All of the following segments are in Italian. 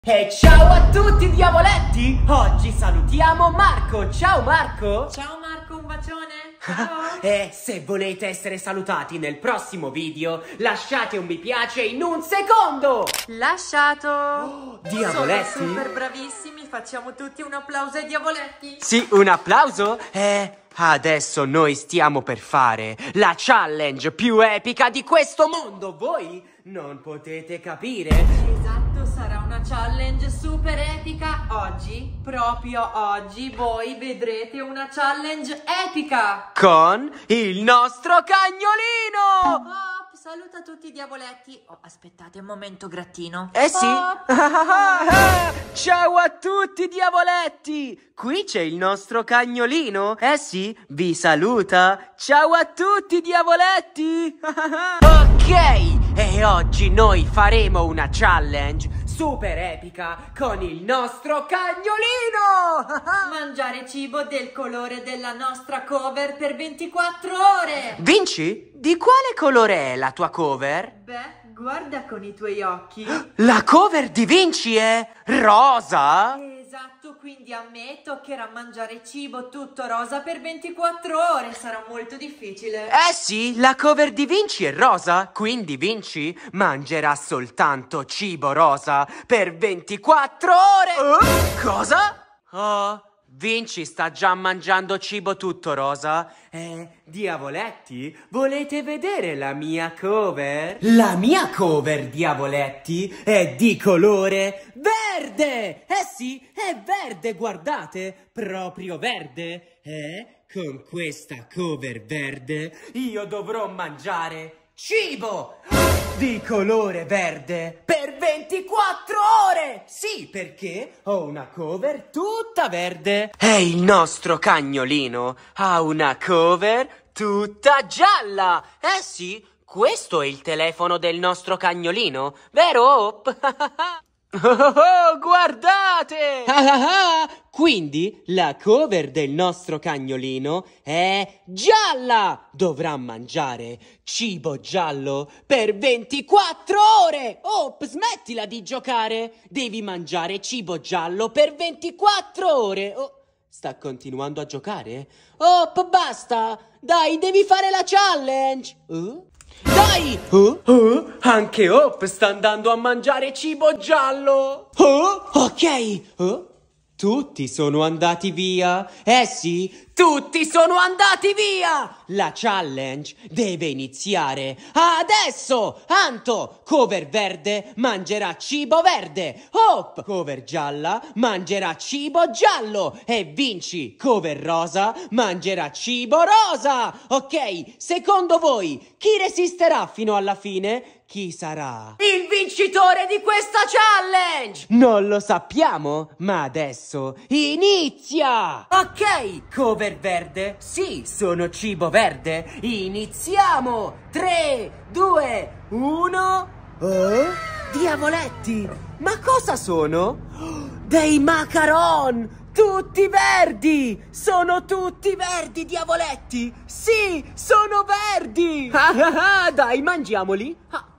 E ciao a tutti diavoletti! Oggi salutiamo Marco! Ciao Marco! Ciao Marco, un bacione! Ciao! E se volete essere salutati nel prossimo video, lasciate un mi piace in un secondo! Lasciato! Diavoletti? Sono super bravissimi, facciamo tutti un applauso ai diavoletti! Sì, un applauso? Adesso noi stiamo per fare la challenge più epica di questo mondo! Voi non potete capire? Esatto, sarà una challenge super epica. Oggi, proprio oggi, voi vedrete una challenge epica! Con il nostro cagnolino! Hop, saluta tutti i diavoletti. Oh, aspettate un momento, grattino. Eh sì! Hop. Ciao a tutti diavoletti! Qui c'è il nostro cagnolino! Eh sì, vi saluta! Ciao a tutti diavoletti! Ok! E oggi noi faremo una challenge super epica con il nostro cagnolino! Mangiare cibo del colore della nostra cover per 24 ore! Vinci? Di quale colore è la tua cover? Beh, guarda con i tuoi occhi. La cover di Vinci è rosa? Esatto, quindi a me toccherà mangiare cibo tutto rosa per 24 ore. Sarà molto difficile. Eh sì, la cover di Vinci è rosa, quindi Vinci mangerà soltanto cibo rosa per 24 ore. Cosa? Oh, Vinci sta già mangiando cibo tutto rosa. Diavoletti, volete vedere la mia cover? La mia cover, diavoletti, è di colore verde! Eh sì, è verde, guardate, proprio verde. Con questa cover verde io dovrò mangiare cibo di colore verde per 24 ore! Sì, perché ho una cover tutta verde. E il nostro cagnolino ha una cover tutta gialla. Eh sì, questo è il telefono del nostro cagnolino, vero Hop? Oh, guardate! Quindi la cover del nostro cagnolino è gialla! Dovrà mangiare cibo giallo per 24 ore! Oh, smettila di giocare! Devi mangiare cibo giallo per 24 ore! Oh, sta continuando a giocare? Oh, basta! Dai, devi fare la challenge! Dai! Anche Hop sta andando a mangiare cibo giallo! Ok! Tutti sono andati via! Eh sì, tutti sono andati via! La challenge deve iniziare adesso! Anto, cover verde, mangerà cibo verde! Hop, cover gialla, mangerà cibo giallo! E Vinci, cover rosa, mangerà cibo rosa! Ok, secondo voi, chi resisterà fino alla fine? Chi sarà il vincitore di questa challenge? Non lo sappiamo, ma adesso inizia! Ok, cover verde, sì, sono cibo verde. Iniziamo! 3, 2, 1... Oh? Diavoletti, ma cosa sono? Dei macaron! Tutti verdi! Sono tutti verdi, diavoletti! Sì, sono verdi! Dai, mangiamoli!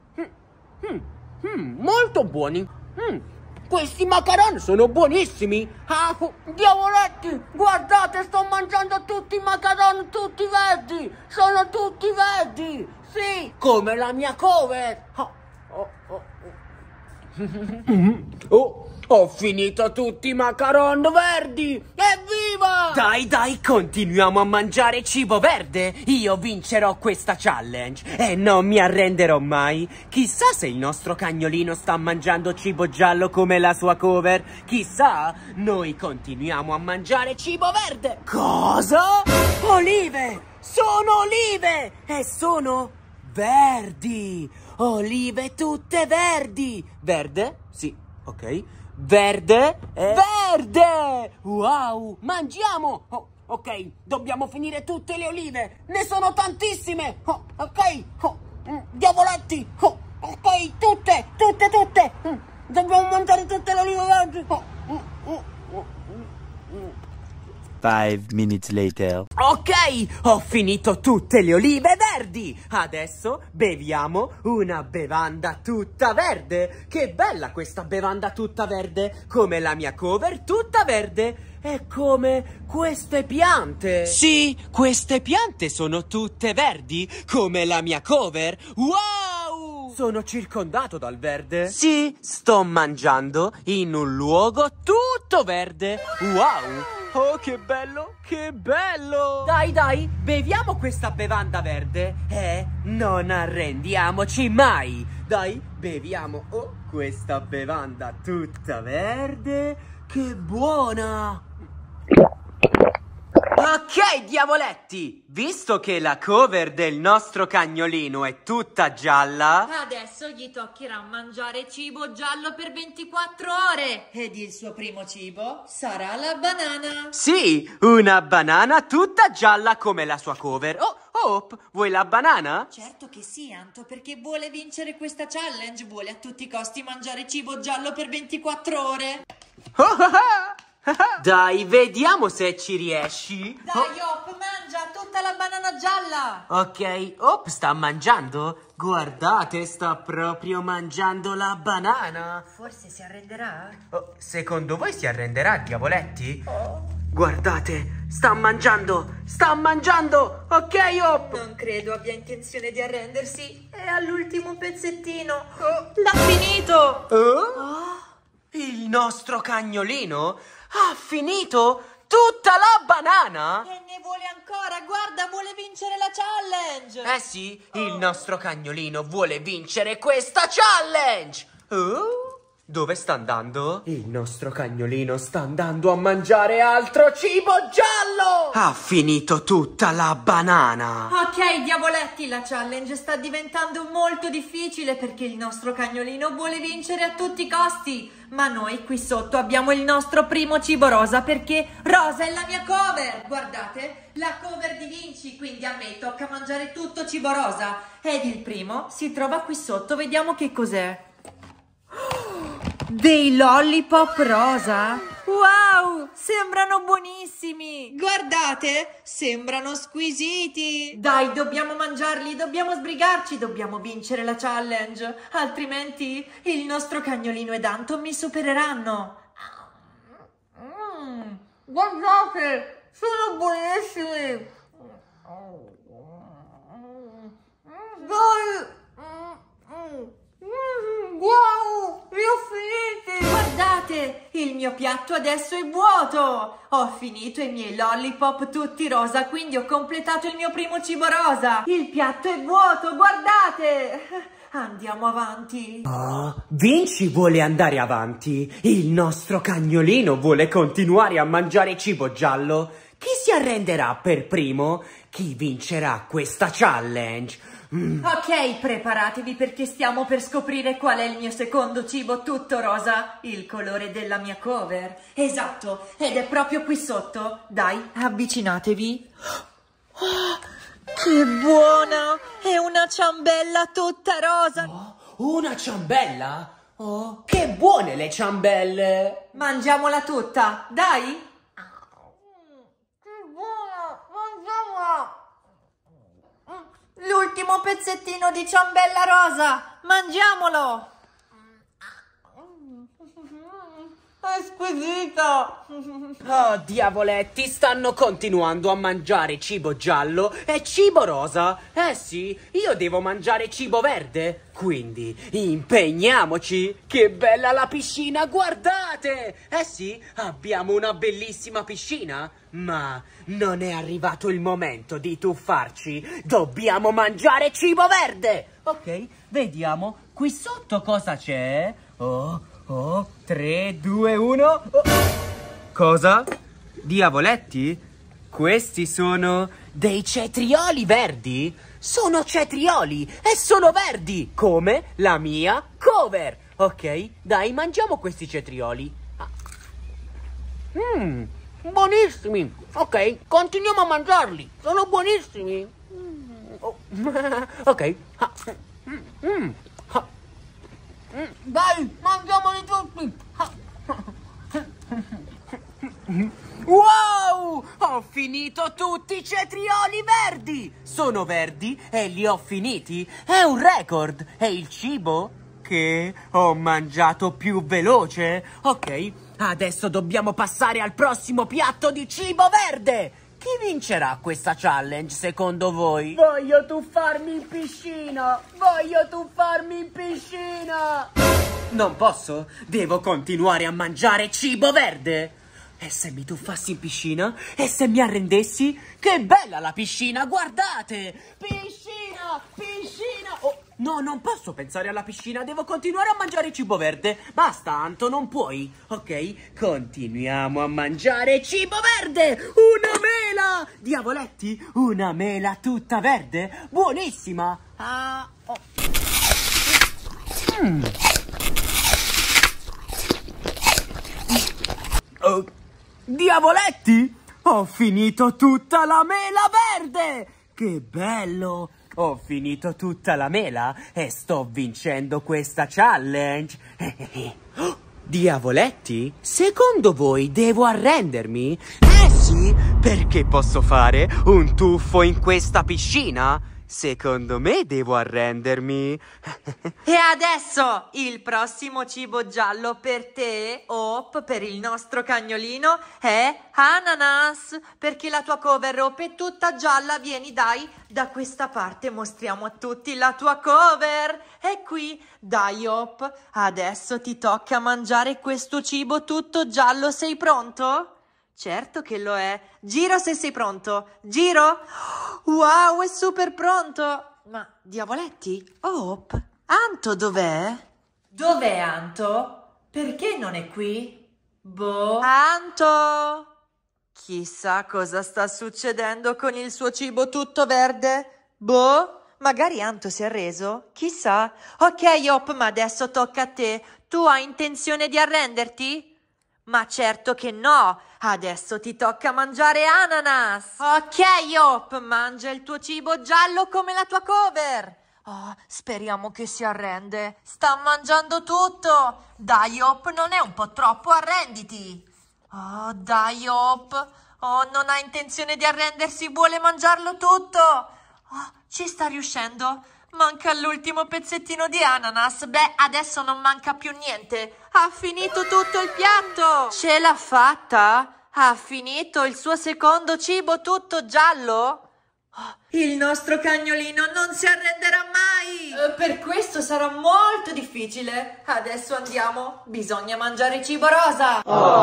Molto buoni! Questi macaron sono buonissimi! Diavoletti, guardate, sto mangiando tutti i macaron, tutti verdi! Sono tutti verdi! Sì, come la mia cover! Ho finito tutti i macaron verdi! Evviva! Dai, continuiamo a mangiare cibo verde! Io vincerò questa challenge e non mi arrenderò mai! Chissà se il nostro cagnolino sta mangiando cibo giallo come la sua cover! Chissà! Noi continuiamo a mangiare cibo verde! Cosa? Olive! Sono olive! E sono verdi! Olive tutte verdi! Verde? Sì, ok. Verde? Verde! Wow! Mangiamo! Ok, dobbiamo finire tutte le olive! Ne sono tantissime! Ok! Diavoletti! Ok, tutte! Dobbiamo mangiare tutte le olive verdi! 5 minutes later. Ok, ho finito tutte le olive verdi. Adesso beviamo una bevanda tutta verde. Che bella questa bevanda tutta verde, come la mia cover tutta verde. È come queste piante. Sì, queste piante sono tutte verdi, come la mia cover. Wow! Sono circondato dal verde. Sì, sto mangiando in un luogo tutto verde. Wow! Oh, che bello, che bello! Dai, beviamo questa bevanda verde e non arrendiamoci mai. Dai, beviamo questa bevanda tutta verde. Che buona! Ok, diavoletti, visto che la cover del nostro cagnolino è tutta gialla, Adesso gli toccherà mangiare cibo giallo per 24 ore. Ed il suo primo cibo sarà la banana. sì, una banana tutta gialla come la sua cover. Oh, vuoi la banana? Certo che sì, Anto, perché vuole vincere questa challenge. Vuole a tutti i costi mangiare cibo giallo per 24 ore. Dai, vediamo se ci riesci. Dai, Hop, mangia tutta la banana gialla. Ok, Hop sta mangiando. Guardate, sta proprio mangiando la banana. Forse si arrenderà? Secondo voi si arrenderà, diavoletti? Guardate, sta mangiando. Ok, Hop. Non credo abbia intenzione di arrendersi. È all'ultimo pezzettino. L'ha finito. Il nostro cagnolino ha finito tutta la banana? E ne vuole ancora, guarda, vuole vincere la challenge. Eh sì, il nostro cagnolino vuole vincere questa challenge. Dove sta andando? Il nostro cagnolino sta andando a mangiare altro cibo giallo. Ha finito tutta la banana. Ok, diavoletti, la challenge sta diventando molto difficile perché il nostro cagnolino vuole vincere a tutti i costi. Ma noi qui sotto abbiamo il nostro primo cibo rosa perché rosa è la mia cover. Guardate, la cover di Vinci, quindi a me tocca mangiare tutto cibo rosa. Ed il primo si trova qui sotto, vediamo che cos'è. Dei lollipop rosa? Wow, sembrano buonissimi! Guardate, sembrano squisiti! Dai, dobbiamo mangiarli, dobbiamo sbrigarci, dobbiamo vincere la challenge, altrimenti il nostro cagnolino ed Anto mi supereranno. Guardate, sono buonissimi! Dai! Wow, li ho finiti! Guardate, il mio piatto adesso è vuoto! Ho finito i miei lollipop tutti rosa, quindi ho completato il mio primo cibo rosa! Il piatto è vuoto, guardate! Andiamo avanti! Vinci vuole andare avanti. Il nostro cagnolino vuole continuare a mangiare cibo giallo. Chi si arrenderà per primo? Chi vincerà questa challenge? Ok, preparatevi perché stiamo per scoprire qual è il mio secondo cibo tutto rosa, il colore della mia cover. Esatto, ed è proprio qui sotto. Dai, avvicinatevi. Che buona! È una ciambella tutta rosa. Una ciambella? Oh, che buone le ciambelle! Mangiamola tutta, dai! Che buona! Mangiamola! L'ultimo pezzettino di ciambella rosa! Mangiamolo! È squisito! Oh, diavoletti, stanno continuando a mangiare cibo giallo e cibo rosa. Eh sì, io devo mangiare cibo verde. Quindi, impegniamoci. Che bella la piscina, guardate! Eh sì, abbiamo una bellissima piscina. Ma non è arrivato il momento di tuffarci. Dobbiamo mangiare cibo verde. Ok, vediamo qui sotto cosa c'è. Oh, 3, 2, 1. Cosa? Diavoletti? Questi sono dei cetrioli verdi? Sono cetrioli e sono verdi, come la mia cover. Ok, dai, mangiamo questi cetrioli. Buonissimi. Ok, continuiamo a mangiarli. Sono buonissimi. Ok. Dai, mangiamoli tutti. Wow! Ho finito tutti i cetrioli verdi! Sono verdi e li ho finiti. È un record. È il cibo che ho mangiato più veloce. Ok, adesso dobbiamo passare al prossimo piatto di cibo verde. Chi vincerà questa challenge secondo voi? Voglio tuffarmi in piscina! Voglio tuffarmi in piscina! Non posso, devo continuare a mangiare cibo verde. E se mi tuffassi in piscina? E se mi arrendessi? Che bella la piscina, guardate! Piscina! Piscina! Oh, no, non posso pensare alla piscina, devo continuare a mangiare cibo verde. Basta, Anto, non puoi. Ok, continuiamo a mangiare cibo verde! Una mela! Diavoletti, una mela tutta verde? Buonissima! Oh, diavoletti! Ho finito tutta la mela verde! Che bello! Ho finito tutta la mela e sto vincendo questa challenge. Diavoletti? Secondo voi devo arrendermi? Eh sì, perché posso fare un tuffo in questa piscina? Secondo me devo arrendermi. E adesso il prossimo cibo giallo per te, Hope, per il nostro cagnolino, è ananas. Perché la tua cover, Hope, è tutta gialla. Vieni, dai, da questa parte mostriamo a tutti la tua cover. È qui, dai, Hope, adesso ti tocca mangiare questo cibo tutto giallo. Sei pronto? Certo che lo è. Giro se sei pronto. Giro. Wow, è super pronto. Ma, diavoletti, Hope, Anto dov'è? Dov'è Anto? Perché non è qui? Boh. Anto! Chissà cosa sta succedendo con il suo cibo tutto verde. Boh, magari Anto si è arreso. Chissà. Ok, Hope, ma adesso tocca a te. Tu hai intenzione di arrenderti? Ma certo che no, adesso ti tocca mangiare ananas. Ok, Hope, mangia il tuo cibo giallo come la tua cover. Oh, speriamo che si arrende. Sta mangiando tutto. Dai, Hope, non è un po' troppo, arrenditi. Oh, dai, Hope. Oh, non ha intenzione di arrendersi, vuole mangiarlo tutto. Oh, ci sta riuscendo. Manca l'ultimo pezzettino di ananas. Beh, adesso non manca più niente. Ha finito tutto il piatto. Ce l'ha fatta? Ha finito il suo secondo cibo tutto giallo? Oh, il nostro cagnolino non si arrenderà mai. Per questo sarà molto difficile. Adesso andiamo. Bisogna mangiare cibo rosa.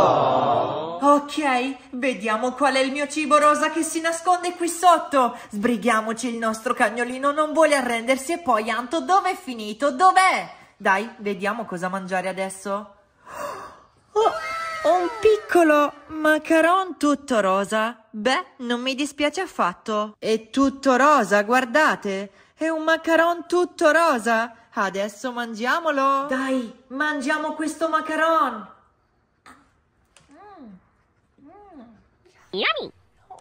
Ok, vediamo qual è il mio cibo rosa che si nasconde qui sotto. Sbrighiamoci, il nostro cagnolino non vuole arrendersi. E poi, Anto, dove è finito? Dov'è? Dai, vediamo cosa mangiare adesso. Oh, un piccolo macaron tutto rosa. Beh, non mi dispiace affatto. È tutto rosa, guardate. È un macaron tutto rosa. Adesso mangiamolo. Dai, mangiamo questo macaron. Yummy!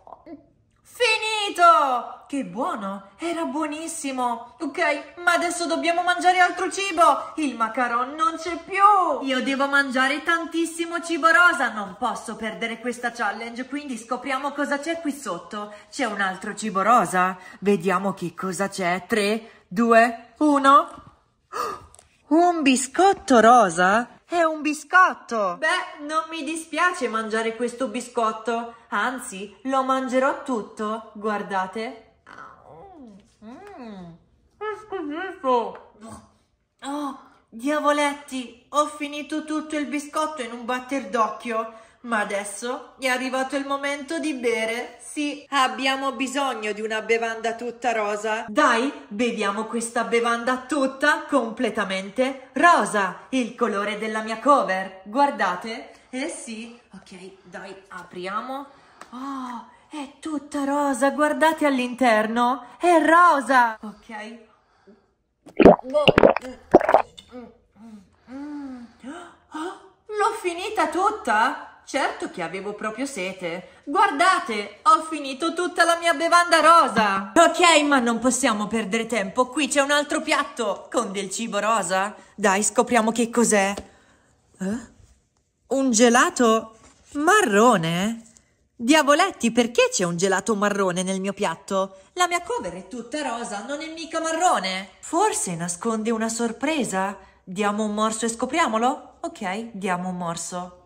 Finito! Che buono! Era buonissimo! Ok, ma adesso dobbiamo mangiare altro cibo! Il macaron non c'è più! Io devo mangiare tantissimo cibo rosa! Non posso perdere questa challenge, quindi scopriamo cosa c'è qui sotto. C'è un altro cibo rosa? Vediamo che cosa c'è. 3, 2, 1... Un biscotto rosa? È un biscotto! Beh, non mi dispiace mangiare questo biscotto. Anzi, lo mangerò tutto. Guardate. È schifo. Oh, diavoletti, ho finito tutto il biscotto in un batter d'occhio. Ma adesso è arrivato il momento di bere. Sì, abbiamo bisogno di una bevanda tutta rosa. Dai, beviamo questa bevanda tutta completamente rosa. Il colore della mia cover. Guardate. Eh sì. Ok, dai, apriamo. Oh, è tutta rosa. Guardate all'interno. È rosa. Ok. Oh, l'ho finita tutta? Certo che avevo proprio sete. Guardate, ho finito tutta la mia bevanda rosa. Ok, ma non possiamo perdere tempo. Qui c'è un altro piatto con del cibo rosa. Dai, scopriamo che cos'è. Un gelato marrone? Diavoletti, perché c'è un gelato marrone nel mio piatto? La mia cover è tutta rosa, non è mica marrone. Forse nasconde una sorpresa? Diamo un morso e scopriamolo? Ok, diamo un morso.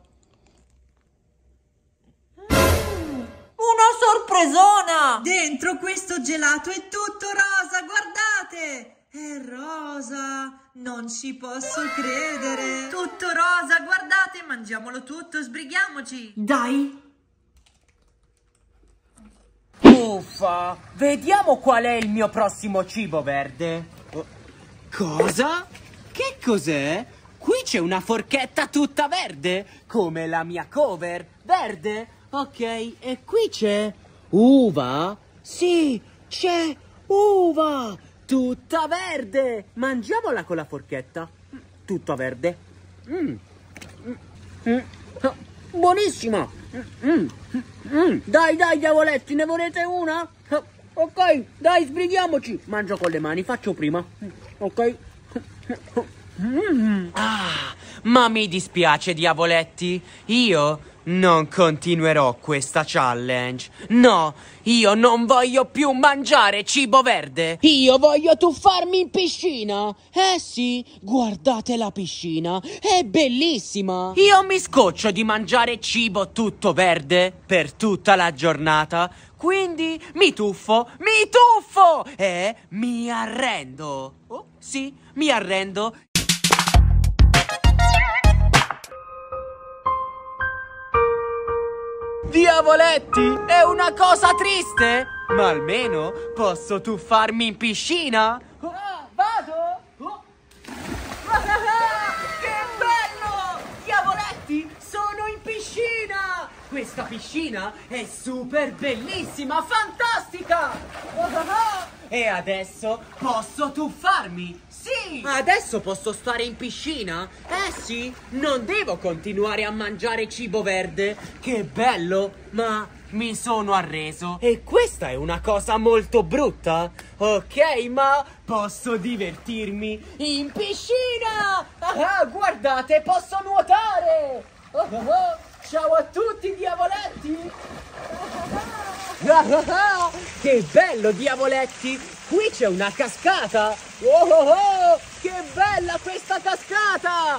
Una sorpresona! Dentro questo gelato è tutto rosa, guardate! È rosa, non ci posso credere. Tutto rosa, guardate, mangiamolo tutto, sbrighiamoci. Dai! Uffa, vediamo qual è il mio prossimo cibo verde. Cosa? Che cos'è? Qui c'è una forchetta tutta verde, come la mia cover, verde. Ok, e qui c'è uva? Sì, c'è uva, tutta verde. Mangiamola con la forchetta, tutta verde. Buonissima. Dai, diavoletti, ne volete una? Ok, dai, sbrighiamoci. Mangio con le mani, faccio prima. Ok. Ma mi dispiace, diavoletti. Io non continuerò questa challenge. No, io non voglio più mangiare cibo verde. Io voglio tuffarmi in piscina. Eh sì, guardate la piscina, è bellissima. Io mi scoccio di mangiare cibo tutto verde per tutta la giornata. Quindi mi tuffo e mi arrendo. Oh, sì, mi arrendo. Diavoletti, è una cosa triste, ma almeno posso tuffarmi in piscina. Vado! Che bello! Diavoletti, sono in piscina! Questa piscina è super bellissima, fantastica! E adesso posso tuffarmi! Sì! Adesso posso stare in piscina? Eh sì, non devo continuare a mangiare cibo verde. Che bello, ma mi sono arreso. E questa è una cosa molto brutta. Ok, ma posso divertirmi in piscina! Guardate, posso nuotare! Ciao a tutti, diavoletti! Che bello, diavoletti! Qui c'è una cascata! Che bella questa cascata!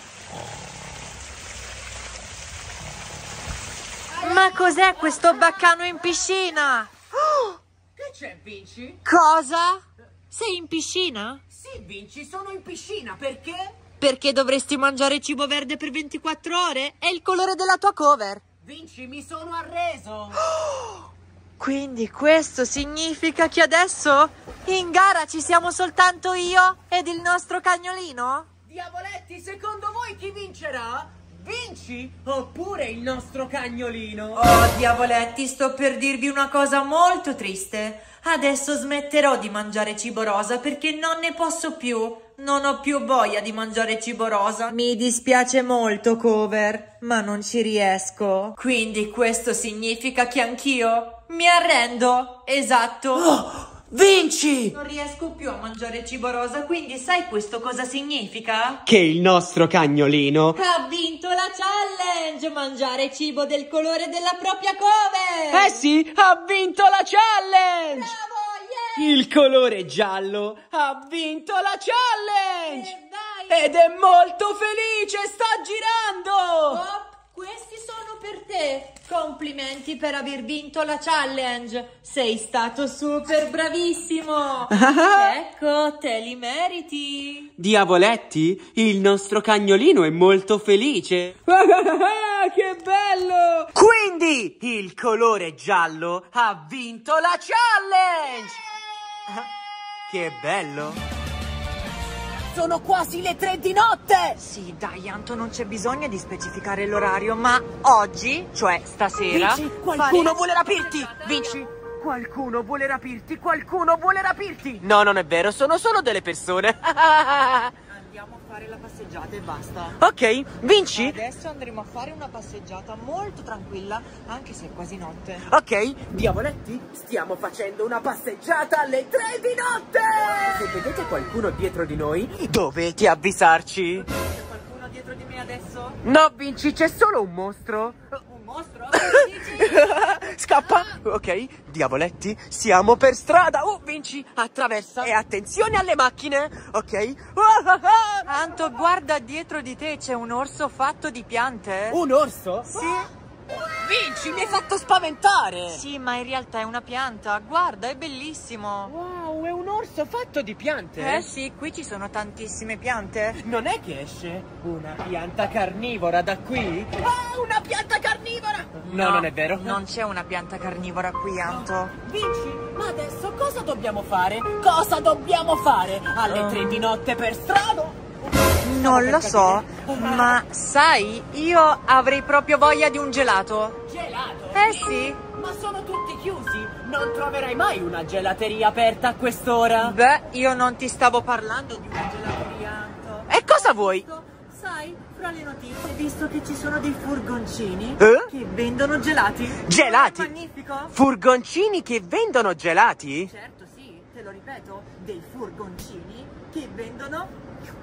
Ma cos'è questo baccano in piscina? Che c'è, Vinci? Cosa? Sei in piscina? Sì, Vinci, sono in piscina, perché? Perché dovresti mangiare cibo verde per 24 ore? È il colore della tua cover. Vinci, mi sono arreso! Quindi questo significa che adesso in gara ci siamo soltanto io ed il nostro cagnolino? Diavoletti, secondo voi chi vincerà? Vinci oppure il nostro cagnolino? Oh, diavoletti, sto per dirvi una cosa molto triste. Adesso smetterò di mangiare cibo rosa perché non ne posso più. Non ho più voglia di mangiare cibo rosa. Mi dispiace molto, cover, ma non ci riesco. Quindi questo significa che anch'io mi arrendo. Esatto. Vinci! Non riesco più a mangiare cibo rosa, quindi sai questo cosa significa? Che il nostro cagnolino Ha vinto la challenge! Mangiare cibo del colore della propria cover! Eh sì, ha vinto la challenge! Bravo, yeah! Il colore giallo ha vinto la challenge! Vai! Ed è molto felice, sta girando! Oh, questi sono per te! Complimenti per aver vinto la challenge! Sei stato super bravissimo! Ecco, te li meriti! Diavoletti, il nostro cagnolino è molto felice! Che bello! Quindi il colore giallo ha vinto la challenge! Che bello! Sono quasi le 3 di notte! Sì, dai, Anto, non c'è bisogno di specificare l'orario, ma oggi, cioè stasera... Vinci, qualcuno vuole rapirti! Vinci, qualcuno vuole rapirti! Qualcuno vuole rapirti! No, non è vero, sono solo delle persone! Andiamo a fare la passeggiata e basta. Ok, Vinci? Adesso andremo a fare una passeggiata molto tranquilla, anche se è quasi notte. Ok, diavoletti, stiamo facendo una passeggiata alle 3 di notte! Se vedete qualcuno dietro di noi, dovete avvisarci. Se qualcuno dietro di me adesso? No, Vinci, c'è solo un mostro. Un mostro? Cosa dici? Scappa. Ok, diavoletti, siamo per strada. Oh, Vinci, attraversa. E attenzione alle macchine. Ok. Anto, guarda dietro di te, c'è un orso fatto di piante. Un orso? Sì. Vinci, mi hai fatto spaventare. Sì, ma in realtà è una pianta. Guarda, è bellissimo. Wow, è un orso fatto di piante? Eh sì, qui ci sono tantissime piante. Non è che esce una pianta carnivora da qui? Ah, una pianta carnivora! No, non è vero. Non c'è una pianta carnivora qui, Anto. Vinci, ma adesso cosa dobbiamo fare? Cosa dobbiamo fare? Alle 3 di notte per strada? Non lo so, ma sai, io avrei proprio voglia di un gelato. Gelato? Eh sì. Ma sono tutti chiusi. Non troverai mai una gelateria aperta a quest'ora. Beh, io non ti stavo parlando di una gelateria, Anto. E cosa vuoi? Sai, fra le notizie, visto che ci sono dei furgoncini Eh? che vendono gelati. Gelati? Non è magnifico? Furgoncini che vendono gelati? Certo, sì, te lo ripeto, dei furgoncini che vendono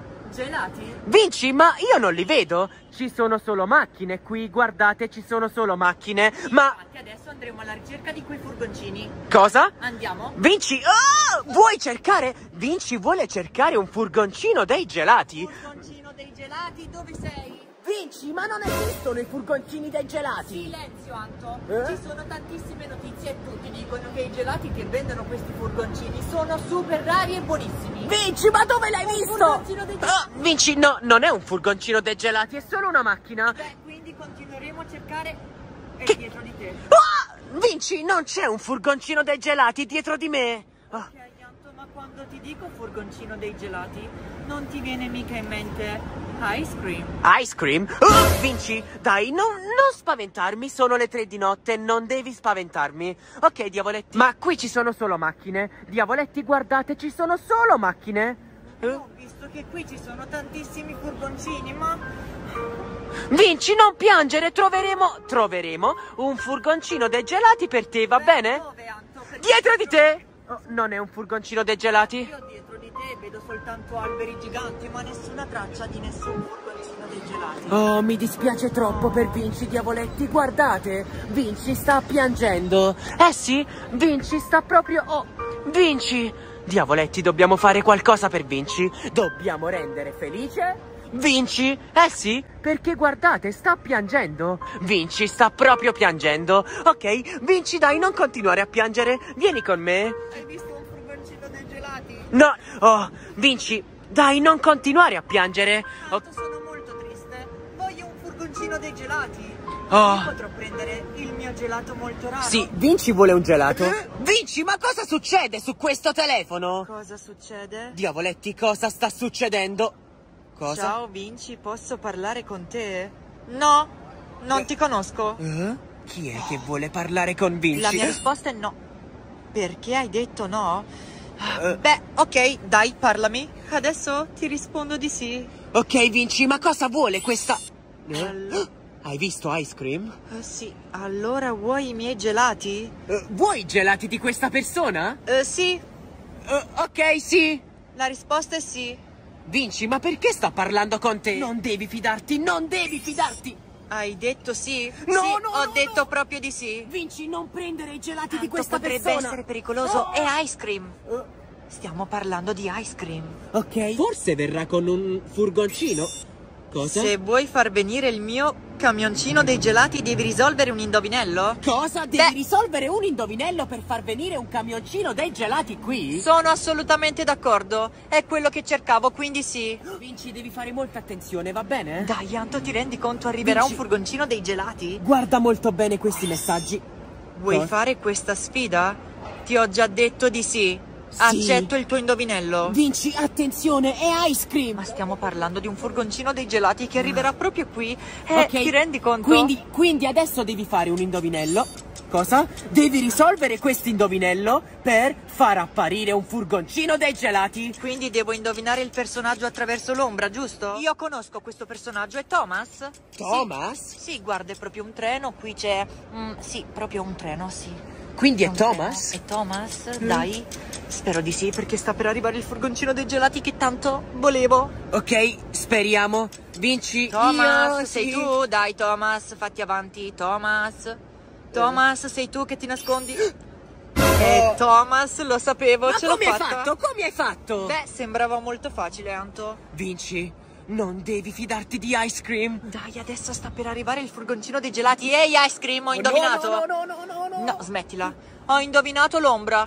gelati. Vinci, ma io non li vedo. Ci sono solo macchine qui, guardate, ci sono solo macchine. Ma Infatti adesso andremo alla ricerca di quei furgoncini. cosa? Andiamo? Vinci, vuoi cercare? Vinci vuole cercare un furgoncino dei gelati? Furgoncino dei gelati, dove sei? Vinci, ma non esistono i furgoncini dei gelati? Silenzio, Anto. Eh? Ci sono tantissime notizie e tutti dicono che i gelati che vendono questi furgoncini sono super rari e buonissimi. Vinci, ma dove l'hai visto? Furgoncino dei gelati. Vinci, no, non è un furgoncino dei gelati, è solo una macchina. Beh, quindi continueremo a cercare. È Che- dietro di te. Vinci, non c'è un furgoncino dei gelati dietro di me. Ok, Anto, ma quando ti dico furgoncino dei gelati, non ti viene mica in mente ice cream? Ice cream? Vinci, dai, non spaventarmi, sono le 3 di notte, non devi spaventarmi. Ok, diavoletti. Ma qui ci sono solo macchine. Diavoletti, guardate, ci sono solo macchine. Ho visto che qui ci sono tantissimi furgoncini, ma Vinci, non piangere, troveremo un furgoncino dei gelati per te, va bene? dove, Anto? Perché Dietro di te. Oh, non è un furgoncino dei gelati? io dietro di te vedo soltanto alberi giganti, ma nessuna traccia di nessun furgoncino dei gelati. Oh, mi dispiace troppo per Vinci, diavoletti, guardate, Vinci sta piangendo. Eh sì, Vinci sta proprio... Oh, Vinci! Diavoletti, dobbiamo fare qualcosa per Vinci. Dobbiamo rendere felice Vinci. Eh sì, perché guardate, sta piangendo. Vinci sta proprio piangendo. Ok, Vinci, dai, non continuare a piangere. Vieni con me. Hai visto un furgoncino dei gelati? No, oh, Vinci, dai, non continuare a piangere. Oh, Tanto sono molto triste. Voglio un furgoncino dei gelati. Oh. Io potrò prendere il mio gelato molto raro. sì, Vinci vuole un gelato. Vinci, ma cosa succede su questo telefono? Cosa succede? Diavoletti, cosa sta succedendo? Cosa? Ciao Vinci, posso parlare con te? No, non ti conosco. Chi è che vuole parlare con Vinci? La mia risposta è no. Perché hai detto no? Beh, ok, dai, parlami. Adesso ti rispondo di sì. Ok, Vinci, ma cosa vuole questa... Hai visto Ice Cream? Sì, allora vuoi i miei gelati? Vuoi i gelati di questa persona? Sì, Ok, sì. la risposta è sì. Vinci, ma perché sta parlando con te? Non devi fidarti, non devi fidarti. Hai detto sì? No, Sì, no, ho no, detto no. proprio di sì. Vinci, non prendere i gelati di Tanto questa potrebbe persona. essere pericoloso. È ice cream. Stiamo parlando di ice cream. Ok. Forse verrà con un furgoncino. Cosa? Se vuoi far venire il mio camioncino dei gelati, devi risolvere un indovinello? Cosa? Devi Beh. risolvere un indovinello per far venire un camioncino dei gelati qui? Sono assolutamente d'accordo. È quello che cercavo, quindi sì. Vinci, devi fare molta attenzione, va bene? Dai, Anto, ti rendi conto? Arriverà Vinci. un furgoncino dei gelati? Guarda molto bene questi messaggi. Vuoi Cosa? fare questa sfida? Ti ho già detto di sì. Sì. Accetto il tuo indovinello. Vinci, attenzione, è ice cream. Ma stiamo parlando di un furgoncino dei gelati che arriverà proprio qui. Ok, Ti rendi conto? Quindi adesso devi fare un indovinello. Cosa? Devi risolvere questo indovinello per far apparire un furgoncino dei gelati. Quindi devo indovinare il personaggio attraverso l'ombra, giusto? Io conosco questo personaggio, è Thomas? Thomas? Sì, guarda, è proprio un treno, qui c'è... sì, proprio un treno, sì. Quindi è Non credo. Thomas? È Thomas? Dai. Spero di sì, perché sta per arrivare il furgoncino dei gelati che tanto volevo. Ok, speriamo. Vinci. Thomas, io, sei sì. tu? Dai, Thomas, fatti avanti. Thomas. Thomas, sei tu che ti nascondi? Thomas, lo sapevo, Ma ce l'ho come hai fatta. fatto? Come hai fatto? Beh, sembrava molto facile, Anto. Vinci, non devi fidarti di Ice Cream. Dai, adesso sta per arrivare il furgoncino dei gelati. Ehi, Ice Cream, ho indovinato. No. No, smettila. Ho indovinato l'ombra.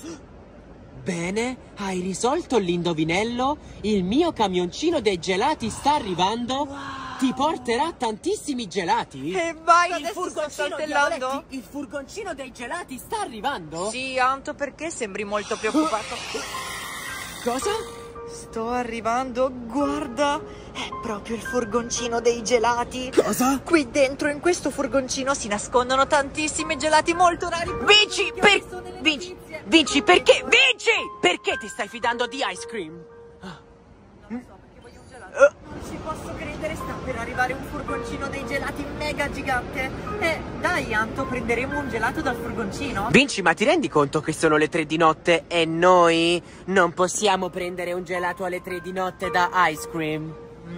Bene, hai risolto l'indovinello. Il mio camioncino dei gelati sta arrivando. Ti porterà tantissimi gelati. E vai, adesso sto saltellando. Diavoletti, il furgoncino dei gelati sta arrivando? Sì, Anto, perché sembri molto preoccupato? Cosa? Sto arrivando, guarda, è proprio il furgoncino dei gelati. Cosa? Qui dentro, in questo furgoncino, si nascondono tantissimi gelati molto rari. Vinci, Vinci, perché? Vinci! Perché ti stai fidando di Ice Cream? Non so, perché voglio un gelato. Non ci posso credere, sta per arrivare un furgoncino dei gelati mega gigante. Dai, Anto, prenderemo un gelato dal furgoncino? Vinci, ma ti rendi conto che sono le 3 di notte e noi non possiamo prendere un gelato alle 3 di notte da Ice Cream?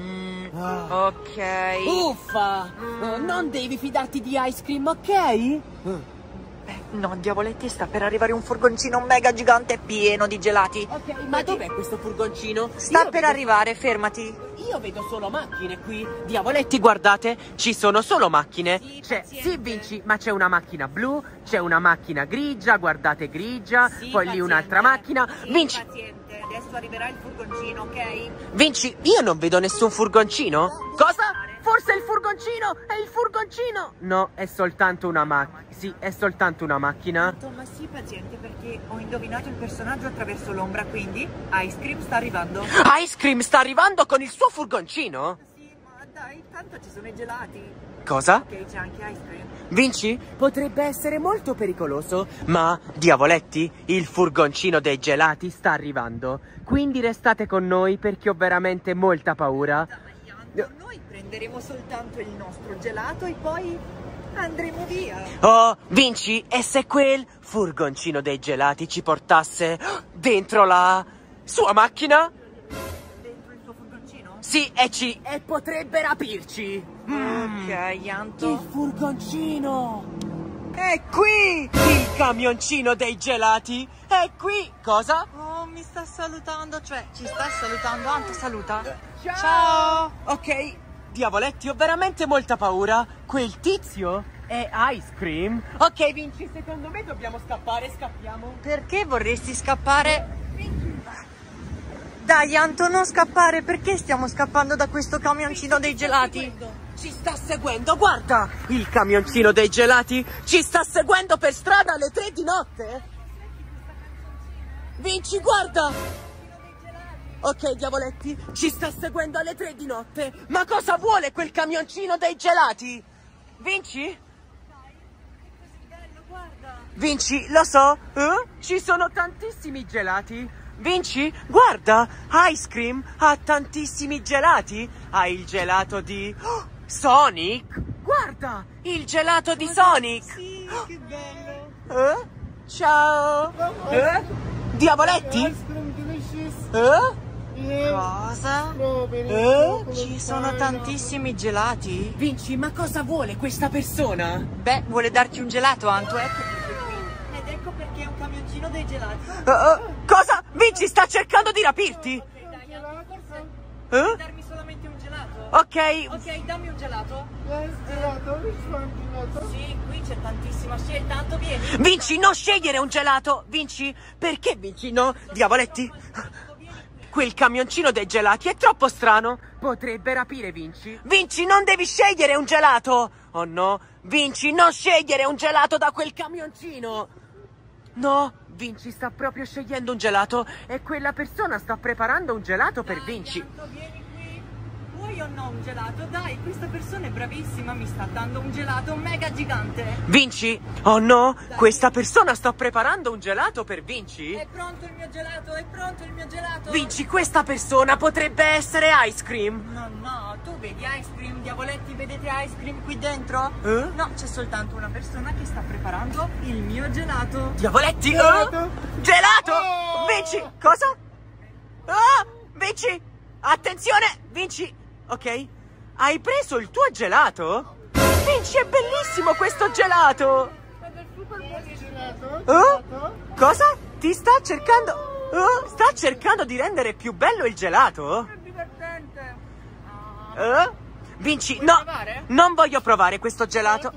Ok. Uffa! Non devi fidarti di Ice Cream, ok? No, diavoletti, sta per arrivare un furgoncino mega gigante pieno di gelati. Ok, ma dov'è questo furgoncino? Sta Io per vedo- arrivare, fermati. Io vedo solo macchine qui. Diavoletti, guardate, ci sono solo macchine. Sì, C'è, paziente. sì, Vinci, ma c'è una macchina blu, c'è una macchina grigia, guardate grigia, poi lì un'altra macchina. Vinci, paziente, adesso arriverà il furgoncino, ok? Vinci, io non vedo nessun furgoncino. Cosa? Forse il furgoncino? È il furgoncino? No, è soltanto una macchina. Sì, è soltanto una macchina. Ma sì, paziente, perché ho indovinato il personaggio attraverso l'ombra, quindi Ice Cream sta arrivando. Ice Cream sta arrivando con il suo furgoncino? Sì, ma dai, tanto ci sono i gelati. Cosa? Ok, c'è anche Ice Cream. Vinci? Potrebbe essere molto pericoloso, ma, diavoletti, il furgoncino dei gelati sta arrivando. Quindi restate con noi perché ho veramente molta paura. Noi prenderemo soltanto il nostro gelato e poi andremo via. Oh, Vinci, e se quel furgoncino dei gelati ci portasse dentro la sua macchina? Dentro il tuo furgoncino? Sì, e potrebbe rapirci. Ok, Anto. Il furgoncino! È qui! Il camioncino dei gelati! È qui! Cosa? Oh, mi sta salutando, cioè ci sta salutando. Anto, saluta. Ciao! Ok, diavoletti, ho veramente molta paura. Quel tizio è Ice Cream. Ok, Vinci, secondo me dobbiamo scappare, scappiamo. Perché vorresti scappare? Dai, Anto, non scappare. Perché stiamo scappando da questo camioncino dei gelati? Ci sta seguendo, guarda! Il camioncino dei gelati ci sta seguendo per strada alle 3 di notte. Vinci, guarda! Ok, diavoletti, ci sta seguendo alle 3 di notte. Ma cosa vuole quel camioncino dei gelati? Vinci? Vinci, lo so, ci sono tantissimi gelati. Vinci, guarda, Ice Cream ha tantissimi gelati. Ha il gelato di Sonic. Guarda, il gelato di Sonic. Sì, che bello. Ciao. Diavoletti? Cosa? Ci sono tantissimi gelati? Vinci, ma cosa vuole questa persona? Beh, vuole darti un gelato, Anto, ecco perché qui. Ed ecco perché è un camioncino dei gelati. Cosa? Vinci sta cercando di rapirti? Ok, dai, Anto, forse puoi darmi solamente un gelato? Ok. Ok, dammi un gelato. Sì, qui c'è tantissima scelta, Anto, vieni. Vinci, non scegliere un gelato. Vinci, perché Vinci no? Diavoletti? Quel camioncino dei gelati è troppo strano. Potrebbe rapire Vinci. Vinci, non devi scegliere un gelato. Oh no, Vinci, non scegliere un gelato da quel camioncino. No, Vinci sta proprio scegliendo un gelato e quella persona sta preparando un gelato per Vinci. Anto, vieni qui. Puoi io non ho un gelato. Dai, questa persona è bravissima, mi sta dando un gelato mega gigante. Vinci? Oh no, questa persona sta preparando un gelato per Vinci? È pronto il mio gelato, è pronto il mio gelato. Vinci, questa persona potrebbe essere Ice Cream. No, tu vedi Ice Cream, diavoletti, vedete Ice Cream qui dentro? No, c'è soltanto una persona che sta preparando il mio gelato. Diavoletti? Gelato! Vinci, cosa? Vinci, attenzione, Vinci, ok? Hai preso il tuo gelato? Vinci, è bellissimo questo gelato! Cosa? Ti sta cercando? Sta cercando di rendere più bello il gelato? È divertente. Vinci, no, non voglio provare questo gelato.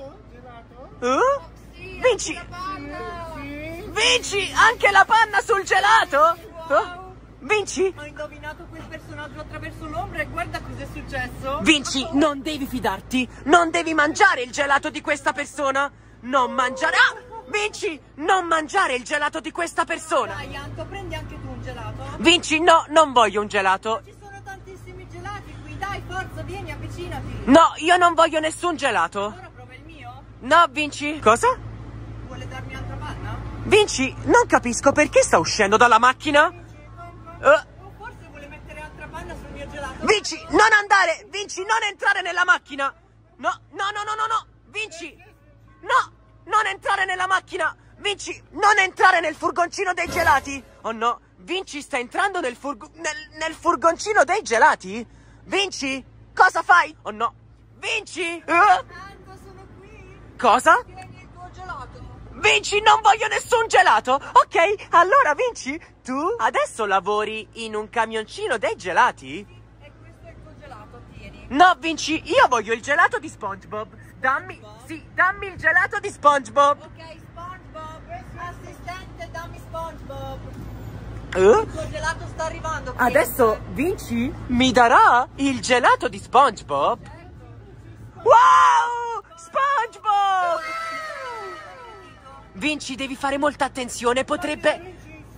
Vinci, Vinci, anche la panna sul gelato? Vinci? Ho indovinato quel personaggio attraverso l'ombra e guarda cos'è successo. Vinci, non devi fidarti. Non devi mangiare il gelato di questa persona. Non mangiare... Vinci, non mangiare il gelato di questa persona. Dai, Anto, prendi anche tu un gelato. Vinci, no, non voglio un gelato. Ci sono tantissimi gelati qui. Dai, forza, vieni, avvicinati. No, io non voglio nessun gelato. Ora prova il mio. No, Vinci. Cosa? Vuole darmi altra panna? Vinci, non capisco perché sta uscendo dalla macchina. O forse vuole mettere altra panna sul mio gelato. Vinci, non andare! Vinci, non entrare nella macchina! No, Vinci! No, non entrare nella macchina! Vinci, non entrare nel furgoncino dei gelati! Oh no, Vinci sta entrando nel furgoncino dei gelati? Vinci, cosa fai? Oh no, Vinci! Anto, sono qui. Cosa? Tieni il tuo gelato. Vinci, non voglio nessun gelato! Ok, allora Vinci, tu adesso lavori in un camioncino dei gelati? Sì, e questo è il tuo gelato, tieni. No, Vinci, io voglio il gelato di SpongeBob. Dammi il gelato di SpongeBob. Ok, SpongeBob, assistente, dammi SpongeBob. Eh? Il tuo gelato sta arrivando. Adesso Vinci mi darà il gelato di SpongeBob? Wow! SpongeBob! Vinci, devi fare molta attenzione, potrebbe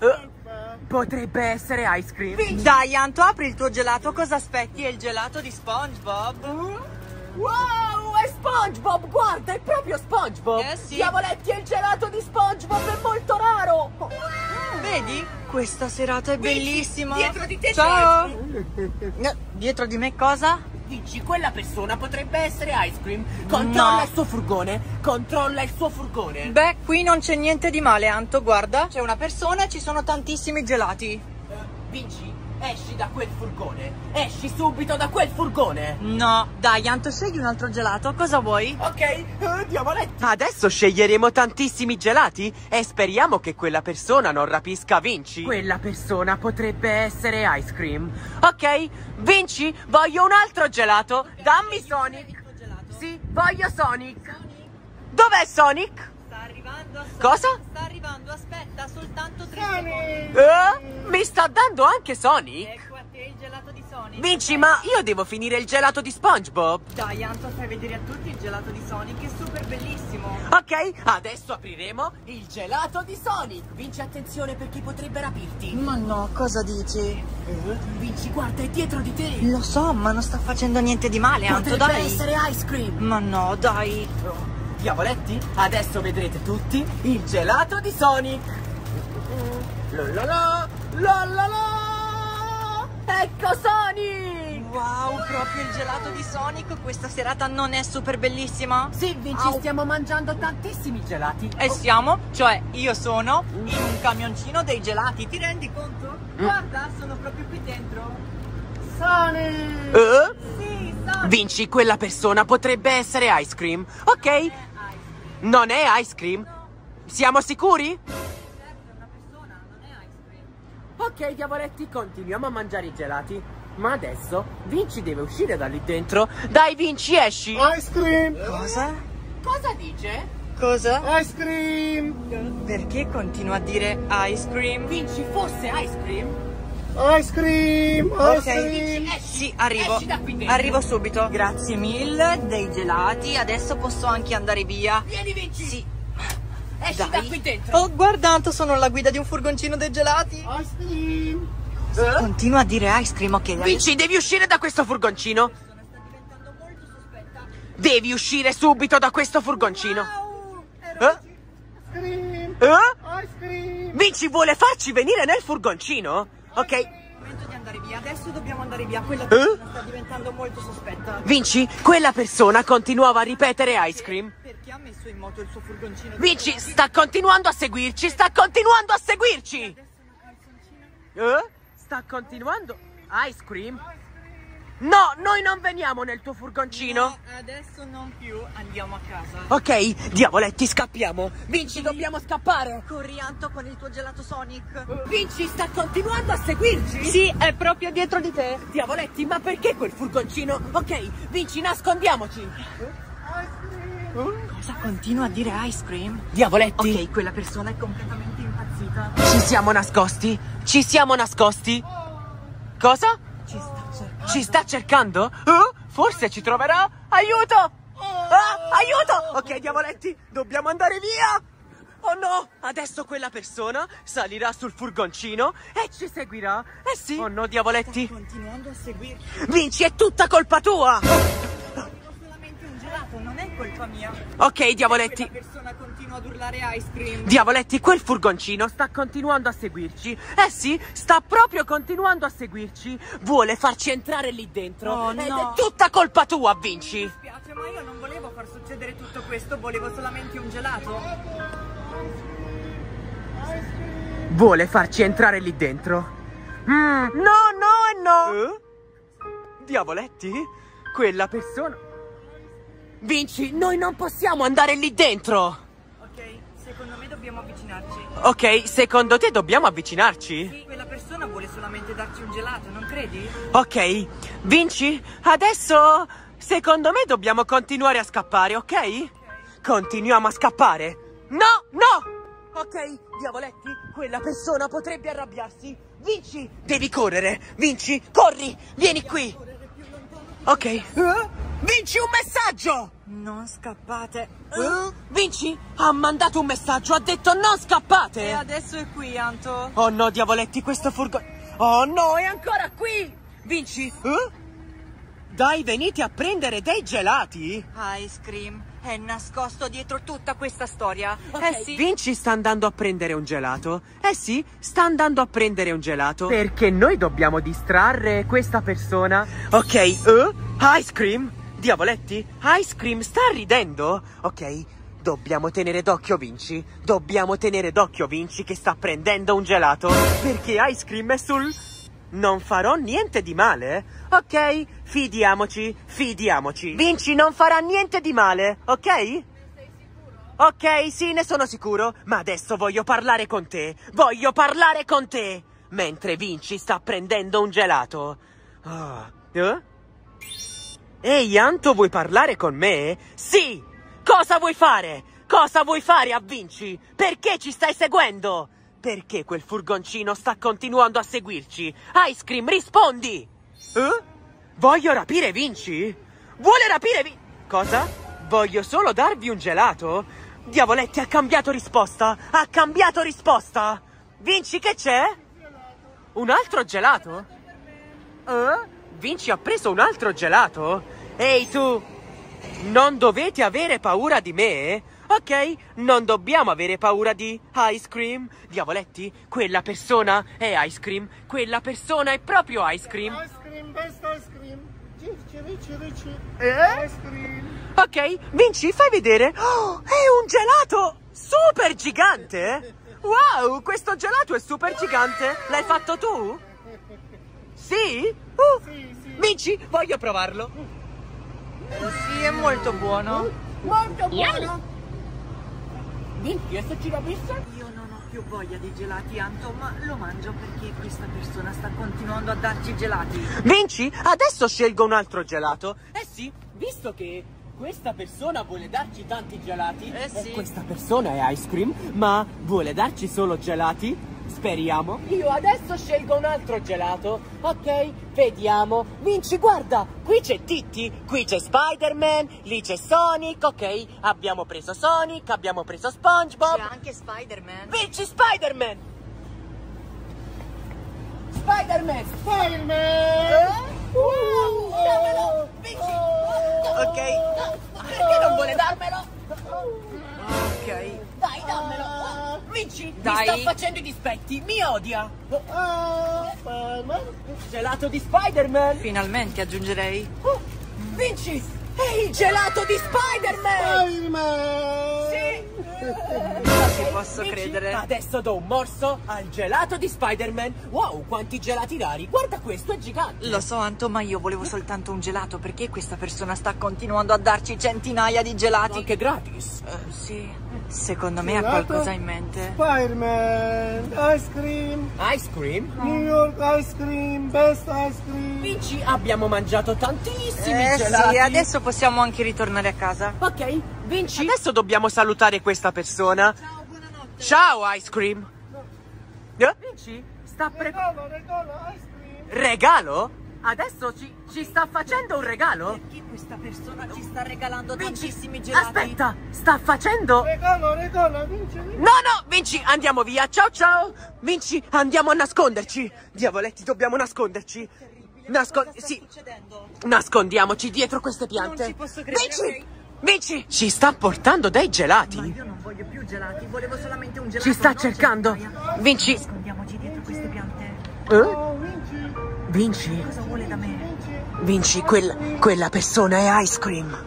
essere Ice Cream. Dai, Anto, apri il tuo gelato. Cosa aspetti? È il gelato di SpongeBob? Wow, è SpongeBob, guarda, è proprio SpongeBob. Sì. Diavoletti, è il gelato di SpongeBob, è molto raro. Vedi? Questa serata è bellissima. Dietro di te Ciao. c'è Dietro di me cosa? Vinci, quella persona potrebbe essere Ice Cream. Controlla No. il suo furgone. Controlla il suo furgone. Beh, qui non c'è niente di male, Anto, guarda. C'è una persona e ci sono tantissimi gelati. Vinci, esci da quel furgone. Esci subito da quel furgone. No. Dai, Anto, scegli un altro gelato. Cosa vuoi? Ok, diavoletti. Adesso sceglieremo tantissimi gelati e speriamo che quella persona non rapisca Vinci. Quella persona potrebbe essere Ice Cream. Ok, Vinci, voglio un altro gelato. Dammi Sonic. Sì, voglio Sonic. Dov'è Sonic? Sta arrivando. Cosa? Sta arrivando, aspetta, soltanto 3 secondi. Mi sta dando anche Sonic? Ecco a te il gelato di Sonic. Vinci, ma io devo finire il gelato di SpongeBob. Dai, Anto, fai vedere a tutti il gelato di Sonic, è super bellissimo. Ok, adesso apriremo il gelato di Sonic. Vinci, attenzione perché potrebbe rapirti. Ma no, cosa dici? Vinci, guarda, è dietro di te. Lo so, ma non sta facendo niente di male, Anto, Potrebbe dai. essere Ice Cream. Ma no, dai. Diavoletti, adesso vedrete tutti il gelato di Sonic. La la la. Ecco Sonic! Wow, proprio il gelato di Sonic. Questa serata non è super bellissima? Sì, Vinci, stiamo mangiando tantissimi gelati. E siamo, cioè io sono in un camioncino dei gelati, ti rendi conto? Guarda, sono proprio qui dentro. Sonic! Sì, Sonic! Vinci, quella persona potrebbe essere Ice Cream. Ok? Non è Ice Cream? Siamo sicuri? Certo, è una persona, non è Ice Cream. Ok, diavoletti, continuiamo a mangiare i gelati. Ma adesso Vinci deve uscire da lì dentro. Dai, Vinci, esci! Ice cream! Cosa? Cosa dice? Cosa? Ice cream! Perché continua a dire Ice Cream? Vinci, forse Ice Cream? Ice cream! Ice cream! Sì, arrivo. Esci da qui dentro. Arrivo subito. Grazie mille dei gelati. Adesso posso anche andare via. Vieni, Vinci! Sì. Esci Dai. da qui dentro! Oh, guardate, sono alla guida di un furgoncino dei gelati. Ice cream! Continua a dire Ice Cream, ok? Vinci, devi uscire da questo furgoncino! Persone Devi uscire subito da questo furgoncino. Ice cream. Ice cream. Vinci vuole farci venire nel furgoncino? Ok. È il momento di andare via, adesso dobbiamo andare via. Quella persona sta diventando molto sospetta. Vinci, quella persona continuava a ripetere ice cream. Perché ha messo in moto il suo furgoncino? Vinci, sta continuando a seguirci, sta continuando a seguirci. Sta continuando. Ice cream? No, noi non veniamo nel tuo furgoncino. No, adesso non più, andiamo a casa. Ok, diavoletti, scappiamo. Vinci, dobbiamo scappare. Corri, Anto, con il tuo gelato Sonic. Vinci, sta continuando a seguirci? Sì, è proprio dietro di te. Diavoletti, ma perché quel furgoncino? Ok, Vinci, nascondiamoci. Cosa continua a dire ice cream? Diavoletti. Ok, quella persona è completamente impazzita. Ci siamo nascosti? Ci siamo nascosti? Cosa? Ci sta cercando. Ci sta cercando? Forse ci troverà? Aiuto! Aiuto! Ok, diavoletti, dobbiamo andare via! Oh no! Adesso quella persona salirà sul furgoncino e ci seguirà. Eh sì! Oh no, diavoletti! Sta continuando a seguirci. Vinci, è tutta colpa tua! Ho solamente un gelato, non è colpa mia. Ok, diavoletti! Quella persona continua ad urlare ice cream. Diavoletti, quel furgoncino sta continuando a seguirci. Eh sì, sta proprio continuando a seguirci. Vuole farci entrare lì dentro. Oh, ed no. è tutta colpa tua, Vinci. Mi spiace, ma io non volevo far succedere tutto questo, volevo solamente un gelato. Vuole farci entrare lì dentro. No. Diavoletti, quella persona... Vinci, noi non possiamo andare lì dentro. Ok, secondo me dobbiamo avvicinarci. Ok, secondo te dobbiamo avvicinarci? Sì, quella persona vuole solamente darci un gelato, non credi? Ok, Vinci, adesso secondo me dobbiamo continuare a scappare, ok? Continuiamo a scappare. No! Ok, diavoletti, quella persona potrebbe arrabbiarsi. Vinci, devi correre. Vinci, corri, vieni qui. Ok. Vinci, un messaggio! Non scappate. Vinci ha mandato un messaggio, ha detto non scappate. E adesso è qui, Anto. Oh no, diavoletti, questo furgone... Oh no, è ancora qui! Vinci? Dai, venite a prendere dei gelati? Ice cream è nascosto dietro tutta questa storia. Ok, Sì. Vinci sta andando a prendere un gelato. Eh sì, sta andando a prendere un gelato. Perché noi dobbiamo distrarre questa persona. Ok, ice cream? Diavoletti, ice cream sta ridendo? Ok, dobbiamo tenere d'occhio Vinci. Dobbiamo tenere d'occhio Vinci che sta prendendo un gelato. Perché ice cream è sul... Non farò niente di male? Ok, fidiamoci. Vinci non farà niente di male, ok? Sei sicuro? Ok, sì, ne sono sicuro. Ma adesso voglio parlare con te. Mentre Vinci sta prendendo un gelato. Ehi, Anto, vuoi parlare con me? Sì! Cosa vuoi fare? Cosa vuoi fare a Vinci? Perché ci stai seguendo? Perché quel furgoncino sta continuando a seguirci? Ice cream, rispondi! Voglio rapire Vinci? Vuole rapire Vinci? Cosa? Voglio solo darvi un gelato? Diavoletti, ha cambiato risposta! Vinci, che c'è? Un altro gelato? Vinci ha preso un altro gelato? Ehi tu! Non dovete avere paura di me? Ok, non dobbiamo avere paura di ice cream. Diavoletti, quella persona è ice cream. Quella persona è proprio ice cream. Ice cream, best ice cream. Ricci. Ice cream. Ok, Vinci, fai vedere. Oh, è un gelato super gigante. Wow, questo gelato è super gigante. L'hai fatto tu? Sì? Sì. Vinci, voglio provarlo. Sì, è molto buono. Molto buono. Vinci, esserci la pista? Io non ho più voglia di gelati, Anto, ma lo mangio perché questa persona sta continuando a darci gelati. Vinci, adesso scelgo un altro gelato. Eh sì, visto che questa persona vuole darci tanti gelati sì. e questa persona è ice cream, ma vuole darci solo gelati, speriamo. Io adesso scelgo un altro gelato, ok? Vediamo. Vinci, guarda, qui c'è Titti, qui c'è Spider-Man, lì c'è Sonic, ok? Abbiamo preso Sonic, abbiamo preso SpongeBob. C'è anche Spider-Man. Vinci, Spider-Man! Spider-Man! Spider-Man. Vinci! Ok. Perché non vuole darmelo? Ok. Dai, dammelo. Vinci, Dai. mi sta facendo i dispetti, mi odia. Spider-Man. Gelato di Spider-Man. Finalmente aggiungerei. Vinci, è il gelato di Spider-Man. Spider-Man. Sì. Non ci posso Vinci, credere. adesso do un morso al gelato di Spider-Man. Wow, quanti gelati rari. Guarda questo, è gigante. Lo so, Anto, ma io volevo soltanto un gelato. Perché questa persona sta continuando a darci centinaia di gelati? Anche gratis. Sì, secondo me ha Gelato? qualcosa in mente. Spider-Man. Ice cream. Ice cream? New York ice cream. Best ice cream. Vinci, abbiamo mangiato tantissimi gelati. Sì, adesso possiamo anche ritornare a casa. Ok, Vinci. Adesso dobbiamo salutare questa persona. Ciao, buonanotte. Ciao, Ice Cream. Vinci, sta Regalo, ice cream. Regalo? Adesso ci sta facendo un regalo? Perché questa persona ci sta regalando Vinci, tantissimi gelati? aspetta, sta facendo... Regalo, Vinci. No, no, Vinci, andiamo via. Ciao, ciao. Vinci, andiamo a nasconderci. Diavoletti, dobbiamo nasconderci. Sì, succedendo? nascondiamoci dietro queste piante. Non ci posso credere, Vinci, Vinci, ci sta portando dei gelati. Ma io non voglio più gelati, volevo solamente un gelato. Ci sta non cercando. centinaia. Vinci. Nascondiamoci dietro queste piante. Oh, Vinci. Vinci, Cosa vuole da me? Vinci, quella persona è Ice Cream.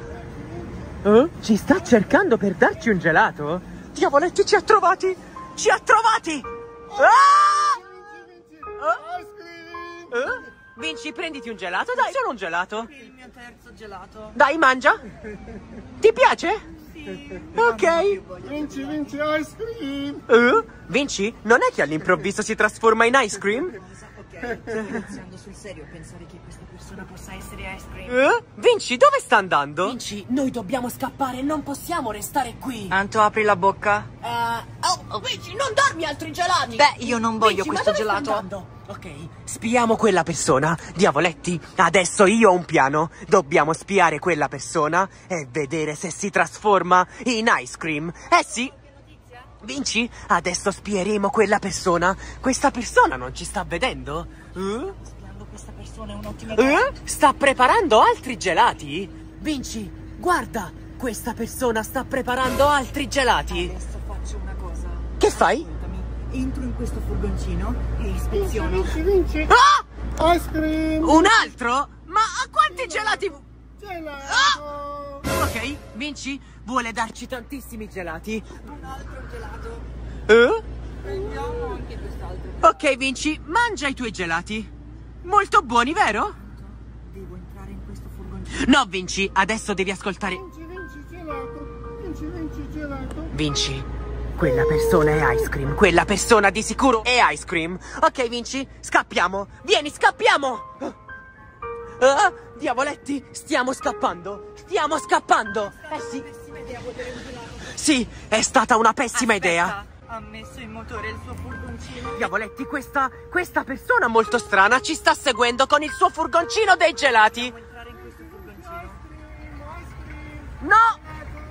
Ci sta cercando per darci un gelato? Diavoletti, ci ha trovati! Ci ha trovati! Ah! Ice cream. Vinci, prenditi un gelato, dai, solo un gelato. Il mio terzo gelato. Dai, mangia. Ti piace? Ok. Vinci, ice cream. Vinci, non è che all'improvviso si trasforma in Ice Cream? Ok, sto iniziando sul serio pensare che questa persona possa essere Ice Cream. Vinci, dove sta andando? Vinci, noi dobbiamo scappare, non possiamo restare qui. Anto, apri la bocca. Vinci, non darmi altri gelati! Beh, io non voglio Vinci, questo ma dove sta gelato. andando? Ok, spiamo quella persona. Diavoletti, adesso io ho un piano. Dobbiamo spiare quella persona e vedere se si trasforma in Ice Cream. Eh sì. Vinci, adesso spieremo quella persona. Questa persona non ci sta vedendo? Spiando questa persona è un'ottima idea. Sta preparando altri gelati? Vinci, guarda, questa persona sta preparando altri gelati. Adesso faccio una cosa. Che fai? Entro in questo furgoncino e ispeziono. Vinci. Ah! Ice cream. Un altro? Ma a quanti gelati? Gelato. Ok, Vinci vuole darci tantissimi gelati. Un altro gelato. Prendiamo anche quest'altro. Ok, Vinci, mangia i tuoi gelati. Molto buoni, vero? Devo entrare in questo furgoncino. No, Vinci, adesso devi ascoltare. Vinci, gelato. Vinci, gelato. Vinci, quella persona è Ice Cream. Quella persona di sicuro è Ice Cream. Ok, Vinci, scappiamo. Vieni, scappiamo. Diavoletti, stiamo scappando. Stiamo scappando. Sì. Pessima idea volere un gelato. Sì, è stata una pessima idea. Aspetta, ha messo in motore il suo furgoncino. Diavoletti, questa persona molto strana ci sta seguendo con il suo furgoncino dei gelati. Devo entrare in questo furgoncino. No!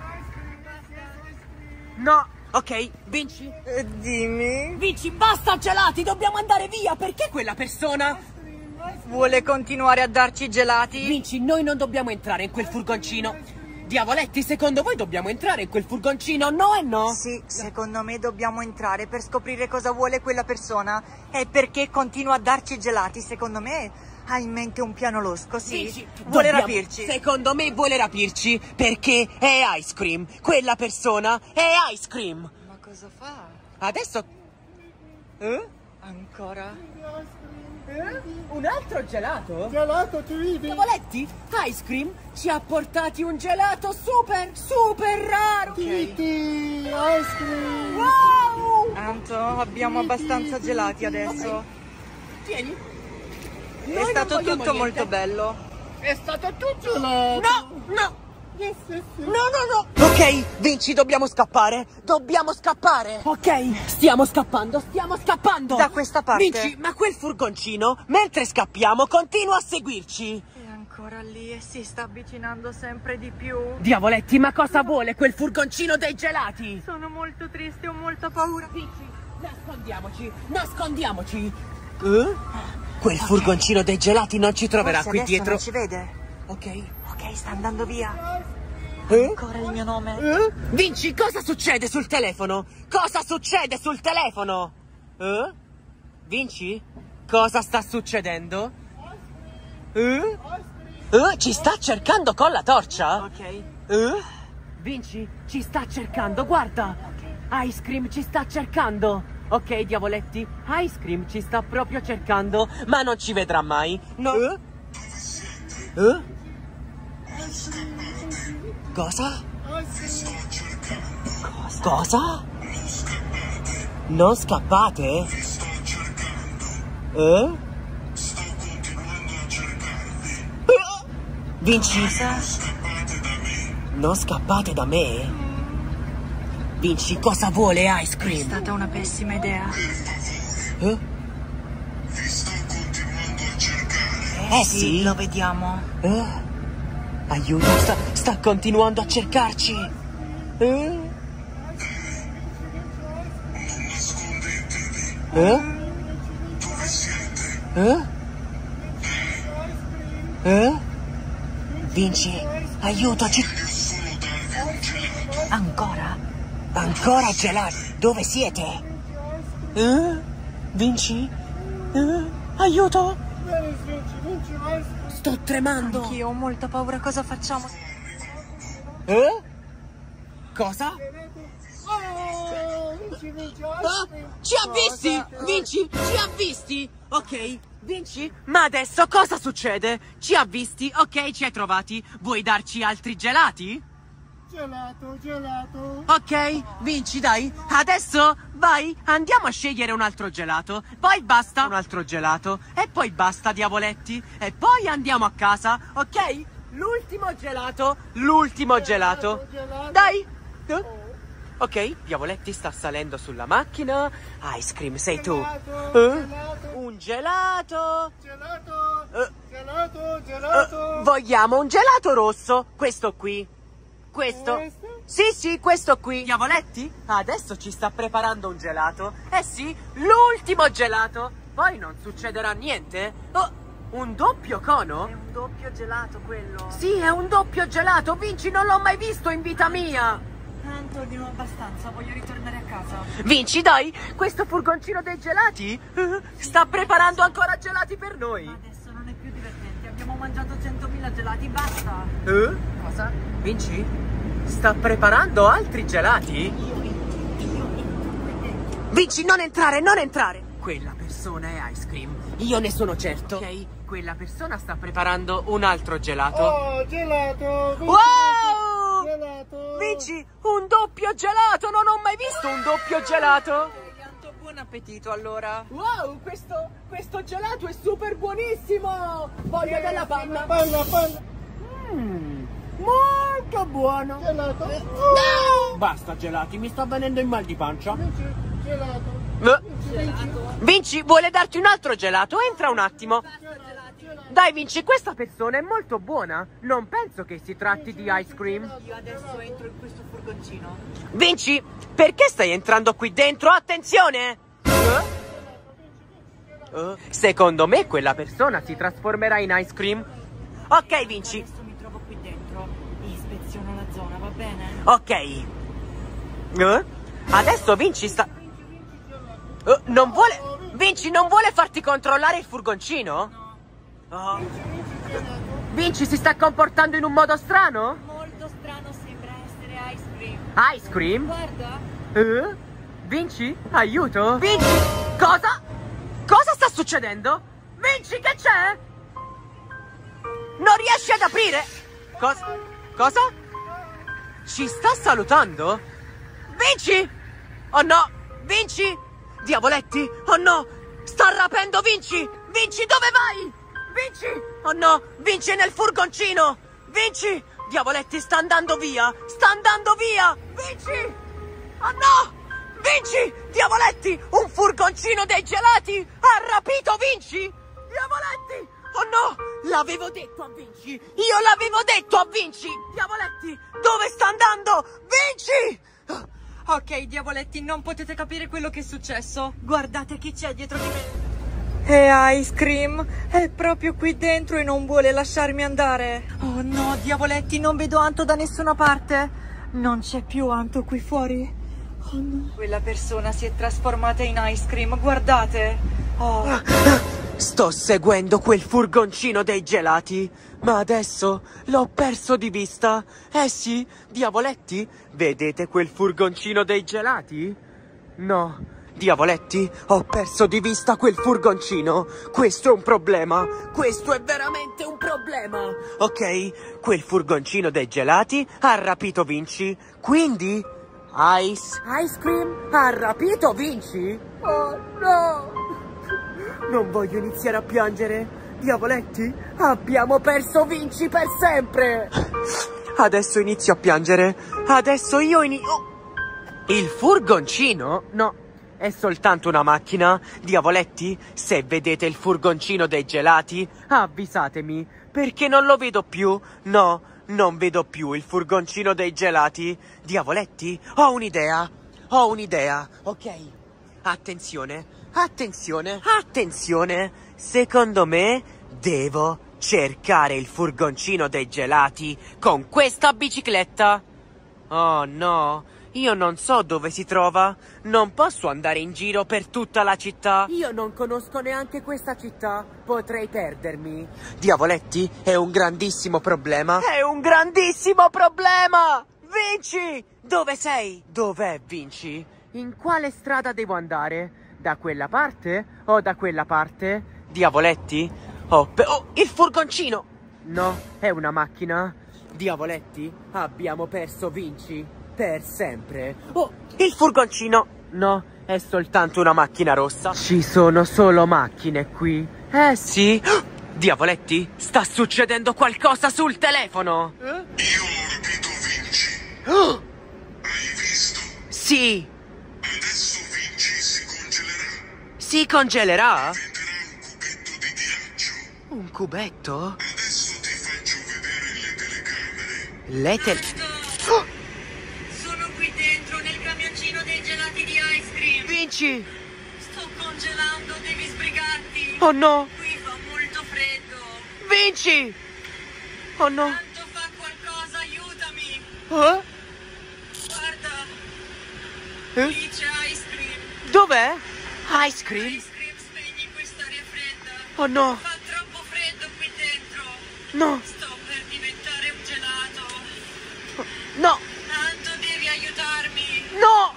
No! Ok, Vinci? Dimmi. Vinci, basta gelati, dobbiamo andare via. Perché quella persona? Vuole continuare a darci gelati? Vinci, noi non dobbiamo entrare in quel furgoncino. Diavoletti, secondo voi dobbiamo entrare in quel furgoncino? No e no? Sì, secondo me dobbiamo entrare per scoprire cosa vuole quella persona e perché continua a darci gelati. Secondo me ha in mente un piano losco, sì. Vinci, vuole dobbiamo- rapirci. Secondo me vuole rapirci perché è Ice Cream. Quella persona è Ice Cream. Ma cosa fa? Adesso... Ancora? Un altro gelato? Gelato, ti vedi? Diavoletti, Ice Cream ci ha portati un gelato super raro. Titi, ice cream. Wow! Anto, abbiamo abbastanza gelati adesso. Tieni. È Noi stato non vogliamo tutto niente. molto bello. È stato tutto gelato. No! Yes, yes, yes. No! Ok, Vinci, dobbiamo scappare. Dobbiamo scappare. Ok, stiamo scappando. Da questa parte. Vinci, ma quel furgoncino, mentre scappiamo, continua a seguirci. È ancora lì e si sta avvicinando sempre di più. Diavoletti, ma cosa vuole quel furgoncino dei gelati? Sono molto triste, ho molta paura. Vinci, nascondiamoci. Quel furgoncino dei gelati non ci troverà Forse qui adesso dietro. non ci vede. Ok, sta andando via. Eh? Ancora il mio nome. Vinci, cosa succede sul telefono? Cosa succede sul telefono? Vinci? Cosa sta succedendo? Ci sta cercando con la torcia? Ok. Vinci, ci sta cercando, guarda! Ice Cream ci sta cercando! Ok, diavoletti, Ice Cream ci sta proprio cercando, ma non ci vedrà mai. No. Cosa? Cosa? Non scappate? Vinci? Non scappate da me? Vinci, cosa vuole Ice Cream? È stata una pessima idea. Sì? Lo vediamo. Aiuto, sta continuando a cercarci. Vinci, aiutaci. Ancora? Ancora gelati? Dove siete? Vinci? Aiuto! Sto tremando. Anch'io ho molta paura, cosa facciamo? Cosa? Vinci, Ci ha visti! Vinci, ci ha visti! Ok, Vinci? Ma adesso cosa succede? Ci ha visti, ok, ci hai trovati. Vuoi darci altri gelati? Gelato. Ok, Vinci, dai. Adesso vai, andiamo a scegliere un altro gelato. Poi basta un altro gelato. E poi basta, diavoletti. E poi andiamo a casa, ok? L'ultimo gelato. Gelato. Dai. Ok, diavoletti sta salendo sulla macchina. Ice Cream, sei tu. Un gelato. Gelato. Vogliamo un gelato rosso. Questo qui. Questo? Sì, questo qui. Diavoletti? Adesso ci sta preparando un gelato. Eh sì, l'ultimo gelato. Poi non succederà niente. Oh, un doppio cono? È un doppio gelato quello. Sì, è un doppio gelato. Vinci, non l'ho mai visto in vita mia. Tanto di non abbastanza, voglio ritornare a casa. Vinci, dai, questo furgoncino dei gelati sta preparando ancora gelati per noi. Ma adesso non è più divertente, abbiamo mangiato 100.000 gelati, basta. Cosa? Vinci? Sta preparando altri gelati? Vinci, non entrare, non entrare! Quella persona è Ice Cream, io ne sono certo. Ok, quella persona sta preparando un altro gelato. Oh, gelato. Wow! Gelato. Vinci, un doppio gelato! Non ho mai visto un doppio gelato! Buon appetito allora. Wow, questo gelato è super buonissimo! Voglio della panna! Panna. Molto buono! Gelato. Basta gelati, mi sta venendo il mal di pancia. Gelato. Vinci, vuole darti un altro gelato? Entra un attimo. Dai Vinci, questa persona è molto buona. Non penso che si tratti di Ice Cream. Io adesso entro in questo furgoncino. Vinci, perché stai entrando qui dentro? Attenzione! Secondo me quella persona si trasformerà in Ice Cream. Ok Vinci. Adesso mi trovo qui dentro. Ispeziono la zona, va bene? Ok. Adesso Vinci sta... non vuole... Vinci, non vuole farti controllare il furgoncino? No. Vinci si sta comportando in un modo strano? Molto strano, sembra essere Ice Cream. Ice Cream? Guarda. Vinci, aiuto? Vinci, cosa? Cosa sta succedendo? Vinci, che c'è? Non riesci ad aprire? Cosa? Ci sta salutando? Vinci! Oh no! Vinci! Diavoletti! Oh no! Sta rapendo Vinci! Vinci, dove vai? Vinci! Oh no! Vinci è nel furgoncino! Vinci! Diavoletti, sta andando via! Sta andando via! Vinci! Oh no! Vinci! Diavoletti! Un furgoncino dei gelati! Ha rapito Vinci! Diavoletti! Oh no! L'avevo detto a Vinci! Io l'avevo detto a Vinci! Diavoletti! Dove sta andando? Vinci! Ok, diavoletti, non potete capire quello che è successo. Guardate chi c'è dietro di me. E Ice Cream è proprio qui dentro e non vuole lasciarmi andare. Oh no, diavoletti, non vedo Anto da nessuna parte. Non c'è più Anto qui fuori. Oh no. Quella persona si è trasformata in Ice Cream, guardate. Oh. Sto seguendo quel furgoncino dei gelati, ma adesso l'ho perso di vista. Eh sì, diavoletti, vedete quel furgoncino dei gelati? No. Diavoletti, ho perso di vista quel furgoncino. Questo è un problema. Questo è veramente un problema. Ok, quel furgoncino dei gelati ha rapito Vinci. Quindi, Ice Cream ha rapito Vinci? Oh no! Non voglio iniziare a piangere. Diavoletti, abbiamo perso Vinci per sempre. Adesso inizio a piangere. Adesso io Il furgoncino? No. È soltanto una macchina. Diavoletti, se vedete il furgoncino dei gelati, avvisatemi, perché non lo vedo più. No, non vedo più il furgoncino dei gelati. Diavoletti, ho un'idea. Ok, attenzione, attenzione, attenzione. Secondo me devo cercare il furgoncino dei gelati con questa bicicletta. Oh no, io non so dove si trova. Non posso andare in giro per tutta la città. Io non conosco neanche questa città. Potrei perdermi. Diavoletti, è un grandissimo problema. È un grandissimo problema! Vinci! Dove sei? Dov'è Vinci? In quale strada devo andare? Da quella parte o da quella parte? Diavoletti? Oh, il furgoncino! No, è una macchina. Diavoletti, abbiamo perso Vinci. Per sempre. Oh, il furgoncino! No, è soltanto una macchina rossa. Ci sono solo macchine qui. Eh sì. Diavoletti, sta succedendo qualcosa sul telefono. Io ho rapito Vinci. Oh, Hai visto? sì. Adesso Vinci si congelerà. Si congelerà? Diventerà un cubetto di ghiaccio. Un cubetto? Adesso ti faccio vedere le telecamere. Le tele... Sono qui dentro nel camioncino dei gelati di Ice Cream. Vinci! Sto congelando, devi sbrigarti. Oh no! Qui fa molto freddo. Vinci! Oh no! Tanto fa qualcosa, aiutami. Eh? Guarda, Eh? lì c'è Ice Cream. Dov'è? Ice cream? Ice Cream, spegni quest'aria fredda. Oh no! Fa troppo freddo qui dentro. No! Sto per diventare un gelato. No! Tanto devi aiutarmi. No!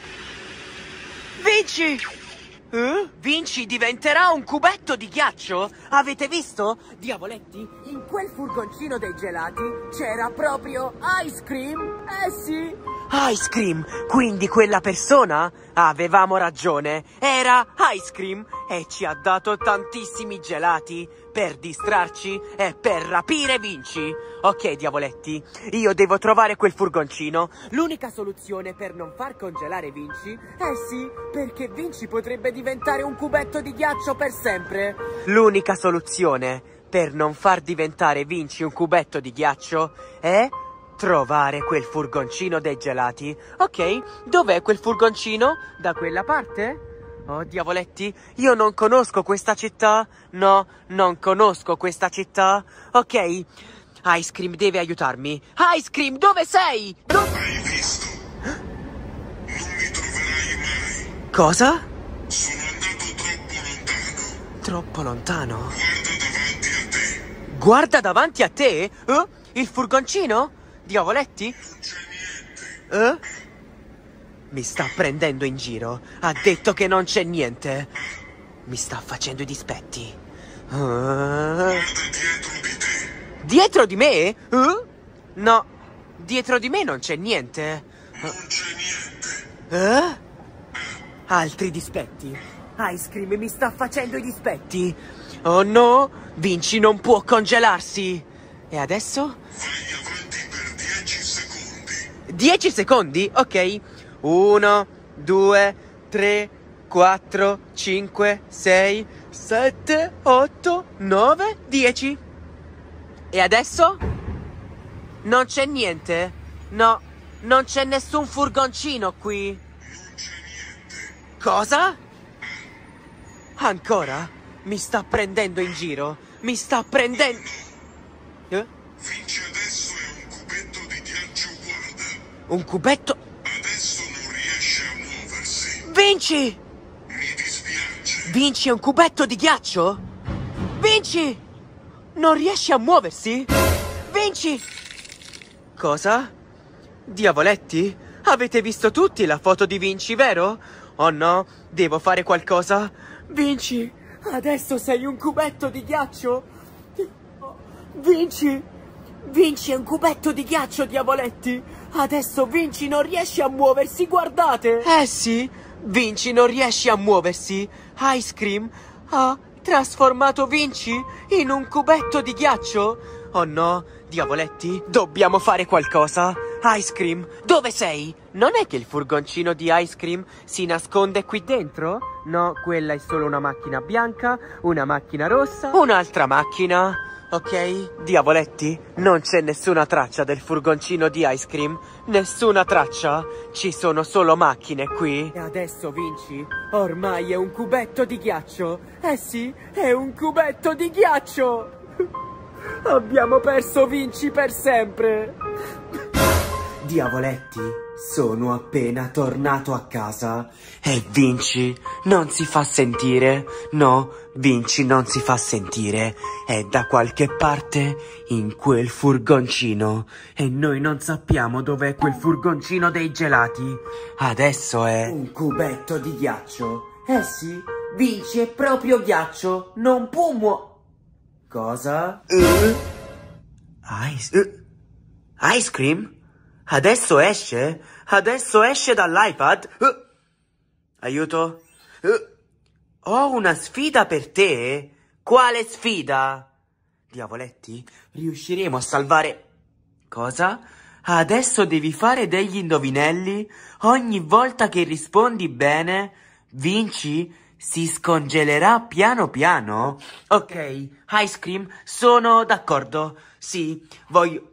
Vinci! Vinci diventerà un cubetto di ghiaccio? Avete visto? Diavoletti, in quel furgoncino dei gelati c'era proprio Ice Cream? Eh sì! Ice Cream! Quindi quella persona? Avevamo ragione, era Ice Cream e ci ha dato tantissimi gelati per distrarci e per rapire Vinci. Ok, diavoletti, io devo trovare quel furgoncino. L'unica soluzione per non far congelare Vinci? Eh sì, perché Vinci potrebbe diventare un cubetto di ghiaccio per sempre. L'unica soluzione per non far diventare Vinci un cubetto di ghiaccio è trovare quel furgoncino dei gelati. Ok, dov'è quel furgoncino? Da quella parte? Oh, diavoletti, io non conosco questa città. No, non conosco questa città. Ok, Ice Cream deve aiutarmi. Ice Cream, dove sei? Hai visto? Non mi troverai mai. Cosa? Sono andato troppo lontano. Troppo lontano. Guarda davanti a te. Guarda davanti a te? Il furgoncino? Diavoletti? Non c'è niente. Mi sta prendendo in giro. Ha detto che non c'è niente. Mi sta facendo i dispetti. Guarda dietro di te. Dietro di me? No, dietro di me non c'è niente. Non c'è niente. Altri dispetti. Ice Cream mi sta facendo i dispetti. Oh no, Vinci non può congelarsi. E adesso? Vai avanti per 10 secondi. 10 secondi? Ok. 1, 2, 3, 4, 5, 6, 7, 8, 9, 10. E adesso? Non c'è niente? No, non c'è nessun furgoncino qui. Non c'è niente. Cosa? Ancora? Mi sta prendendo in giro. Mi sta prendendo... Vinci adesso è un cubetto di ghiaccio, guarda. Un cubetto... Adesso non riesce a muoversi. Vinci! Mi dispiace. Vinci è un cubetto di ghiaccio? Vinci! Non riesce a muoversi? Vinci! Cosa? Diavoletti? Avete visto tutti la foto di Vinci, vero? Oh no, devo fare qualcosa. Vinci, adesso sei un cubetto di ghiaccio. Vinci! Vinci è un cubetto di ghiaccio, diavoletti. Adesso Vinci non riesce a muoversi, guardate. Sì, Vinci non riesce a muoversi. Ice Cream ha trasformato Vinci in un cubetto di ghiaccio. Oh no, diavoletti, dobbiamo fare qualcosa. Ice Cream, dove sei? Non è che il furgoncino di Ice Cream si nasconde qui dentro? No, quella è solo una macchina bianca, una macchina rossa, un'altra macchina. Ok, diavoletti, non c'è nessuna traccia del furgoncino di Ice Cream. Nessuna traccia. Ci sono solo macchine qui. E adesso Vinci ormai è un cubetto di ghiaccio. Sì, è un cubetto di ghiaccio. Abbiamo perso Vinci per sempre. Diavoletti, sono appena tornato a casa e Vinci non si fa sentire. No, Vinci non si fa sentire. È da qualche parte in quel furgoncino e noi non sappiamo dov'è quel furgoncino dei gelati. Adesso è un cubetto di ghiaccio. Sì, Vinci è proprio ghiaccio. Non può Cosa? Ice Cream? Adesso esce? Adesso esce dall'iPad? Aiuto? Ho una sfida per te? Quale sfida? Diavoletti, riusciremo a salvare... Cosa? Adesso devi fare degli indovinelli? Ogni volta che rispondi bene, Vinci si scongelerà piano piano? Ok, Ice Cream, sono d'accordo. Sì, voglio...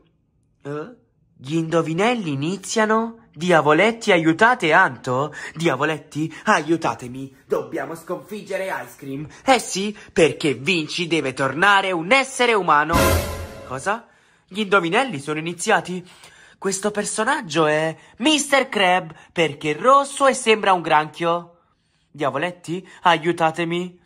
Gli indovinelli iniziano? Diavoletti, aiutate Anto? Diavoletti, aiutatemi. Dobbiamo sconfiggere Ice Cream. Sì, perché Vinci deve tornare un essere umano. Cosa? Gli indovinelli sono iniziati? Questo personaggio è Mr. Crab perché è rosso e sembra un granchio. Diavoletti, aiutatemi.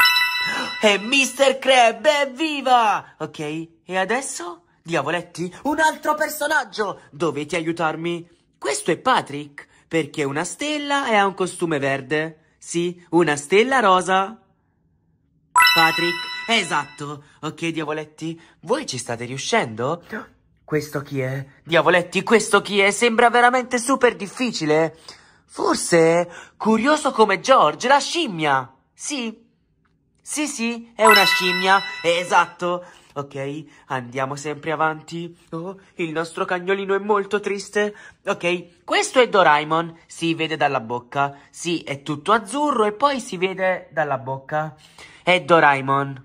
È Mr. Crab, evviva! Ok, e adesso? Diavoletti, un altro personaggio! Dovete aiutarmi. Questo è Patrick, perché è una stella e ha un costume verde. Sì, una stella rosa. Patrick, esatto. Ok, diavoletti, voi ci state riuscendo? Questo chi è? Diavoletti, questo chi è? Sembra veramente super difficile. Forse curioso come George, la scimmia. Sì. Sì, è una scimmia. Esatto. Ok, andiamo sempre avanti. Oh, il nostro cagnolino è molto triste. Ok, questo è Doraemon. Si vede dalla bocca. Sì, è tutto azzurro e poi si vede dalla bocca. È Doraemon.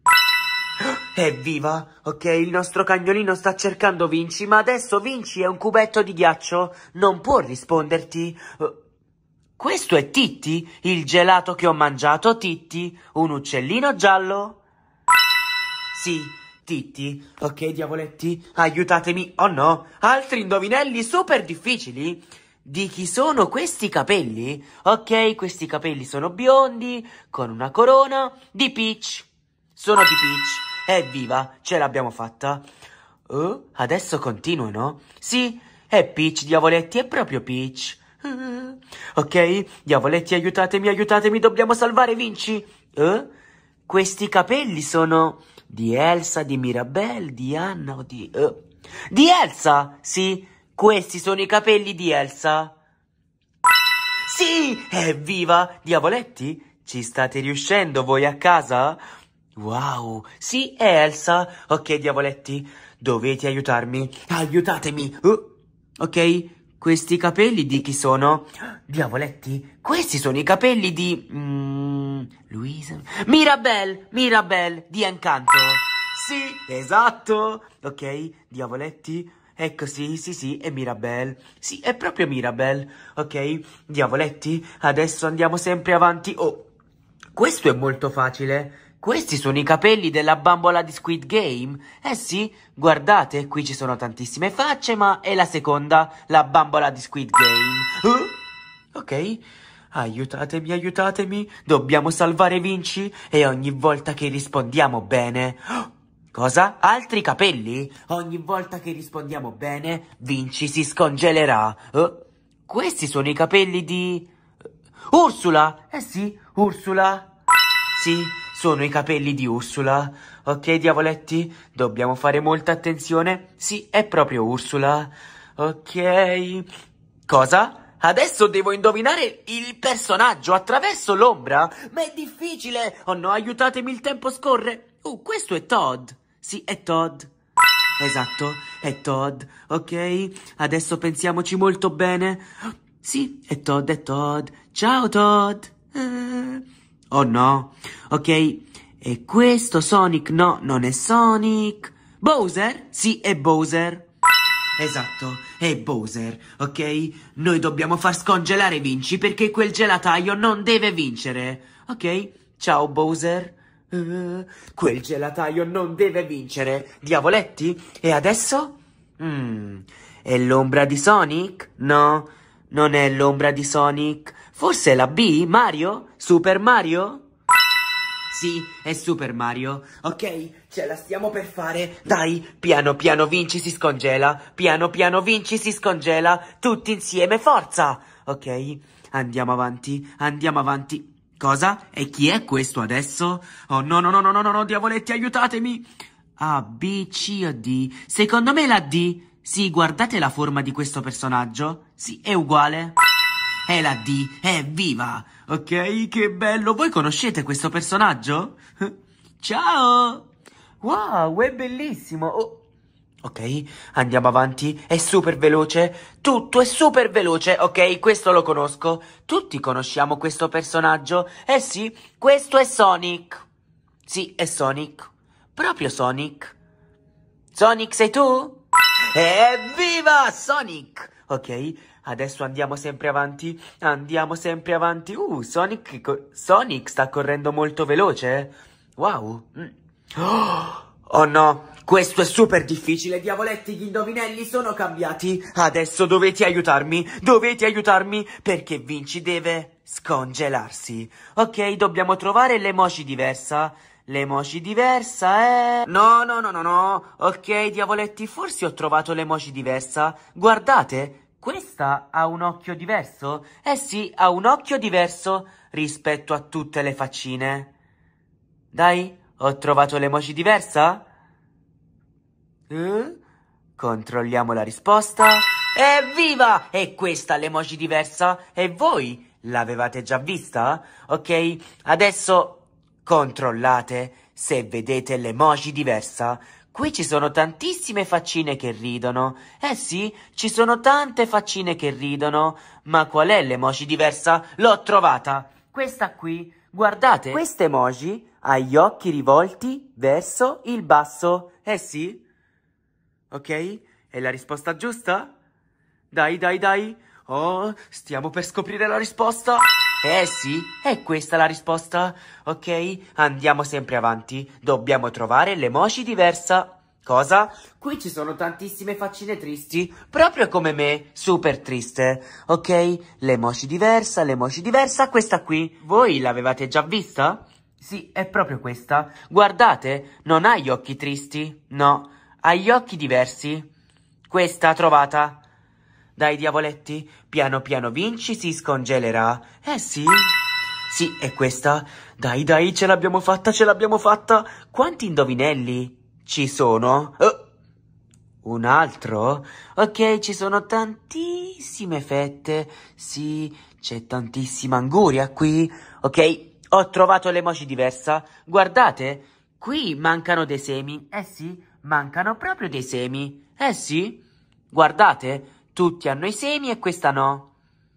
Evviva! Ok, il nostro cagnolino sta cercando Vinci, ma adesso Vinci è un cubetto di ghiaccio. Non può risponderti. Questo è Titti, il gelato che ho mangiato. Titti, un uccellino giallo. Sì, Titti. Ok, diavoletti, aiutatemi. Oh no, altri indovinelli super difficili. Di chi sono questi capelli? Ok, questi capelli sono biondi, con una corona, di Peach. Sono di Peach. Evviva, ce l'abbiamo fatta. Adesso continuano? Sì, è Peach, diavoletti, è proprio Peach. Ok, diavoletti, aiutatemi, dobbiamo salvare Vinci. Questi capelli sono di Elsa, di Mirabelle, di Anna o di Elsa! Sì, questi sono i capelli di Elsa. Sì, evviva! Diavoletti, ci state riuscendo voi a casa? Wow, sì, è Elsa. Ok, diavoletti, dovete aiutarmi. Aiutatemi. Ok, questi capelli di chi sono? Diavoletti, questi sono i capelli di... Luisa? Mirabelle, di Encanto. Sì, esatto. Ok, diavoletti, ecco sì, è Mirabelle. Sì, è proprio Mirabelle. Ok, diavoletti, adesso andiamo sempre avanti. questo è molto facile. Questi sono i capelli della bambola di Squid Game. Eh sì, guardate, qui ci sono tantissime facce, ma è la seconda, la bambola di Squid Game. Ok, aiutatemi, aiutatemi. Dobbiamo salvare Vinci e ogni volta che rispondiamo bene... Cosa? Altri capelli? Ogni volta che rispondiamo bene, Vinci si scongelerà. Questi sono i capelli di... Ursula! Eh sì, Ursula. Sì, sono i capelli di Ursula. Ok, diavoletti, dobbiamo fare molta attenzione. Sì, è proprio Ursula. Ok. Cosa? Adesso devo indovinare il personaggio attraverso l'ombra? Ma è difficile! Oh no, aiutatemi, il tempo scorre! Questo è Todd! Sì, è Todd! Esatto, è Todd, ok? Adesso pensiamoci molto bene. Sì, è Todd, è Todd. Ciao, Todd! Oh no, ok? E questo Sonic? No, non è Sonic. Bowser? Sì, è Bowser. Esatto, è Bowser, ok? Noi dobbiamo far scongelare Vinci perché quel gelataio non deve vincere, ok? Ciao Bowser. Quel gelataio non deve vincere, diavoletti. E adesso? È l'ombra di Sonic? No, non è l'ombra di Sonic. Forse è la B, Mario? Super Mario? Sì, è Super Mario. Ok, ce la stiamo per fare. Dai, piano piano Vinci si scongela. Piano piano Vinci si scongela. Tutti insieme, forza. Ok, andiamo avanti, andiamo avanti. Cosa? E chi è questo adesso? Oh no, no, no, no, no, no, no, diavoletti, aiutatemi. A, B, C o D? Secondo me la D. Sì, guardate la forma di questo personaggio. Sì, è uguale. È la D, è viva. Ok, che bello. Voi conoscete questo personaggio? Ciao. Wow, è bellissimo. Ok, andiamo avanti. È super veloce. Tutto è super veloce. Ok, questo lo conosco. Tutti conosciamo questo personaggio. Eh sì, questo è Sonic. Sì, è Sonic. Proprio Sonic. Sonic, sei tu? Evviva, Sonic! Ok, adesso andiamo sempre avanti. Andiamo sempre avanti. Sonic sta correndo molto veloce. Wow. Oh no, questo è super difficile, diavoletti, gli indovinelli sono cambiati. Adesso dovete aiutarmi, perché Vinci deve scongelarsi. Ok, dobbiamo trovare l'emoji diversa. L'emoji diversa è... No, no, no, no, no. Ok, diavoletti, forse ho trovato l'emoji diversa. Guardate, questa ha un occhio diverso. Eh sì, ha un occhio diverso rispetto a tutte le faccine. Dai, ho trovato l'emoji diversa? Controlliamo la risposta. Evviva! È questa l'emoji diversa? E voi l'avevate già vista? Ok, adesso controllate se vedete l'emoji diversa. Qui ci sono tantissime faccine che ridono. Eh sì, ci sono tante faccine che ridono. Ma qual è l'emoji diversa? L'ho trovata. Questa qui. Guardate, questa emoji ha gli occhi rivolti verso il basso. Eh sì. Ok? È la risposta giusta? Dai, dai, dai. Oh, stiamo per scoprire la risposta. Eh sì, è questa la risposta. Ok, andiamo sempre avanti. Dobbiamo trovare l'emoji diversa. Cosa? Qui ci sono tantissime faccine tristi, proprio come me, super triste. Ok, l'emoji diversa, questa qui. Voi l'avevate già vista? Sì, è proprio questa. Guardate, non ha gli occhi tristi. No, ha gli occhi diversi. Questa trovata. Dai, diavoletti, piano piano Vinci si scongelerà. Eh sì. Sì, è questa. Dai, dai, ce l'abbiamo fatta, ce l'abbiamo fatta. Quanti indovinelli ci sono? Un altro? Ok, ci sono tantissime fette. Sì, c'è tantissima anguria qui. Ok, ho trovato l'emoji diversa. Guardate, qui mancano dei semi. Eh sì, mancano proprio dei semi. Eh sì, guardate. Tutti hanno i semi e questa no.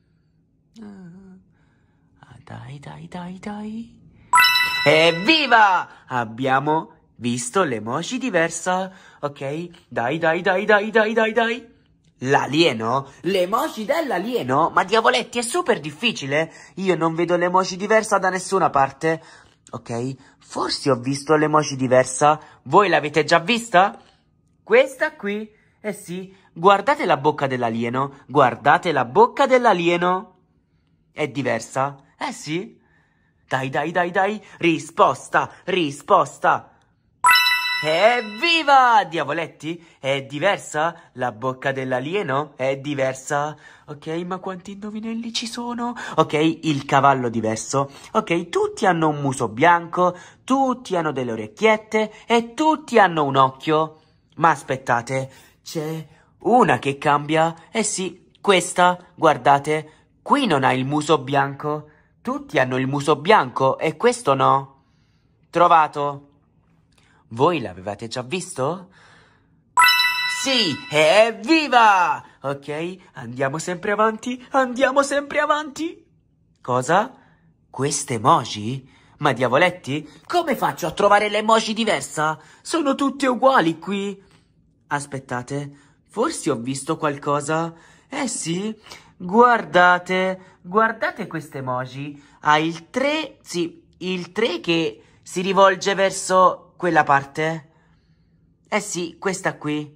Dai, dai, dai, dai. Evviva! Abbiamo visto l'emoji diversa. Ok, dai, dai, dai, dai, dai, dai, dai. L'alieno? L'emoji dell'alieno? Ma diavoletti, è super difficile. Io non vedo l'emoji diversa da nessuna parte. Ok, forse ho visto l'emoji diversa. Voi l'avete già vista? Questa qui? Eh sì, guardate la bocca dell'alieno. Guardate la bocca dell'alieno. È diversa? Eh sì. Dai, dai, dai, dai. Risposta, risposta. Evviva! Diavoletti, è diversa? La bocca dell'alieno è diversa? Ok, ma quanti indovinelli ci sono? Ok, il cavallo diverso. Ok, tutti hanno un muso bianco, tutti hanno delle orecchiette e tutti hanno un occhio. Ma aspettate, c'è una che cambia. Eh sì, questa, guardate, qui non ha il muso bianco. Tutti hanno il muso bianco e questo no. Trovato. Voi l'avevate già visto? Sì, evviva! Ok, andiamo sempre avanti, andiamo sempre avanti. Cosa? Queste emoji? Ma diavoletti, come faccio a trovare l'emoji diversa? Sono tutte uguali qui. Aspettate, forse ho visto qualcosa. Eh sì, guardate, guardate queste emoji. Ha il 3, sì, il 3 che si rivolge verso quella parte? Eh sì, questa qui.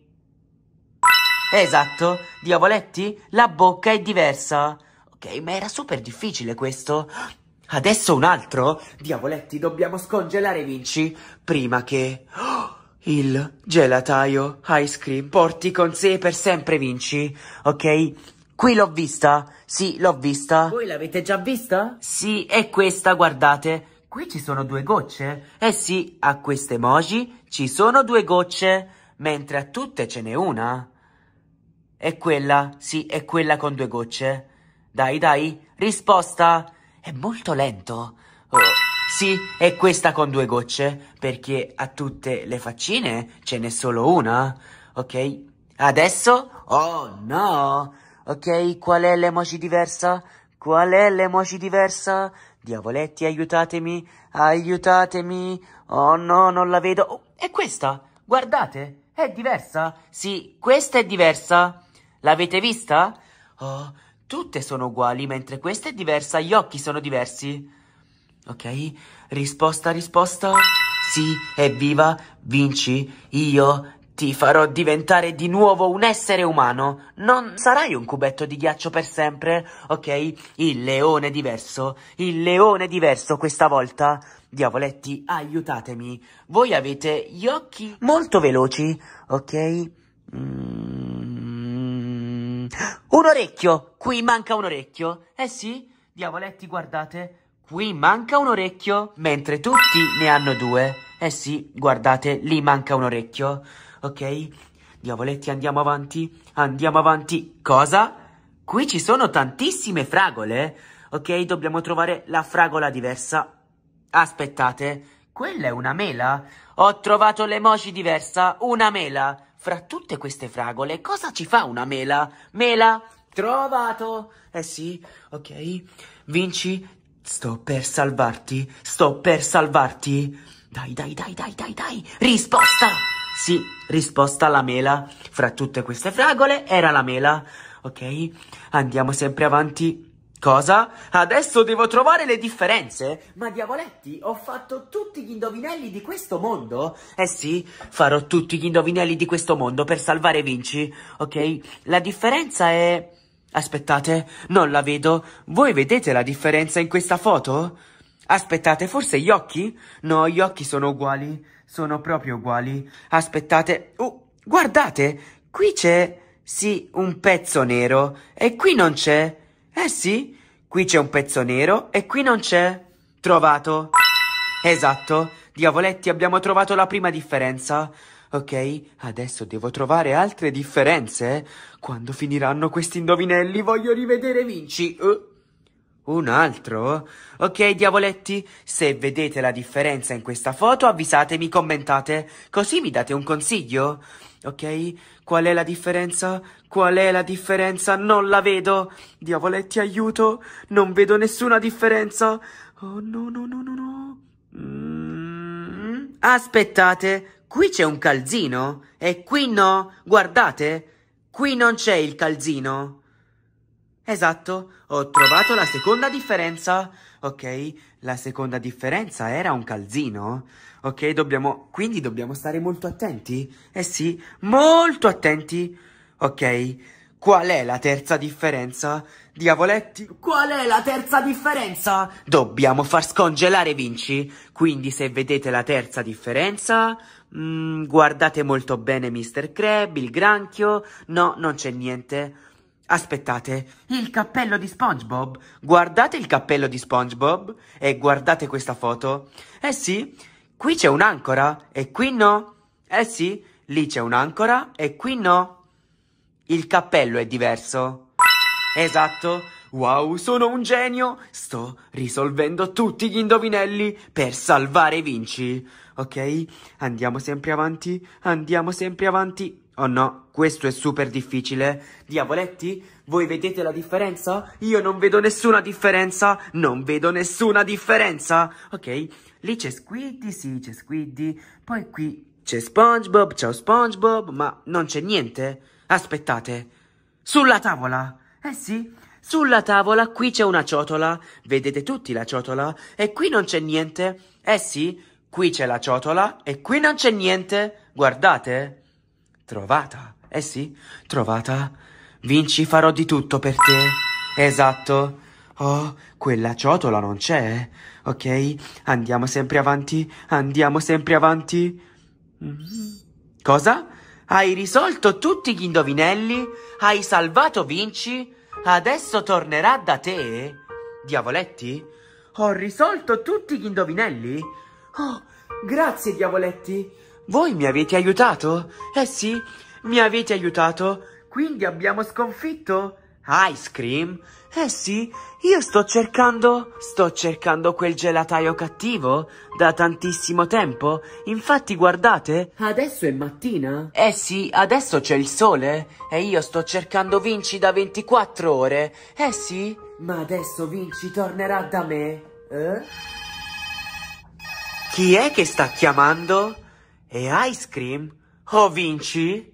Esatto, diavoletti, la bocca è diversa. Ok, ma era super difficile questo. Adesso un altro? Diavoletti, dobbiamo scongelare Vinci prima che il gelataio ice cream porti con sé per sempre Vinci. Ok, qui l'ho vista. Sì, l'ho vista. Voi l'avete già vista? Sì, è questa, guardate. Qui ci sono 2 gocce. Eh sì, a queste emoji ci sono 2 gocce, mentre a tutte ce n'è una. È quella, sì, è quella con 2 gocce. Dai, dai, risposta. È molto lento. Oh, sì, è questa con 2 gocce, perché a tutte le faccine ce n'è solo una. Ok, adesso? Oh no. Ok, qual è l'emoji diversa? Qual è l'emoji diversa? Diavoletti, aiutatemi, aiutatemi. Oh no, non la vedo. Oh, è questa, guardate, è diversa. Sì, questa è diversa. L'avete vista? Oh, tutte sono uguali, mentre questa è diversa, gli occhi sono diversi. Ok, risposta, risposta. Sì, evviva, Vinci, io ti farò diventare di nuovo un essere umano. Non sarai un cubetto di ghiaccio per sempre, ok? Il leone è diverso questa volta. Diavoletti, aiutatemi. Voi avete gli occhi molto veloci, ok? Un orecchio, qui manca un orecchio. Eh sì, diavoletti, guardate. Qui manca un orecchio, mentre tutti ne hanno 2. Eh sì, guardate, lì manca un orecchio. Ok, diavoletti, andiamo avanti, andiamo avanti. Cosa? Qui ci sono tantissime fragole. Ok, dobbiamo trovare la fragola diversa. Aspettate, quella è una mela? Ho trovato l'emoji diversa, una mela. Fra tutte queste fragole, cosa ci fa una mela? Mela, trovato. Eh sì, ok. Vinci, sto per salvarti, sto per salvarti. Dai, dai, dai, dai, dai, dai. Risposta! Sì, risposta alla mela. Fra tutte queste fragole era la mela. Ok, andiamo sempre avanti. Cosa? Adesso devo trovare le differenze? Ma diavoletti, ho fatto tutti gli indovinelli di questo mondo? Eh sì, farò tutti gli indovinelli di questo mondo per salvare Vinci. Ok, la differenza è... Aspettate, non la vedo. Voi vedete la differenza in questa foto? Aspettate, forse gli occhi? No, gli occhi sono uguali. Sono proprio uguali. Aspettate. Oh, guardate, qui c'è, sì, un pezzo nero. E qui non c'è. Eh sì, qui c'è un pezzo nero e qui non c'è. Trovato. Esatto, diavoletti, abbiamo trovato la prima differenza. Ok, adesso devo trovare altre differenze. Quando finiranno questi indovinelli voglio rivedere Vinci. Un altro? Ok, diavoletti, se vedete la differenza in questa foto avvisatemi, commentate, così mi date un consiglio. Ok, qual è la differenza? Qual è la differenza? Non la vedo. Diavoletti, aiuto, non vedo nessuna differenza. Oh no, no, no, no, no. Aspettate, qui c'è un calzino e qui no, guardate. qui non c'è il calzino. Esatto, ho trovato la seconda differenza. Ok, la seconda differenza era un calzino. Ok, quindi dobbiamo stare molto attenti. Eh sì, molto attenti. Ok, qual è la terza differenza? Diavoletti, qual è la terza differenza? Dobbiamo far scongelare Vinci. Quindi se vedete la terza differenza, guardate molto bene Mr. Crab, il granchio. No, non c'è niente. Aspettate, il cappello di SpongeBob. Guardate il cappello di SpongeBob e guardate questa foto. Eh sì, qui c'è un'ancora e qui no. Eh sì, lì c'è un'ancora e qui no. Il cappello è diverso. Esatto. Wow, sono un genio. Sto risolvendo tutti gli indovinelli per salvare Vinci. Ok, andiamo sempre avanti. Andiamo sempre avanti. Oh no, questo è super difficile. Diavoletti, voi vedete la differenza? Io non vedo nessuna differenza. Non vedo nessuna differenza. Ok, lì c'è Squiddy, sì, c'è Squiddy. Poi qui c'è SpongeBob, ciao SpongeBob, ma non c'è niente. Aspettate, sulla tavola. Eh sì, sulla tavola qui c'è una ciotola. Vedete tutti la ciotola? E qui non c'è niente. Eh sì, qui c'è la ciotola e qui non c'è niente. Guardate. Trovata. Eh sì, trovata. Vinci, farò di tutto per te. Esatto. Oh, quella ciotola non c'è. Ok, andiamo sempre avanti. Andiamo sempre avanti. Cosa? Hai risolto tutti gli indovinelli? Hai salvato Vinci? Adesso tornerà da te? Diavoletti? Ho risolto tutti gli indovinelli? Oh, grazie Diavoletti. Voi mi avete aiutato? Eh sì, mi avete aiutato. Quindi abbiamo sconfitto Ice Cream? Eh sì, io sto cercando quel gelataio cattivo da tantissimo tempo. Infatti guardate, adesso è mattina. Eh sì, adesso c'è il sole e io sto cercando Vinci da 24 ore. Eh sì, ma adesso Vinci tornerà da me. Chi è che sta chiamando? È Ice Cream? Oh, Vinci?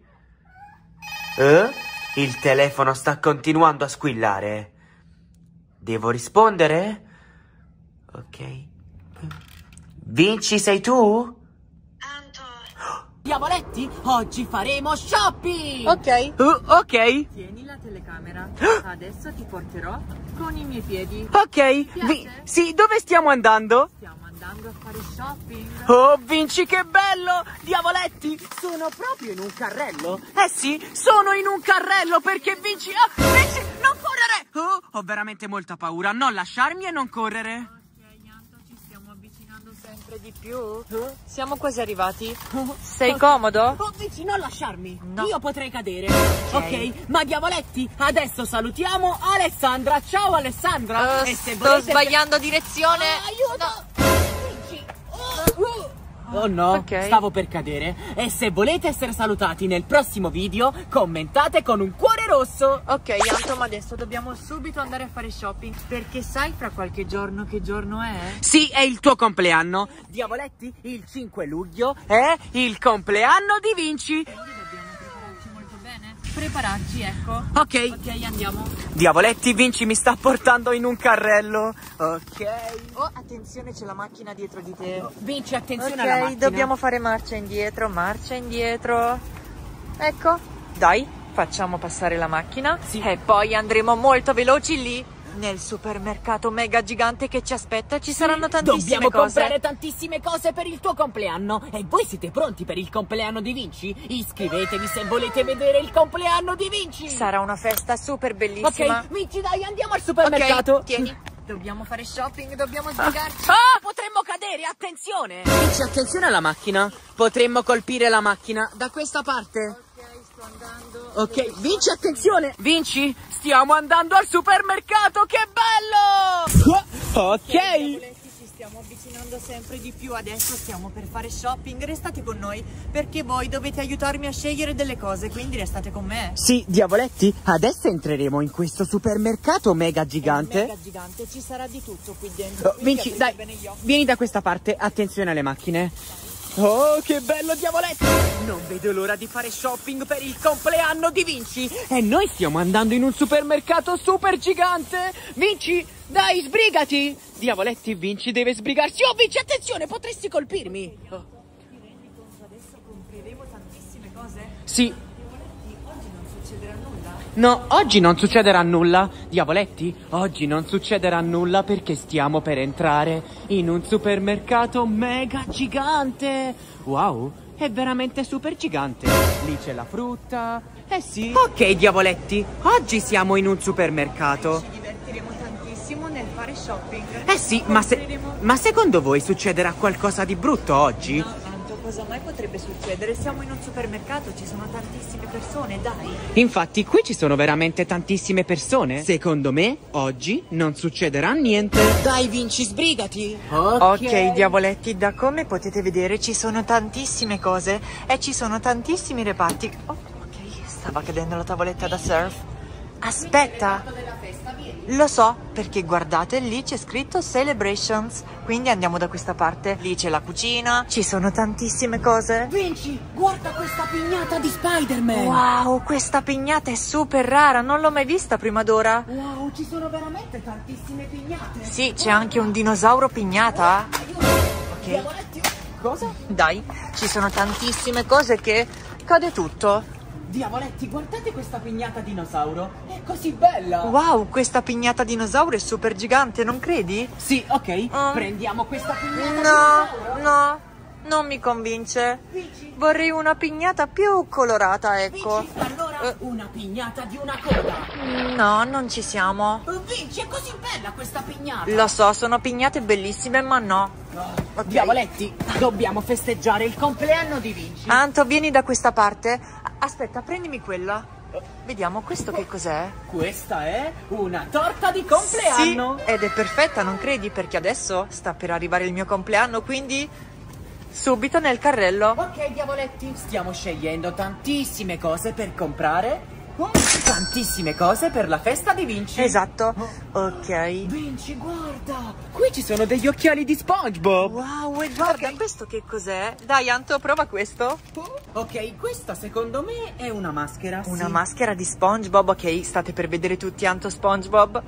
Il telefono sta continuando a squillare. Devo rispondere? Ok. Vinci, sei tu? Diavoletti, oggi faremo shopping! Ok. Ok. Tieni la telecamera. Adesso ti porterò con i miei piedi. Ok. piace? Sì, dove stiamo andando? Stiamo andando a fare shopping. Oh, Vinci, che bello! Diavoletti, sono proprio in un carrello. Eh sì, sono in un carrello perché Vinci... Ah, Vinci, non correre! Oh, ho veramente molta paura. Non lasciarmi e non correre. Ok, Anto, ci stiamo avvicinando sempre di più. Siamo quasi arrivati. Sei comodo? Oh, Vinci, non lasciarmi. No. Io potrei cadere. Ok, ma Diavoletti, adesso salutiamo Alessandra. Ciao, Alessandra. E se sto volete... sbagliando direzione. Aiuto! Oh no, Ok. stavo per cadere. E se volete essere salutati nel prossimo video, commentate con un cuore rosso. Ok, Anto, ma adesso dobbiamo subito andare a fare shopping. Perché sai fra qualche giorno che giorno è? Sì, è il tuo compleanno. Diavoletti, il 5 luglio è il compleanno di Vinci. Quindi dobbiamo prepararci molto bene. Prepararci, ecco. Ok. Ok, andiamo. Diavoletti, Vinci mi sta portando in un carrello. Ok. Oh, attenzione, c'è la macchina dietro di te. Vinci, attenzione alla Ok, macchina. dobbiamo fare marcia indietro. Ecco, dai, facciamo passare la macchina. Sì. E poi andremo molto veloci lì, nel supermercato mega gigante che ci aspetta. Ci saranno tantissime Dobbiamo cose. comprare tantissime cose per il tuo compleanno. E voi siete pronti per il compleanno di Vinci? Iscrivetevi se volete vedere il compleanno di Vinci. Sarà una festa super bellissima. Ok, Vinci, dai, andiamo al supermercato. Ok, tieni. Dobbiamo fare shopping, dobbiamo sbrigarci. Ah, potremmo cadere, attenzione! Vinci, attenzione alla macchina. Potremmo colpire la macchina da questa parte. Ok, sto andando. Ok, Vinci, attenzione! Vinci, stiamo andando al supermercato, che bello! Ok! Diavoletti, ci stiamo avvicinando sempre di più. Adesso stiamo per fare shopping. Restate con noi perché voi dovete aiutarmi a scegliere delle cose, quindi restate con me. Sì, Diavoletti, adesso entreremo in questo supermercato mega gigante. Mega gigante, ci sarà di tutto qui dentro. Oh, quindi Vinci, aprite dai, bene gli occhi. vieni da questa parte, attenzione alle macchine. Oh, che bello, Diavoletti! Non vedo l'ora di fare shopping per il compleanno di Vinci. E noi stiamo andando in un supermercato super gigante. Vinci, dai, sbrigati! Diavoletti, Vinci deve sbrigarsi. Oh, Vinci, attenzione, potresti colpirmi. Oh. Ti rendi conto? Adesso compreremo tantissime cose? Sì. Oggi non succederà nulla? No, oggi non succederà nulla. Diavoletti, oggi non succederà nulla perché stiamo per entrare in un supermercato mega gigante. Wow, è veramente super gigante. Lì c'è la frutta. Eh sì. Ok, Diavoletti, oggi siamo in un supermercato. Ci divertiremo tantissimo nel fare shopping. Eh sì, ma secondo voi succederà qualcosa di brutto oggi? No, tanto cosa mai potrebbe succedere? Siamo in un supermercato, ci sono tantissime persone, dai. Infatti qui ci sono veramente tantissime persone. Secondo me oggi non succederà niente. Dai, Vinci, sbrigati. Ok, Diavoletti, da come potete vedere ci sono tantissime cose e ci sono tantissimi reparti. Oh, ok, stava cadendo la tavoletta da surf. Aspetta, lo so, perché guardate, lì c'è scritto Celebrations. Quindi andiamo da questa parte. Lì c'è la cucina, ci sono tantissime cose. Vinci, guarda questa pignata di Spider-Man. Wow, questa pignata è super rara, non l'ho mai vista prima d'ora. Wow, ci sono veramente tantissime pignate. Sì, c'è anche un dinosauro pignata. Ok. Cosa? Dai, ci sono tantissime cose che cade tutto. Diavoletti, guardate questa pignata dinosauro. È così bella. Wow, questa pignata dinosauro è super gigante, non credi? Sì, ok, prendiamo questa pignata dinosauro. No, non mi convince. Vorrei una pignata più colorata, ecco. Vinci, allora una pignata di una coda. No, non ci siamo. Vinci, è così bella questa pignata. Lo so, sono pignate bellissime, ma no. Okay. Diavoletti, dobbiamo festeggiare il compleanno di Vinci. Anto, vieni da questa parte. Aspetta, prendimi quella. Vediamo, questo che cos'è? Questa è una torta di compleanno. Sì, ed è perfetta, non credi? Perché adesso sta per arrivare il mio compleanno, quindi subito nel carrello. Ok, Diavoletti, stiamo scegliendo tantissime cose per comprare. Tantissime cose per la festa di Vinci. Esatto. Ok. Vinci, guarda, qui ci sono degli occhiali di SpongeBob. Wow, e guarda, questo che cos'è? Dai, Anto, prova questo. Ok, questa secondo me è una maschera. Una maschera di SpongeBob. Ok, state per vedere tutti Anto SpongeBob.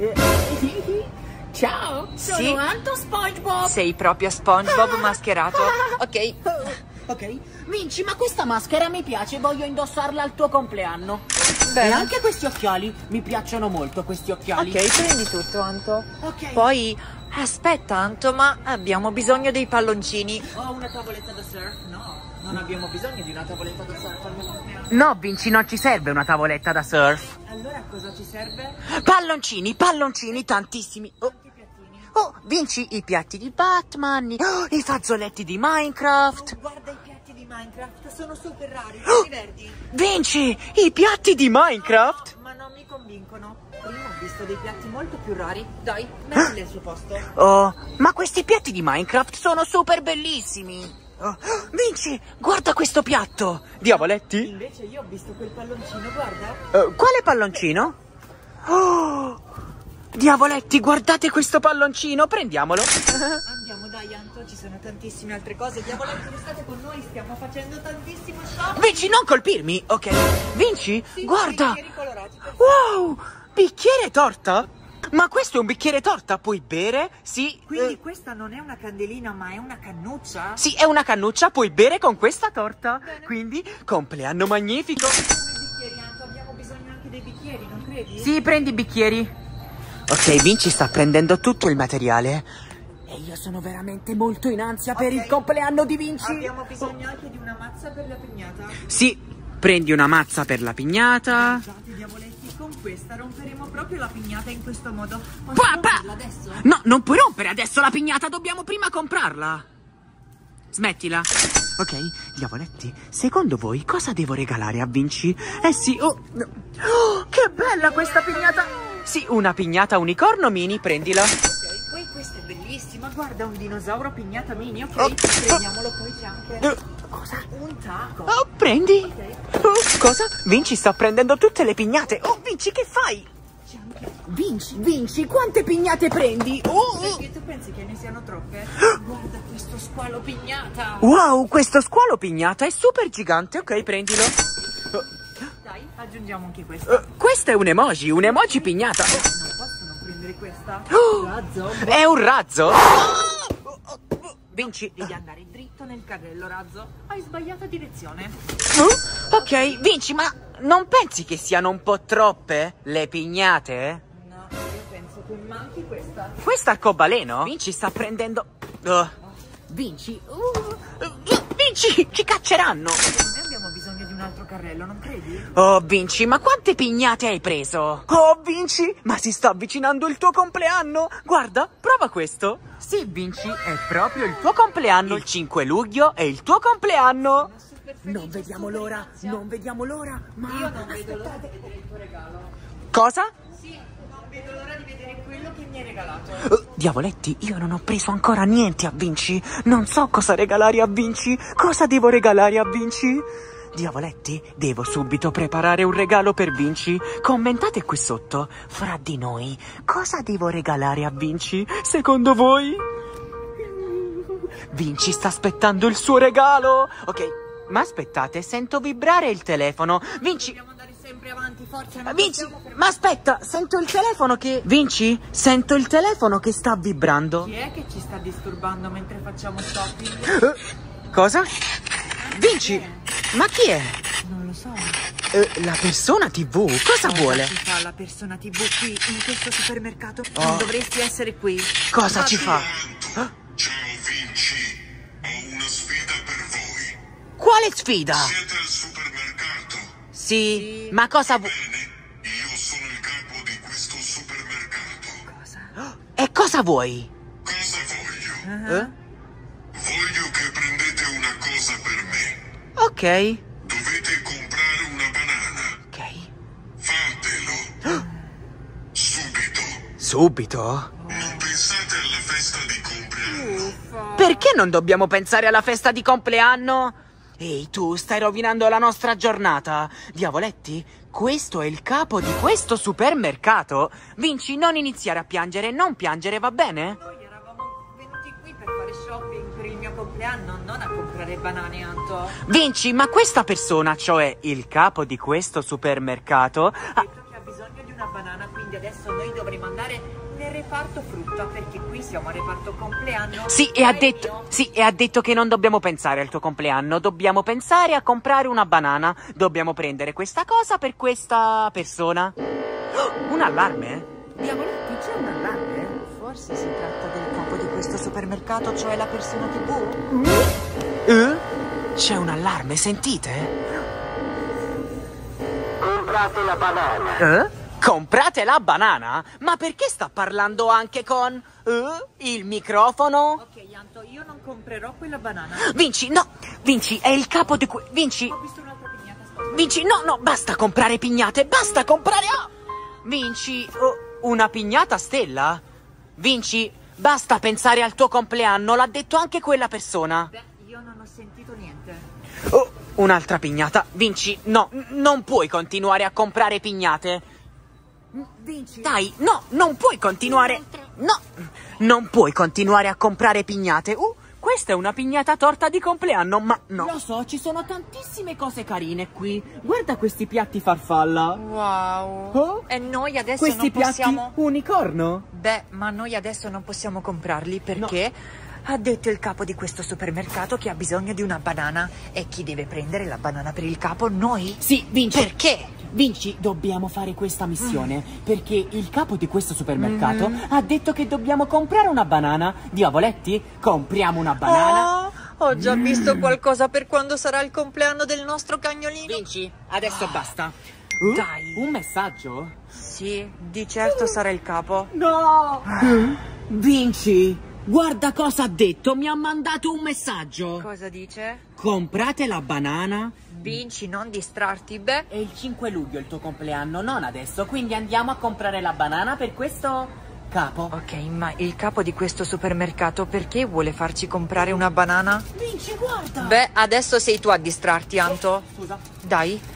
Ciao, sono Anto SpongeBob. Sei proprio SpongeBob mascherato. Ok. Ok, Vinci, ma questa maschera mi piace, voglio indossarla al tuo compleanno. Bene. E anche questi occhiali, mi piacciono molto questi occhiali. Ok, prendi tutto, Anto. Ok. Poi, aspetta, Anto, ma abbiamo bisogno dei palloncini. Ho una tavoletta da surf? No, non abbiamo bisogno di una tavoletta da surf al mio compleanno. No, Vinci, non ci serve una tavoletta da surf. Allora cosa ci serve? Palloncini, palloncini, tantissimi. Oh, Vinci, i piatti di Batman, i fazzoletti di Minecraft. Guarda i piatti di Minecraft, sono super rari, quelli verdi. Vinci, i piatti di Minecraft. Ma non mi convincono. Prima ho visto dei piatti molto più rari. Dai, mettili al suo posto. Oh, ma questi piatti di Minecraft sono super bellissimi. Oh, Vinci, guarda questo piatto. Diavoletti? Invece io ho visto quel palloncino, guarda. Quale palloncino? Oh, Diavoletti, guardate questo palloncino, prendiamolo. Andiamo, dai, Anto, ci sono tantissime altre cose. Diavoletti, restate con noi, stiamo facendo tantissimo shopping. Vinci, non colpirmi, ok? Vinci, Sì, guarda. bicchieri colorati, perfetto. Wow, bicchiere torta? Ma questo è un bicchiere torta, puoi bere? Sì. Quindi questa non è una candelina, ma è una cannuccia? Sì, è una cannuccia, puoi bere con questa torta. Bene. Quindi, compleanno magnifico. Come bicchieri, Anto, abbiamo bisogno anche dei bicchieri, non credi? Sì, prendi i bicchieri. Ok, Vinci sta prendendo tutto il materiale. E io sono veramente molto in ansia per il compleanno di Vinci. Abbiamo bisogno anche di una mazza per la pignata. Sì, prendi una mazza per la pignata. Guardate, Diavoletti, con questa romperemo proprio la pignata in questo modo. Posso Papà! romperla adesso? No, non puoi rompere adesso la pignata, dobbiamo prima comprarla. Smettila. Ok, Diavoletti, secondo voi cosa devo regalare a Vinci? Eh sì, oh, che bella questa pignata. Sì, una pignata unicorno mini, prendila. Ok, poi questa è bellissima, guarda, un dinosauro pignata mini, ok? Prendiamolo, poi c'è anche Cosa? un taco. Oh, prendi. Ok. Oh, cosa? Vinci sta prendendo tutte le pignate. Oh, Vinci, che fai? C'è anche Vinci, quante pignate prendi? Perché tu pensi che ne siano troppe? Guarda questo squalo pignata. Wow, questo squalo pignata è super gigante. Ok, prendilo. Dai, aggiungiamo anche questa. Questo è un emoji pignata. Non posso non prendere questa. Razzo. È un razzo? Vinci. Devi andare dritto nel carrello, Razzo. Hai sbagliato direzione. Ok, Vinci, ma non pensi che siano un po' troppe le pignate? No, io penso che manchi questa. Questo arcobaleno? Vinci sta prendendo... Vinci? Vinci, ci cacceranno! Noi abbiamo bisogno di un altro carrello, non credi? Oh, Vinci, ma quante pignate hai preso? Oh, Vinci, ma si sta avvicinando il tuo compleanno! Guarda, prova questo! Sì, Vinci, è proprio il tuo compleanno. Il 5 luglio è il tuo compleanno! Non vediamo l'ora, ma... Io non vedo l'ora di vedere il tuo regalo. Cosa? Sì, non vedo l'ora di vedere quello che mi hai regalato. Diavoletti, io non ho preso ancora niente a Vinci. Non so cosa regalare a Vinci. Cosa devo regalare a Vinci? Diavoletti, devo subito preparare un regalo per Vinci. Commentate qui sotto, fra di noi, cosa devo regalare a Vinci? Secondo voi? Vinci sta aspettando il suo regalo. Ok, ma aspettate, sento vibrare il telefono. Vinci... Dobbiamo andare sempre avanti, forza. Non Vinci, possiamo fermarci. ma aspetta, sento il telefono che... Vinci, sento il telefono che sta vibrando. Chi è che ci sta disturbando mentre facciamo shopping? Cosa? Vinci, ma chi è? Non lo so. La persona TV, cosa vuole? Ci fa la persona TV qui, in questo supermercato? Non dovresti essere qui. Cosa ci fa? Ciao Vinci, ho una sfida per voi. Quale sfida? Siete al supermercato? Sì, ma cosa vuole? Bene, io sono il capo di questo supermercato. E cosa vuoi? Cosa voglio? Voglio che prendete una cosa per me. Ok. Dovete comprare una banana. Ok. Fatelo. Subito. Subito? Non pensate alla festa di compleanno. Perché non dobbiamo pensare alla festa di compleanno? Ehi, tu stai rovinando la nostra giornata. Diavoletti, questo è il capo di questo supermercato. Vinci, non iniziare a piangere, non piangere, va bene? Noi eravamo venuti qui per fare shopping per il mio compleanno, non a comprare banane, Anto. Vinci, ma questa persona, cioè il capo di questo supermercato... Ha detto che ha bisogno di una banana, quindi adesso noi dovremo andare nel reparto frutta, perché qui siamo al reparto compleanno. Sì, e ha detto che non dobbiamo pensare al tuo compleanno, dobbiamo pensare a comprare una banana. Dobbiamo prendere questa cosa per questa persona. Oh, un allarme? Diavoletti, c'è un allarme? Forse si tratta del capo di questo supermercato, cioè la persona TV. C'è un allarme, sentite? Comprate la banana. Comprate la banana? Ma perché sta parlando anche con... il microfono? Ok, Anto, io non comprerò quella banana. Vinci, no! Vinci, è il capo di Vinci! Ho visto un'altra pignata, aspetta. Vinci, no, basta comprare pignate, basta comprare... Vinci, una pignata stella? Vinci, basta pensare al tuo compleanno, l'ha detto anche quella persona. Beh, io non ho sentito niente. Un'altra pignata. Vinci, no, non puoi continuare a comprare pignate. Vinci. Dai, no, non puoi continuare. No, non puoi continuare a comprare pignate. Questa è una pignata torta di compleanno, ma no. Lo so, ci sono tantissime cose carine qui. Guarda questi piatti farfalla. Wow. E noi adesso Questi non possiamo... piatti unicorno? Beh, ma noi adesso non possiamo comprarli perché ha detto il capo di questo supermercato che ha bisogno di una banana. E chi deve prendere la banana per il capo? Noi? Sì, Vinci. Perché? Vinci, dobbiamo fare questa missione perché il capo di questo supermercato ha detto che dobbiamo comprare una banana. Diavoletti, compriamo una banana. Ho già visto qualcosa per quando sarà il compleanno del nostro cagnolino. Vinci, adesso basta. Dai. Un messaggio? Sì, di certo sarà il capo. No! Vinci, guarda cosa ha detto, mi ha mandato un messaggio. Cosa dice? Comprate la banana. Vinci, non distrarti. Beh, È il 5 luglio il tuo compleanno, non adesso, quindi andiamo a comprare la banana per questo capo. ok, ma il capo di questo supermercato perché vuole farci comprare una banana? Vinci, guarda! Beh, adesso sei tu a distrarti, Anto. Scusa. Dai.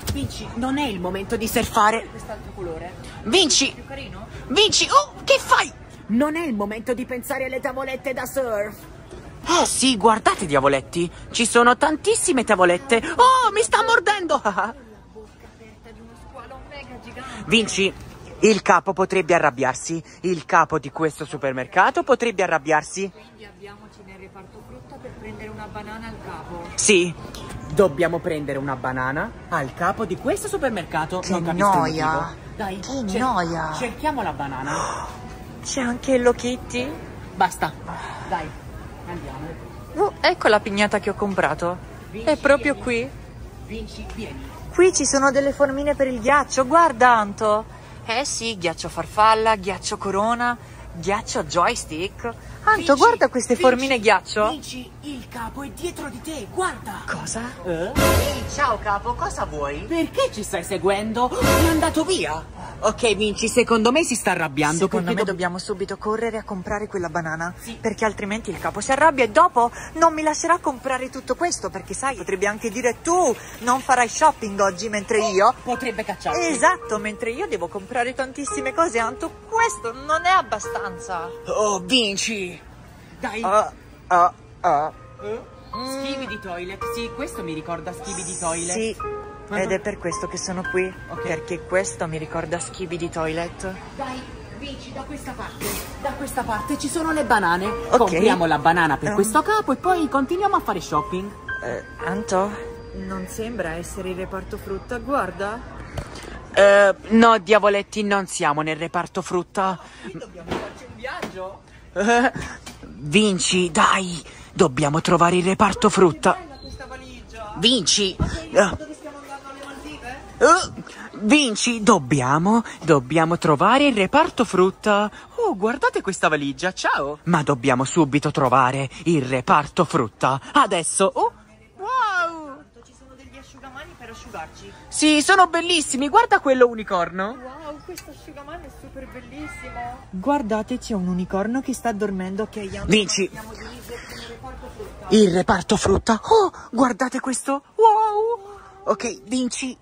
Vinci, non è il momento di surfare. Quest'altro colore. Vinci, Più carino? Vinci, oh, che fai? Non è il momento di pensare alle tavolette da surf. Sì, guardate, diavoletti, ci sono tantissime tavolette. Oh, mi sta mordendo. Bocca aperta di uno squalo mega gigante. Vinci, il capo potrebbe arrabbiarsi. Il capo di questo supermercato potrebbe arrabbiarsi. Quindi abbiamoci nel reparto frutta per prendere una banana al capo. Sì, dobbiamo prendere una banana al capo di questo supermercato. Che Non capisco il noia. motivo. Dai, Che noia. cerchiamo la banana. C'è anche Hello Kitty? Basta, dai, andiamo. Ecco la pignata che ho comprato. È proprio qui. Vinci, vieni. Qui ci sono delle formine per il ghiaccio, guarda Anto. Sì, ghiaccio farfalla, ghiaccio corona, ghiaccio joystick. Anto, guarda queste formine ghiaccio. Vinci, il capo è dietro di te, guarda. Cosa? Ehi, ciao capo, cosa vuoi? Perché ci stai seguendo? È andato via. Ok, Vinci, secondo me si sta arrabbiando. Secondo me dobbiamo subito correre a comprare quella banana, perché altrimenti il capo si arrabbia e dopo non mi lascerà comprare tutto questo, perché sai, potrebbe anche dire tu non farai shopping oggi mentre io... Potrebbe cacciarci. Esatto, mentre io devo comprare tantissime cose, Anto, questo non è abbastanza. Oh, Vinci. Dai. Skibidi Toilet, sì, questo mi ricorda Skibidi Toilet. Sì, ed è per questo che sono qui, Ok. perché questo mi ricorda Skibidi Toilet. Dai, Vinci, da questa parte. Da questa parte ci sono le banane. Compriamo la banana per questo capo e poi continuiamo a fare shopping. Anto? Non sembra essere il reparto frutta, guarda. No, diavoletti, non siamo nel reparto frutta. Dobbiamo farci un viaggio. Vinci, dai, dobbiamo trovare il reparto frutta. Questa valigia. Vinci, Dove stiamo andando alle Maldive? Vinci, dobbiamo trovare il reparto frutta. Oh, guardate questa valigia, ciao. Ma dobbiamo subito trovare il reparto frutta. Adesso, oh, wow. Ci sono degli asciugamani per asciugarci. Sì, sono bellissimi, guarda quello unicorno. Wow, questo asciugamano è super bellissimo. Guardate, c'è un unicorno che sta dormendo. Ok, Vinci, Andiamo di nel reparto frutta. il reparto frutta. Oh, guardate questo. Wow. Ok, Vinci.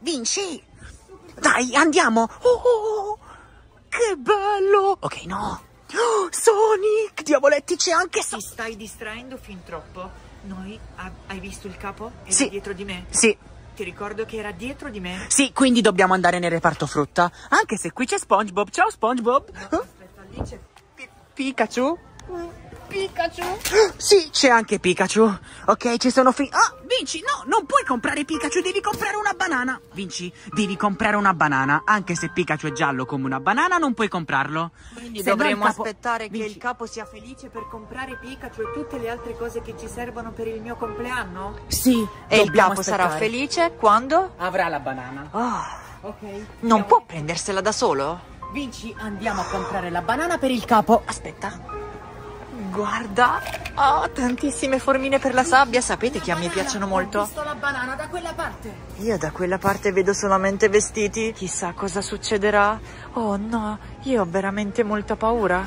Dai, andiamo. Oh, che bello. Ok, no. Oh, Sonic, diavoletti, c'è anche Ti stai distraendo fin troppo. Hai visto il capo? Era Sì. dietro di me. Sì, Ti ricordo che era dietro di me. sì, quindi dobbiamo andare nel reparto frutta. Anche se qui c'è SpongeBob. Ciao, SpongeBob. Aspetta, lì c'è Pikachu? Pikachu. Sì, c'è anche Pikachu. Ok, ci sono Vinci, no, non puoi comprare Pikachu, devi comprare una banana. Vinci, devi comprare una banana. Anche se Pikachu è giallo come una banana, non puoi comprarlo. Quindi Se no dovremo il capo- aspettare che Vinci. il capo sia felice per comprare Pikachu e tutte le altre cose che ci servono per il mio compleanno? Sì, E il dobbiamo capo sarà aspettare. felice quando? Avrà la banana. Ok. Non può prendersela da solo? Vinci, andiamo a comprare la banana per il capo. Aspetta. Guarda, ho tantissime formine per la sabbia. Sapete che a me piacciono molto? Ho visto la banana da quella parte. Io da quella parte vedo solamente vestiti. Chissà cosa succederà. Oh no, io ho veramente molta paura.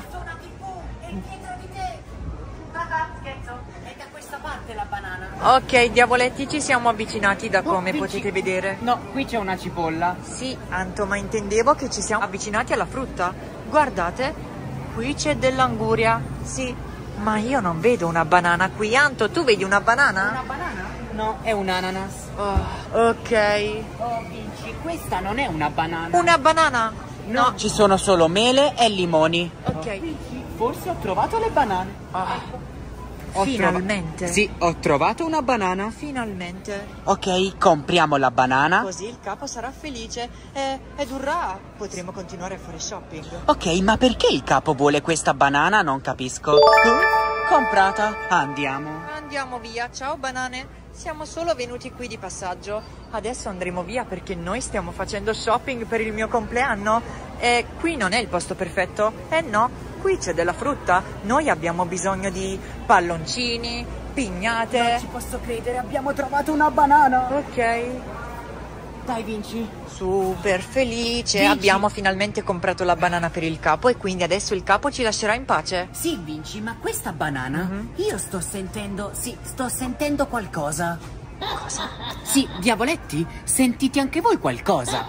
È da questa parte la banana. Ok, diavoletti, ci siamo avvicinati da come Vinci. potete vedere. No, qui c'è una cipolla. Sì, Anto, ma intendevo che ci siamo avvicinati alla frutta. Guardate, qui c'è dell'anguria. Sì, ma io non vedo una banana qui. Anto, tu vedi una banana? Una banana? No, è un ananas. Ok. Oh, Vinci, questa non è una banana. Una banana? No. Ci sono solo mele e limoni. Ok. Forse ho trovato le banane. Finalmente. Sì, ho trovato una banana. Finalmente. Ok, compriamo la banana. Così il capo sarà felice ed urrà, potremo continuare a fare shopping. Ok, ma perché il capo vuole questa banana? Non capisco. Comprata, andiamo. Andiamo via, ciao banane. Siamo solo venuti qui di passaggio. Adesso andremo via perché noi stiamo facendo shopping per il mio compleanno. E qui non è il posto perfetto? No, qui c'è della frutta. Noi abbiamo bisogno di palloncini, pignate. Non ci posso credere, abbiamo trovato una banana. Ok. Dai, Vinci. Super felice, Vinci. abbiamo finalmente comprato la banana per il capo e quindi adesso il capo ci lascerà in pace. Sì, Vinci, ma questa banana, io sto sentendo qualcosa. Cosa? Sì, diavoletti, sentite anche voi qualcosa?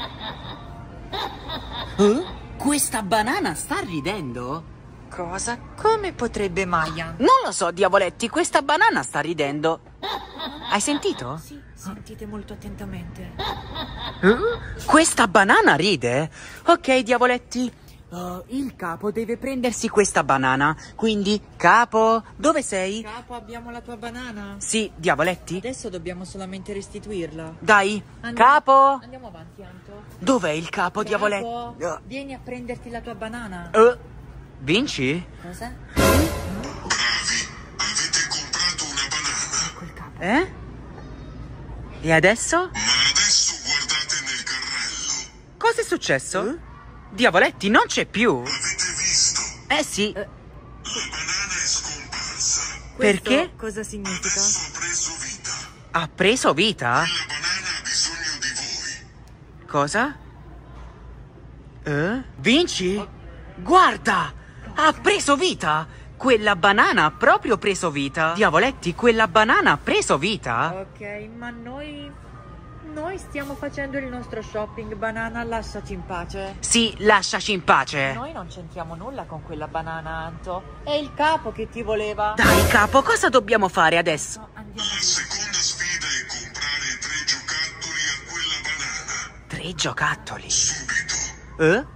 Questa banana sta ridendo? Cosa? Come potrebbe Maya? Non lo so, diavoletti, questa banana sta ridendo. Hai sentito? Sì, sentite molto attentamente. Questa banana ride? Ok, diavoletti. Il capo deve prendersi questa banana. Quindi, capo, dove sei? Capo, abbiamo la tua banana. Sì, diavoletti. Adesso dobbiamo solamente restituirla. Dai, capo. Andiamo avanti, Anto. Dov'è il capo, diavoletti? Capo, vieni a prenderti la tua banana. Vinci? Cosa? Bravi, avete comprato una banana. Quel capo. E adesso? Ma adesso guardate nel carrello. Cosa è successo? Diavoletti, non c'è più. Avete visto? Sì. La banana è scomparsa. Perché? Cosa significa? Adesso ha preso vita. Ha preso vita? La banana ha bisogno di voi. Cosa? Vinci? Guarda! Ha preso vita! Quella banana ha proprio preso vita! Diavoletti, quella banana ha preso vita? Ok, ma noi stiamo facendo il nostro shopping. Banana, lasciaci in pace. Sì, lasciaci in pace! Noi non c'entriamo nulla con quella banana, Anto. È il capo che ti voleva. Dai, capo, cosa dobbiamo fare adesso? No, andiamo La via. seconda sfida è comprare 3 giocattoli a quella banana. 3 giocattoli? Subito.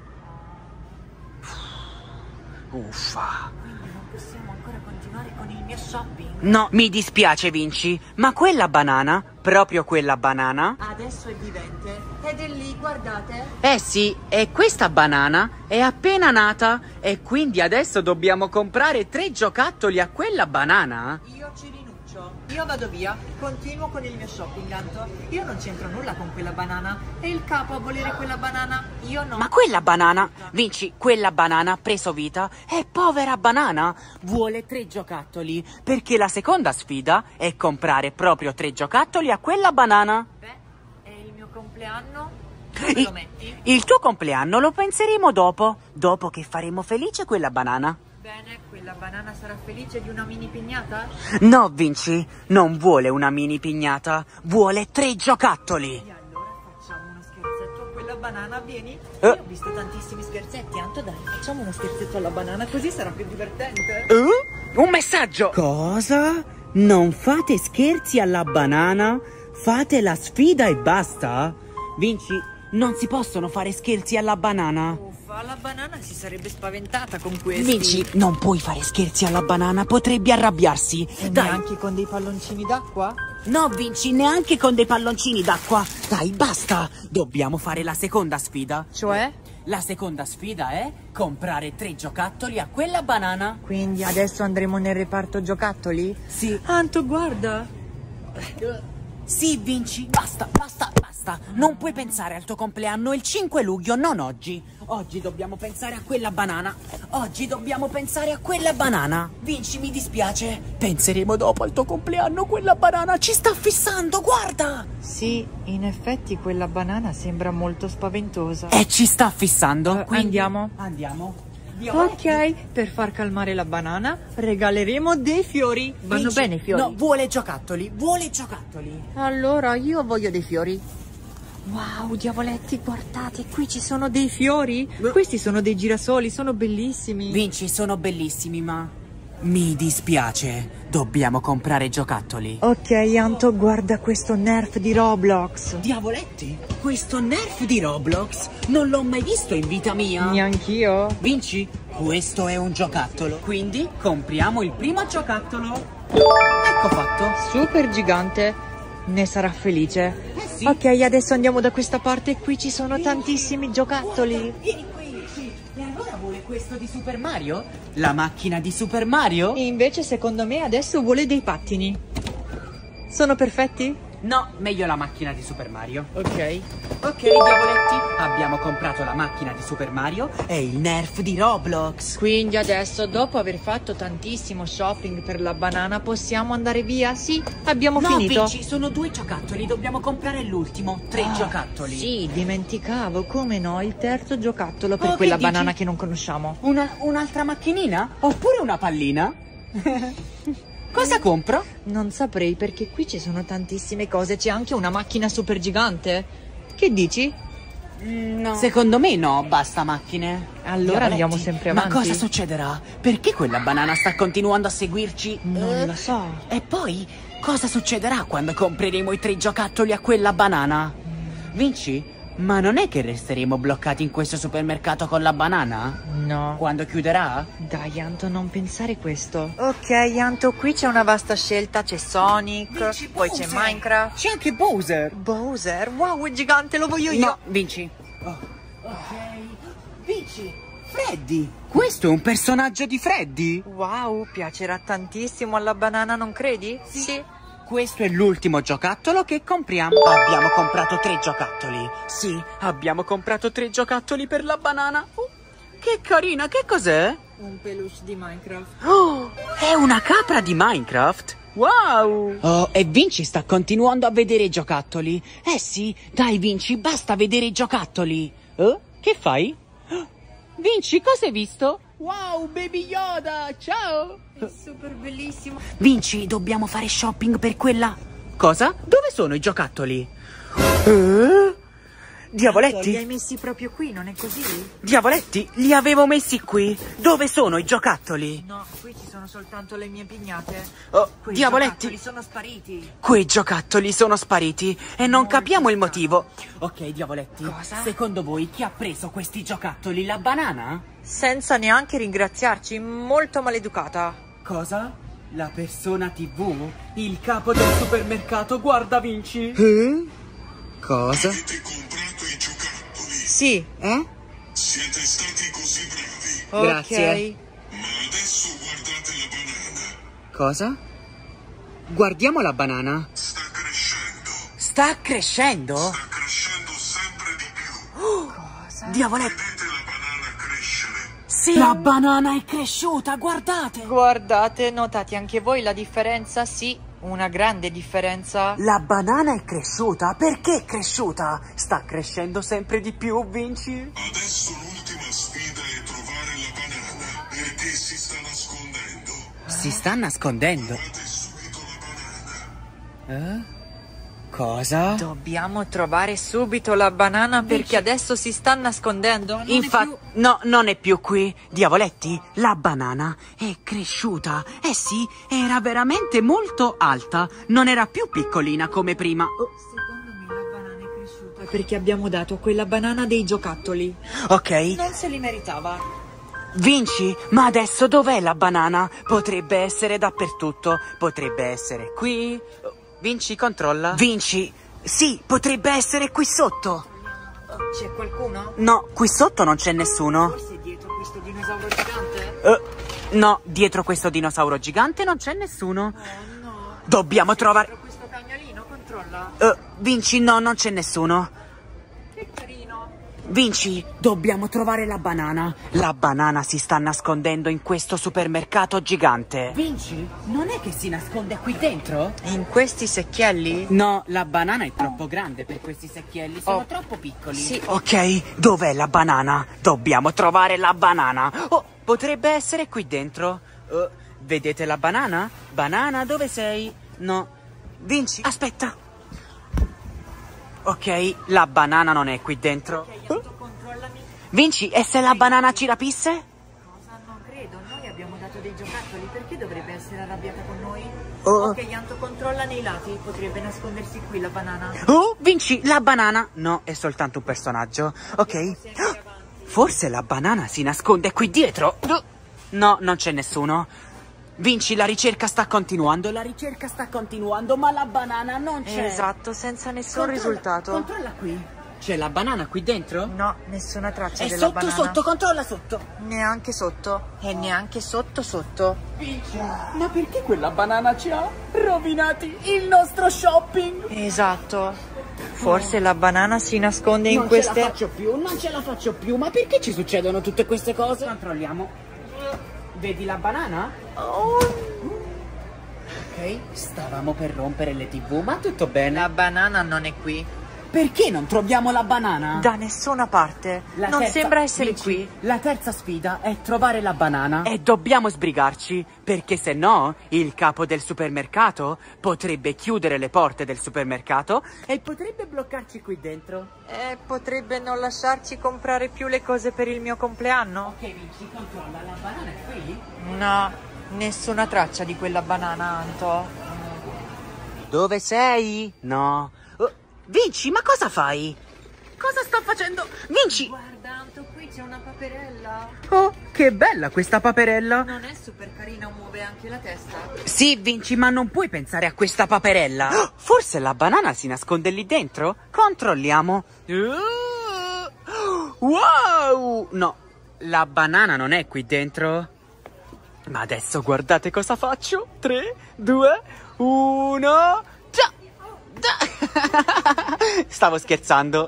Uffa! Quindi non possiamo ancora continuare con il mio shopping. No, mi dispiace, Vinci, ma quella banana, proprio quella banana... Adesso è vivente. Ed è lì, guardate. Sì, e questa banana è appena nata e quindi adesso dobbiamo comprare 3 giocattoli a quella banana? Io ci rinuncio. Io vado via. Continuo con il mio shopping, Anto. Io non c'entro nulla con quella banana. È il capo a volere quella banana. Io no. Ma quella banana, Vinci, quella banana ha preso vita e povera banana vuole 3 giocattoli perché la seconda sfida è comprare proprio 3 giocattoli a quella banana. Beh, è il mio compleanno. Dove lo metti? Il tuo compleanno lo penseremo dopo che faremo felice quella banana. Bene, quella banana sarà felice di una mini pignata? No, Vinci, non vuole una mini pignata, vuole 3 giocattoli. E allora facciamo uno scherzetto a quella banana, vieni? Io ho visto tantissimi scherzetti, Anto, dai, facciamo uno scherzetto alla banana, così sarà più divertente. Un messaggio! Cosa? Non fate scherzi alla banana? Fate la sfida e basta? Vinci, non si possono fare scherzi alla banana. Uffa, la banana si sarebbe spaventata con questi. Vinci, non puoi fare scherzi alla banana, potrebbe arrabbiarsi. E Dai. neanche con dei palloncini d'acqua? No, Vinci, neanche con dei palloncini d'acqua. Dai, basta. Dobbiamo fare la seconda sfida. Cioè? La seconda sfida è comprare 3 giocattoli a quella banana. Quindi adesso andremo nel reparto giocattoli? Sì. Anto, guarda. Sì, Vinci, basta. Non puoi pensare al tuo compleanno il 5 luglio, non oggi. Oggi dobbiamo pensare a quella banana. Vinci, mi dispiace. Penseremo dopo al tuo compleanno, quella banana ci sta fissando, guarda. Sì, in effetti quella banana sembra molto spaventosa. E ci sta fissando, quindi... Andiamo. Diavoletti. Ok, per far calmare la banana regaleremo dei fiori. Vanno Vinci, bene i fiori? No, vuole giocattoli. Allora io voglio dei fiori. Wow, diavoletti, guardate, qui ci sono dei fiori. Questi sono dei girasoli, sono bellissimi. Vinci, sono bellissimi, ma... Mi dispiace, dobbiamo comprare giocattoli. Ok, Anto, guarda questo Nerf di Roblox. Diavoletti, questo Nerf di Roblox non l'ho mai visto in vita mia. Neanch'io. Vinci, questo è un giocattolo, quindi compriamo il primo giocattolo. Ecco fatto. Super gigante. Ne sarà felice. Sì. Ok, adesso andiamo da questa parte. Qui ci sono tantissimi giocattoli. Vieni qui. E allora vuole questo di Super Mario? La macchina di Super Mario? E invece secondo me adesso vuole dei pattini. Sono perfetti? No, meglio la macchina di Super Mario. Ok. Ok, diavoletti, abbiamo comprato la macchina di Super Mario e il Nerf di Roblox. Quindi adesso, dopo aver fatto tantissimo shopping per la banana, possiamo andare via? Sì, abbiamo finito. No, Vinci, sono 2 giocattoli, dobbiamo comprare l'ultimo. 3 giocattoli. Sì, dimenticavo, come no, il terzo giocattolo per Oh, quella che dici? banana che non conosciamo. Un'altra macchinina? Oppure una pallina? Cosa compro? Non saprei perché qui ci sono tantissime cose. C'è anche una macchina super gigante. Che dici? No. Secondo me no, basta macchine. Allora andiamo sempre avanti. Ma cosa succederà? Perché quella banana sta continuando a seguirci? Non lo so. E poi, cosa succederà quando compreremo i 3 giocattoli a quella banana? Vinci? Ma non è che resteremo bloccati in questo supermercato con la banana? No. Quando chiuderà? Dai, Anto, non pensare questo. Ok, Anto, qui c'è una vasta scelta. C'è Sonic, poi c'è Minecraft. C'è anche Bowser. Bowser? Wow, è gigante, lo voglio io. No, Vinci. Ok. Vinci. Freddy. Questo è un personaggio di Freddy. Wow, piacerà tantissimo alla banana, non credi? Sì. Questo è l'ultimo giocattolo che compriamo. Abbiamo comprato 3 giocattoli. Sì, abbiamo comprato 3 giocattoli per la banana. Che carina, che cos'è? Un peluche di Minecraft. Oh, è una capra di Minecraft? Wow! Oh, e Vinci sta continuando a vedere i giocattoli. Eh sì, dai Vinci, basta vedere i giocattoli. Che fai? Vinci, cosa hai visto? Wow, Baby Yoda, ciao! È super bellissimo. Vinci, dobbiamo fare shopping per quella... Cosa? Dove sono i giocattoli? Diavoletti? Li hai messi proprio qui, non è così? Diavoletti, li avevo messi qui. Dove sono i giocattoli? No, qui ci sono soltanto le mie pignate. Oh, Quei diavoletti, giocattoli sono spariti. quei giocattoli sono spariti e non capiamo il motivo. Ok, diavoletti, Cosa? secondo voi chi ha preso questi giocattoli? La banana? Senza neanche ringraziarci, molto maleducata. Cosa? La persona TV? Il capo del supermercato? Guarda Vinci. Cosa? Avete comprato i giocattoli. Sì. Siete stati così bravi. Grazie. Ma adesso guardate la banana. Cosa? Guardiamo la banana. Sta crescendo. Sta crescendo? Sta crescendo sempre di più. Cosa? Diavoletti. Vedete la banana crescere? Sì, la banana è cresciuta, guardate. Guardate, notate anche voi la differenza? Sì, una grande differenza. La banana è cresciuta? Perché è cresciuta? Sta crescendo sempre di più, Vinci. Adesso l'ultima sfida è trovare la banana. Perché si sta nascondendo. Si sta nascondendo. Trovate subito la banana. Cosa? Dobbiamo trovare subito la banana perché adesso si sta nascondendo. Infatti, no, non è più qui. Diavoletti, la banana è cresciuta. Eh sì, era veramente molto alta. Non era più piccolina come prima. Secondo me la banana è cresciuta perché abbiamo dato a quella banana dei giocattoli. Ok. Non se li meritava. Vinci, ma adesso dov'è la banana? Potrebbe essere dappertutto. Potrebbe essere qui. Vinci, controlla. Vinci, sì, potrebbe essere qui sotto. C'è qualcuno? No, qui sotto non c'è nessuno. Forse dietro questo dinosauro gigante? No, dietro questo dinosauro gigante non c'è nessuno. Oh no. Dobbiamo trovare... Dietro questo cagnolino, controlla. Vinci, no, non c'è nessuno. Che carino. Vinci, dobbiamo trovare la banana. La banana si sta nascondendo in questo supermercato gigante. Vinci, non è che si nasconde qui dentro? In questi secchielli? No, la banana è troppo grande per questi secchielli, sono troppo piccoli. Sì. Ok, dov'è la banana? Dobbiamo trovare la banana. Oh, potrebbe essere qui dentro. Vedete la banana? Banana, dove sei? No. Vinci, aspetta. Ok, la banana non è qui dentro. Controllami. Vinci, e se la banana ci rapisse? Cosa? Non credo, noi abbiamo dato dei giocattoli, perché dovrebbe essere arrabbiata con noi? Oh. Ok, Anto, controlla nei lati, potrebbe nascondersi qui la banana. Oh, Vinci, la banana. No, è soltanto un personaggio. Ok. Forse la banana si nasconde qui dietro. No, non c'è nessuno. Vinci, la ricerca sta continuando, ma la banana non c'è. Esatto, senza nessun risultato. Controlla qui. C'è la banana qui dentro? No, nessuna traccia È della sotto, banana. sotto, controlla sotto. Neanche sotto. E neanche sotto sotto. Vinci, ma perché quella banana ci ha rovinati il nostro shopping? Esatto. Forse la banana si nasconde in queste... Non ce la faccio più, ma perché ci succedono tutte queste cose? Controlliamo. Vedi la banana? Ok, stavamo per rompere le TV, ma tutto bene. La banana non è qui. Perché non troviamo la banana? Da nessuna parte. Non sembra essere qui. La terza sfida è trovare la banana. E dobbiamo sbrigarci, perché se no il capo del supermercato potrebbe chiudere le porte del supermercato e potrebbe bloccarci qui dentro. Potrebbe non lasciarci comprare più le cose per il mio compleanno? Ok, Vinci, controlla, la banana è qui? No, nessuna traccia di quella banana, Anto. Dove sei? No. Vinci, ma cosa fai? Cosa sta facendo? Vinci! Guarda, Anto, qui c'è una paperella. Oh, che bella questa paperella! Non è super carina, muove anche la testa. Sì, Vinci, ma non puoi pensare a questa paperella. Oh, forse la banana si nasconde lì dentro? Controlliamo. Wow! No, la banana non è qui dentro. Ma adesso guardate cosa faccio. 3, 2, 1... Già! Stavo scherzando.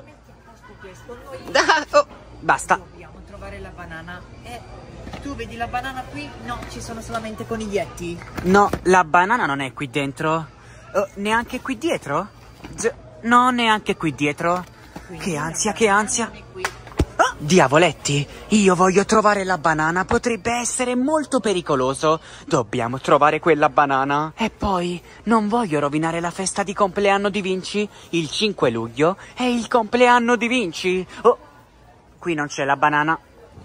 Oh, basta. Dobbiamo trovare la banana. Tu vedi la banana qui? No, ci sono solamente coniglietti. No, la banana non è qui dentro. Neanche qui dietro? No, neanche qui dietro. Che ansia, che ansia. Diavoletti, io voglio trovare la banana, potrebbe essere molto pericoloso. Dobbiamo trovare quella banana. E poi, non voglio rovinare la festa di compleanno di Vinci. Il 5 luglio è il compleanno di Vinci. Oh, qui non c'è la banana.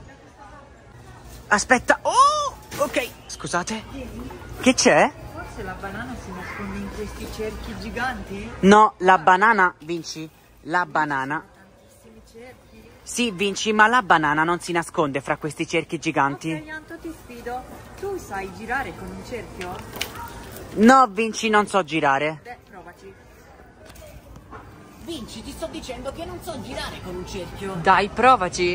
Aspetta, oh, ok, scusate. Che c'è? Forse la banana si nasconde in questi cerchi giganti? No, la banana, Vinci, la banana. Sì, Vinci, ma la banana non si nasconde fra questi cerchi giganti. Ok, Anto, ti sfido. Tu sai girare con un cerchio? No, Vinci, non so girare. Beh, provaci. Vinci, ti sto dicendo che non so girare con un cerchio. Dai, provaci.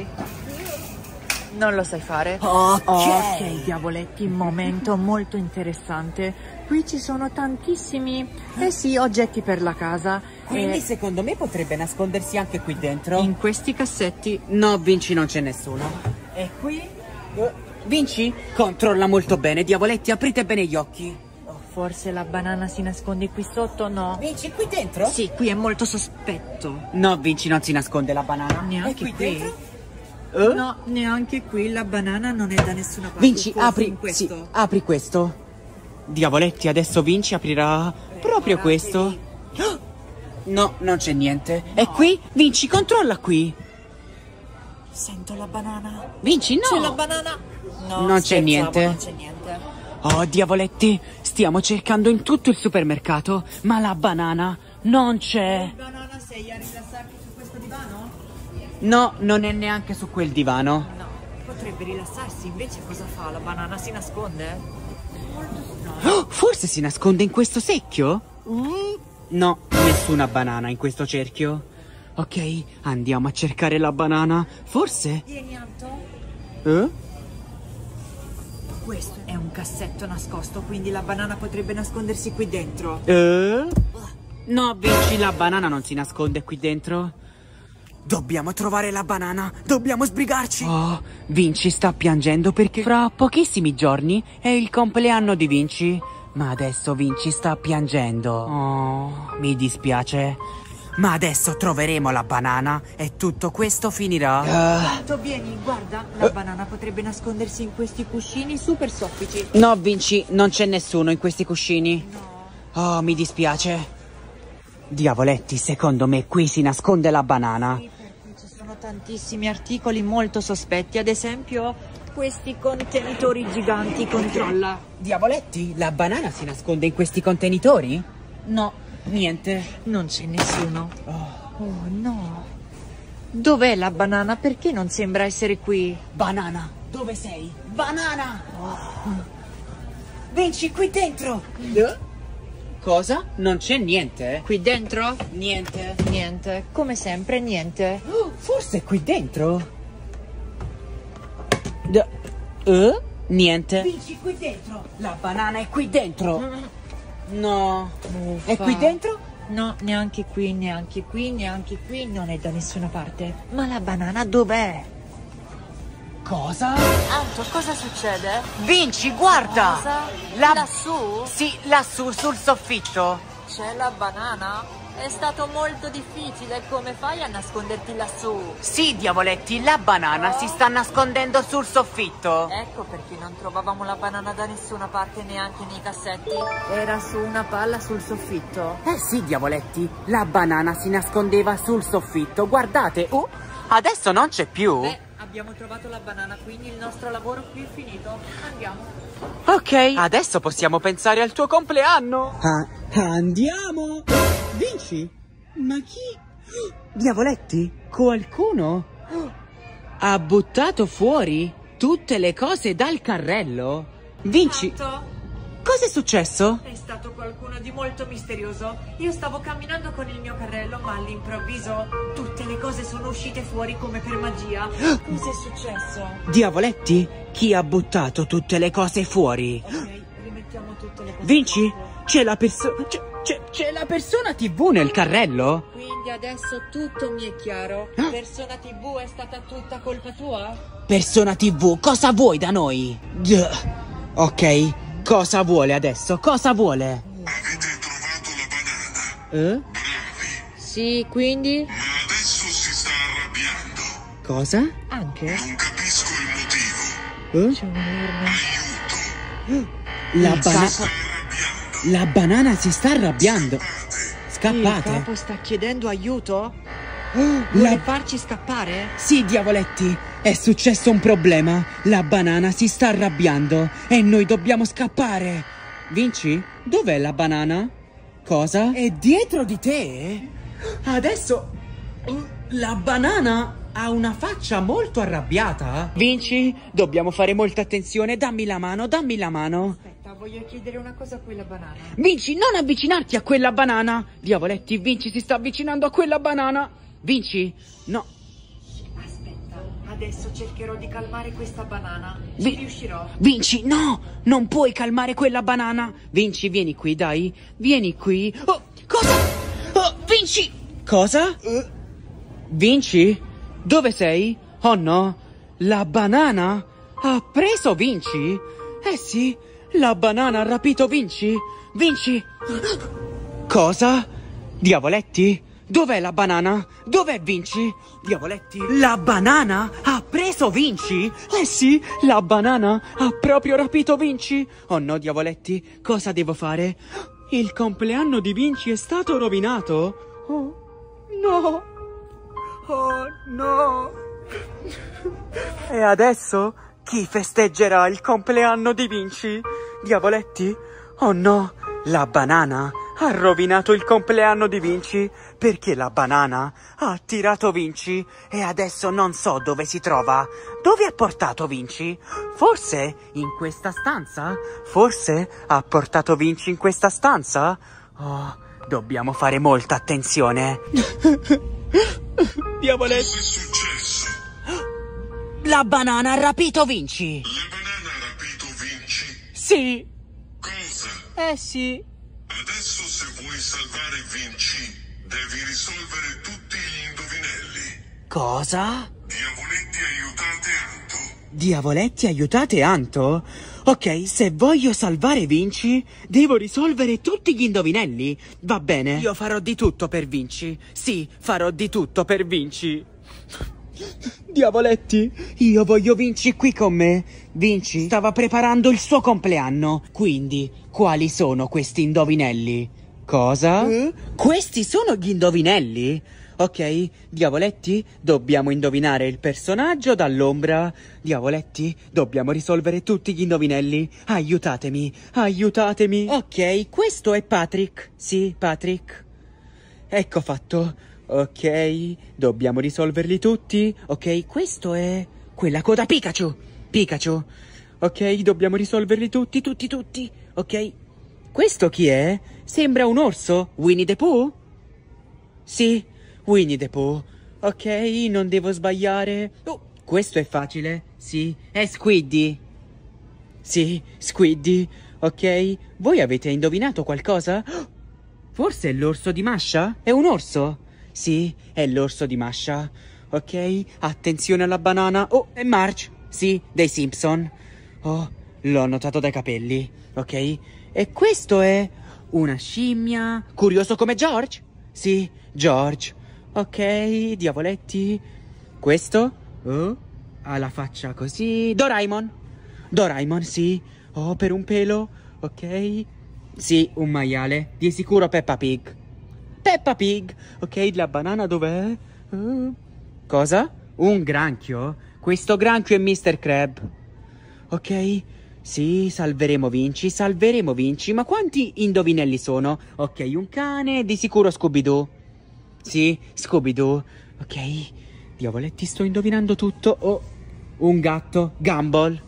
Non lo sai fare? Ok, diavoletti, momento molto interessante. Qui ci sono tantissimi, oggetti per la casa. Quindi secondo me potrebbe nascondersi anche qui dentro. In questi cassetti. No, Vinci, non c'è nessuno. E qui? Vinci, controlla molto bene, diavoletti, aprite bene gli occhi. Forse la banana si nasconde qui sotto, no? Vinci, qui dentro? Sì, qui è molto sospetto. No, Vinci, non si nasconde la banana. Neanche qui. Dentro? No, neanche qui la banana non è da nessuna parte. Vinci, forse apri in questo. Sì, apri questo. Diavoletti, adesso Vinci aprirà proprio questo. No, non c'è niente. No. E qui? Vinci, controlla qui. Sento la banana. Vinci, no. C'è la banana. No, non c'è niente. Non c'è niente. Oh, diavoletti, stiamo cercando in tutto il supermercato, ma la banana non c'è. Banana, sei a rilassarti su questo divano? No, non è neanche su quel divano. No, potrebbe rilassarsi, invece cosa fa? La banana si nasconde? Molto strano. Oh, forse si nasconde in questo secchio? No, nessuna banana in questo cerchio. Ok, andiamo a cercare la banana. Forse? Vieni, Anto. Questo è un cassetto nascosto, quindi la banana potrebbe nascondersi qui dentro. No, Vinci, la banana non si nasconde qui dentro. Dobbiamo trovare la banana, dobbiamo sbrigarci. Oh, Vinci sta piangendo perché fra pochissimi giorni è il compleanno di Vinci. Ma adesso Vinci sta piangendo. Oh, mi dispiace. Ma adesso troveremo la banana e tutto questo finirà. Tanto vieni, guarda, la banana potrebbe nascondersi in questi cuscini super soffici. No, Vinci, non c'è nessuno in questi cuscini. No. Oh, mi dispiace. Diavoletti, secondo me qui si nasconde la banana. Sì, perché ci sono tantissimi articoli molto sospetti, ad esempio questi contenitori giganti, controlla. Diavoletti, la banana si nasconde in questi contenitori? No, niente. Non c'è nessuno. Oh no. Dov'è la banana? Perché non sembra essere qui? Banana, dove sei? Banana! Vinci qui dentro! Cosa? Non c'è niente? Qui dentro? Niente. Niente, come sempre niente. Forse qui dentro? Niente. Vinci qui dentro! La banana è qui dentro! No. Uffa. È qui dentro? No, neanche qui, neanche qui, neanche qui, non è da nessuna parte. Ma la banana dov'è? Cosa? Anto, cosa succede? Vinci, guarda! Cosa? Lassù? Lassù? Sì, lassù, sul soffitto. C'è la banana? È stato molto difficile, come fai a nasconderti lassù? Sì, diavoletti, la banana si sta nascondendo sul soffitto. Ecco perché non trovavamo la banana da nessuna parte, neanche nei cassetti. Era su una palla sul soffitto. Sì, diavoletti, la banana si nascondeva sul soffitto. Guardate, adesso non c'è più. Beh, abbiamo trovato la banana, quindi il nostro lavoro qui è finito. Andiamo. Ok, adesso possiamo pensare al tuo compleanno. Andiamo. Vinci? Ma chi? Diavoletti, qualcuno ha buttato fuori tutte le cose dal carrello. Vinci, Tanto, cosa è successo? è stato qualcuno di molto misterioso. Io stavo camminando con il mio carrello, ma all'improvviso tutte le cose sono uscite fuori come per magia. Cos'è successo? Diavoletti, chi ha buttato tutte le cose fuori? Ok, rimettiamo tutte le cose Vinci, fuori. c'è la persona... C'è la persona TV nel carrello? Quindi adesso tutto mi è chiaro. Persona TV è stata tutta colpa tua? Persona TV, cosa vuoi da noi? Ok, cosa vuole adesso? Cosa vuole? Avete trovato la banana. Bravi. Sì, quindi? Ma adesso si sta arrabbiando. Cosa? Anche? Non capisco il motivo. C'è un enorme... Aiuto. La banana si sta arrabbiando. Il Scappate. capo sta chiedendo aiuto? Vuole farci scappare? Sì, diavoletti, è successo un problema. La banana si sta arrabbiando e noi dobbiamo scappare. Vinci? Dov'è la banana? Cosa? È dietro di te? Adesso la banana ha una faccia molto arrabbiata. Vinci? Dobbiamo fare molta attenzione. Dammi la mano, dammi la mano. Aspetta, voglio chiedere una cosa a quella banana. Vinci, non avvicinarti a quella banana. Diavoletti, Vinci si sta avvicinando a quella banana. Vinci? No. Aspetta, adesso cercherò di calmare questa banana. Ci riuscirò? Vinci, no! Non puoi calmare quella banana. Vinci, vieni qui, dai. Vieni qui. Oh, cosa? Oh, Vinci! Cosa? Vinci? Dove sei? Oh no, la banana ha preso Vinci? Sì, la banana ha rapito Vinci. Vinci! Cosa? Diavoletti? Dov'è la banana? Dov'è Vinci? Diavoletti? La banana ha preso Vinci? Sì, la banana ha proprio rapito Vinci. Oh no, diavoletti, cosa devo fare? Il compleanno di Vinci è stato rovinato? Oh, no! Oh no! E adesso chi festeggerà il compleanno di Vinci? Diavoletti? Oh no! La banana ha rovinato il compleanno di Vinci perché la banana ha tirato Vinci e adesso non so dove si trova. Dove ha portato Vinci? Forse in questa stanza? Forse ha portato Vinci in questa stanza? Oh, dobbiamo fare molta attenzione. Diavoletti. Cosa è successo? La banana ha rapito Vinci. La banana ha rapito Vinci? Sì. Cosa? Sì. Adesso se vuoi salvare Vinci, devi risolvere tutti gli indovinelli. Cosa? Diavoletti aiutate Anto. Diavoletti aiutate Anto? Ok, se voglio salvare Vinci, devo risolvere tutti gli indovinelli. Va bene? Io farò di tutto per Vinci. Sì, farò di tutto per Vinci. Diavoletti, io voglio Vinci qui con me. Vinci stava preparando il suo compleanno. Quindi, quali sono questi indovinelli? Cosa? Questi sono gli indovinelli? Ok, diavoletti, dobbiamo indovinare il personaggio dall'ombra. Diavoletti, dobbiamo risolvere tutti gli indovinelli. Aiutatemi, aiutatemi. Ok, questo è Patrick. Sì, Patrick. Ecco fatto. Ok, dobbiamo risolverli tutti. Ok, questo è quella coda Pikachu. Pikachu. Ok, dobbiamo risolverli tutti, tutti, tutti. Ok. Questo chi è? Sembra un orso. Winnie the Pooh? Sì, Winnie the Pooh. Ok, non devo sbagliare. Oh, questo è facile. Sì, è Squiddy. Sì, Squiddy. Ok, voi avete indovinato qualcosa? Forse è l'orso di Masha? È un orso? Sì, è l'orso di Masha. Ok, attenzione alla banana. Oh, è Marge. Sì, dei Simpson. Oh, l'ho notato dai capelli. Ok, e questo è una scimmia. Curioso come George? Sì, George. Ok, diavoletti. Questo? Oh, ha la faccia così. Doraemon. Doraemon, sì. Oh, per un pelo. Ok. Sì, un maiale. Di sicuro Peppa Pig. Peppa Pig. Ok, la banana dov'è? Cosa? Un granchio? Questo granchio è Mr. Crab. Ok. Sì, salveremo Vinci. Ma quanti indovinelli sono? Ok, un cane, di sicuro Scooby-Doo. Sì, Scooby-Doo. Ok, diavoletti, sto indovinando tutto. Oh, un gatto, Gumball.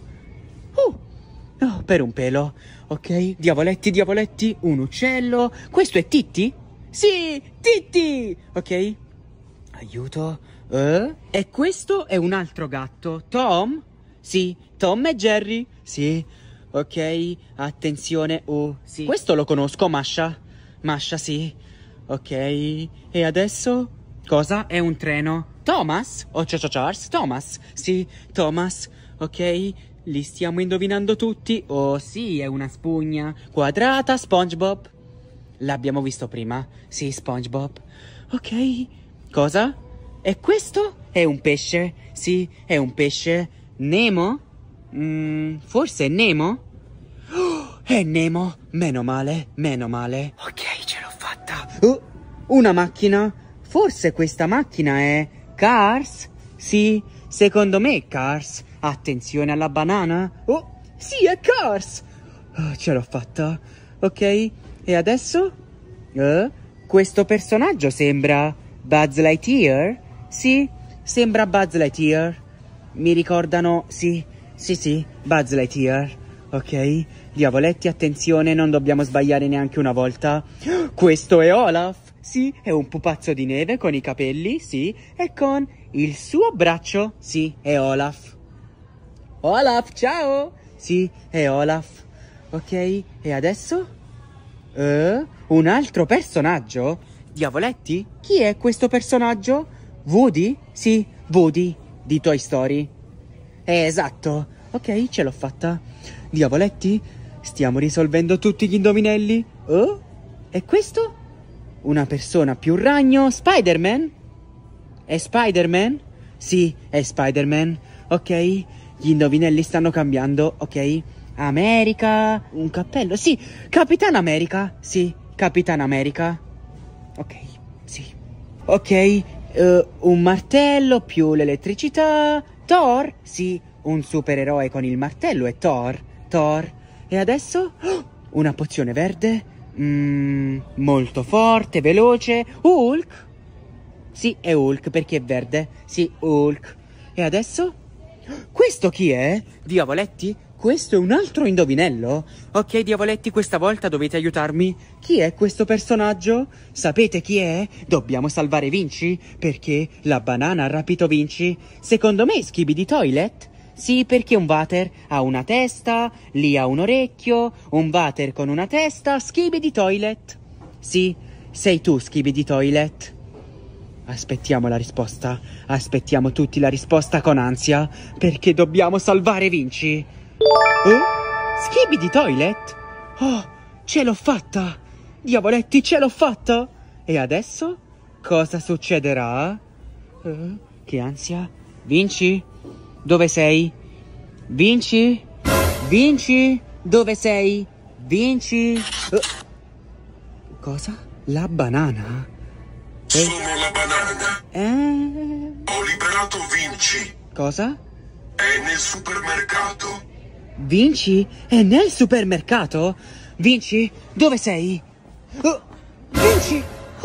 Oh, per un pelo. Ok, diavoletti, un uccello. Questo è Titti? Sì, Titti. Ok, aiuto. E questo è un altro gatto, Tom? Sì, Tom e Jerry. Sì, ok, attenzione. Oh, sì. Questo lo conosco, Masha. Masha, sì. Ok, e adesso? Cosa? È un treno. Thomas? O Charles? Thomas? Sì, Thomas. Ok, li stiamo indovinando tutti. Oh, sì, è una spugna. Quadrata, SpongeBob. L'abbiamo visto prima. Sì, SpongeBob. Ok, cosa? E questo? È un pesce. Sì, è un pesce. Nemo? Forse è Nemo? Oh, è Nemo. Meno male. Ok, ce l'ho fatta. Una macchina. Forse questa macchina è Cars? Sì, secondo me è Cars. Attenzione alla banana. Oh, sì, è Cars. Oh, ce l'ho fatta. Ok, e adesso? Questo personaggio sembra Buzz Lightyear? Sì, sembra Buzz Lightyear. Mi ricordano, sì, Buzz Lightyear. Ok, diavoletti, attenzione, non dobbiamo sbagliare neanche una volta. Questo è Olaf. Sì, è un pupazzo di neve con i capelli, sì, e con il suo braccio. Sì, è Olaf. Olaf, ciao. Sì, è Olaf. Ok, e adesso? Un altro personaggio? Diavoletti, chi è questo personaggio? Woody? Sì, Woody, di Toy Story. Esatto. Ok, ce l'ho fatta. Diavoletti, stiamo risolvendo tutti gli indovinelli. Oh, e questo? Una persona più ragno, Spider-Man? È Spider-Man? Sì, è Spider-Man. Ok, gli indovinelli stanno cambiando. Ok, America, un cappello. Sì, Capitan America. Sì, Capitan America. Ok, sì. Ok, un martello più l'elettricità. Thor? Sì, un supereroe con il martello è Thor. E adesso? Una pozione verde. Molto forte, veloce. Hulk? Sì, è Hulk perché è verde. Sì, Hulk. E adesso? Questo chi è? Diavoletti? Questo è un altro indovinello? Ok, diavoletti, questa volta dovete aiutarmi. Chi è questo personaggio? Sapete chi è? Dobbiamo salvare Vinci, perché la banana ha rapito Vinci. Secondo me Skibidi Toilet? Sì, perché un water ha una testa, lì ha un orecchio, un water con una testa, Skibidi Toilet. Sì, sei tu Skibidi Toilet. Aspettiamo la risposta, aspettiamo tutti la risposta con ansia, perché dobbiamo salvare Vinci. Skibidi Toilet? Oh, ce l'ho fatta! Diavoletti, ce l'ho fatta! E adesso? Cosa succederà? Che ansia? Vinci? Dove sei? Vinci? Vinci? Dove sei? Vinci? Cosa? La banana? Sono la banana. Ho liberato Vinci. Cosa? È nel supermercato. Vinci? È nel supermercato? Vinci? Dove sei? Vinci?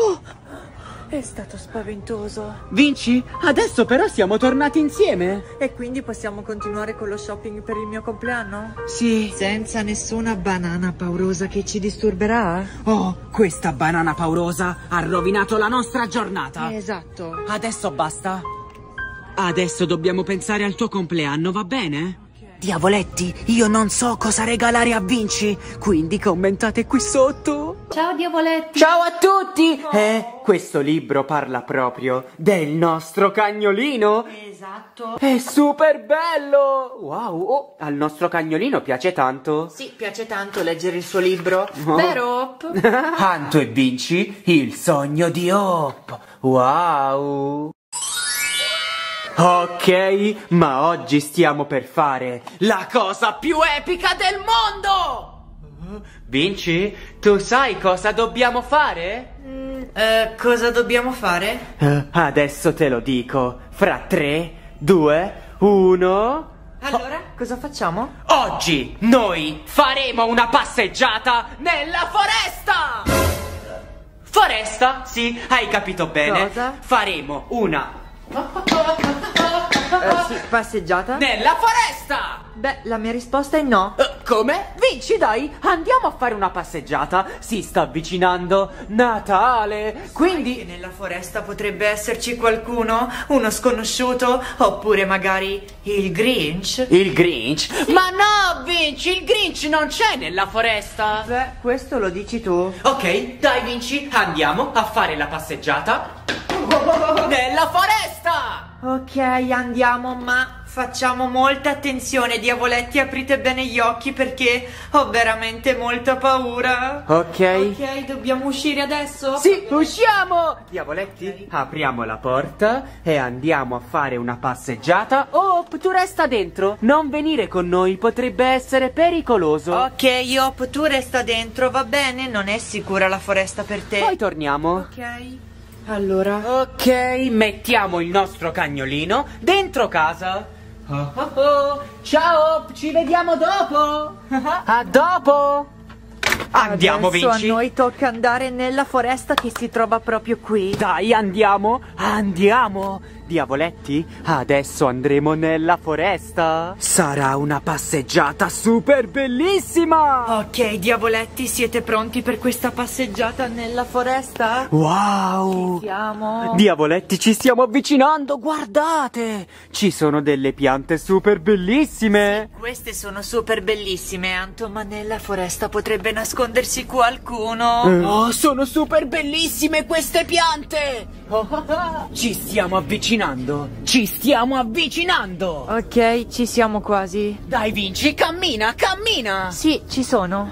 È stato spaventoso. Vinci? Adesso però siamo tornati insieme. E quindi possiamo continuare con lo shopping per il mio compleanno? Sì. Senza nessuna banana paurosa che ci disturberà? Oh, questa banana paurosa ha rovinato la nostra giornata. Esatto. Adesso basta. Adesso dobbiamo pensare al tuo compleanno, va bene? Ok. Diavoletti, io non so cosa regalare a Vinci, quindi commentate qui sotto. Ciao Diavoletti. Ciao a tutti! Questo libro parla proprio del nostro cagnolino. Esatto. È super bello! Wow, oh, al nostro cagnolino piace tanto. Sì, piace tanto leggere il suo libro. Oh. Vero, Hop? Anto e Vinci, il sogno di Hop. Wow! Ok, ma oggi stiamo per fare la cosa più epica del mondo! Vinci, tu sai cosa dobbiamo fare? Cosa dobbiamo fare? Adesso te lo dico. Fra 3, 2, 1... Allora, cosa facciamo? Oggi noi faremo una passeggiata nella foresta! Foresta? Sì, hai capito bene. Cosa? Faremo una... Sì, passeggiata? nella foresta! Beh, la mia risposta è no. Come? Vinci, dai, andiamo a fare una passeggiata. Si sta avvicinando Natale, quindi... Che nella foresta potrebbe esserci qualcuno, uno sconosciuto, oppure magari il Grinch. Il Grinch? Ma no, Vinci, il Grinch non c'è nella foresta. Beh, questo lo dici tu. Ok, dai Vinci, andiamo a fare la passeggiata nella foresta! Ok, andiamo, ma facciamo molta attenzione, diavoletti, aprite bene gli occhi perché ho veramente molta paura. Ok. Ok, dobbiamo uscire adesso? Sì, usciamo! Diavoletti, apriamo la porta e andiamo a fare una passeggiata. Oh, tu resta dentro, non venire con noi, potrebbe essere pericoloso. Ok, Hop, tu resta dentro, va bene? Non è sicura la foresta per te. Poi torniamo. Ok. Allora, Ok, mettiamo il nostro cagnolino dentro casa. Ciao, ci vediamo dopo. A dopo. Andiamo, adesso Vinci. a noi tocca andare nella foresta che si trova proprio qui. Dai, andiamo, andiamo. Diavoletti, adesso andremo nella foresta. Sarà una passeggiata super bellissima. Ok, diavoletti, siete pronti per questa passeggiata nella foresta? Wow. Siamo. Diavoletti, ci stiamo avvicinando, guardate. Ci sono delle piante super bellissime. Queste sono super bellissime, Anto, ma nella foresta potrebbe nascondersi qualcuno. Oh, sono super bellissime queste piante. Ci stiamo avvicinando. Ci stiamo avvicinando. Ok, ci siamo quasi. Dai, Vinci, cammina, cammina. Sì, ci sono.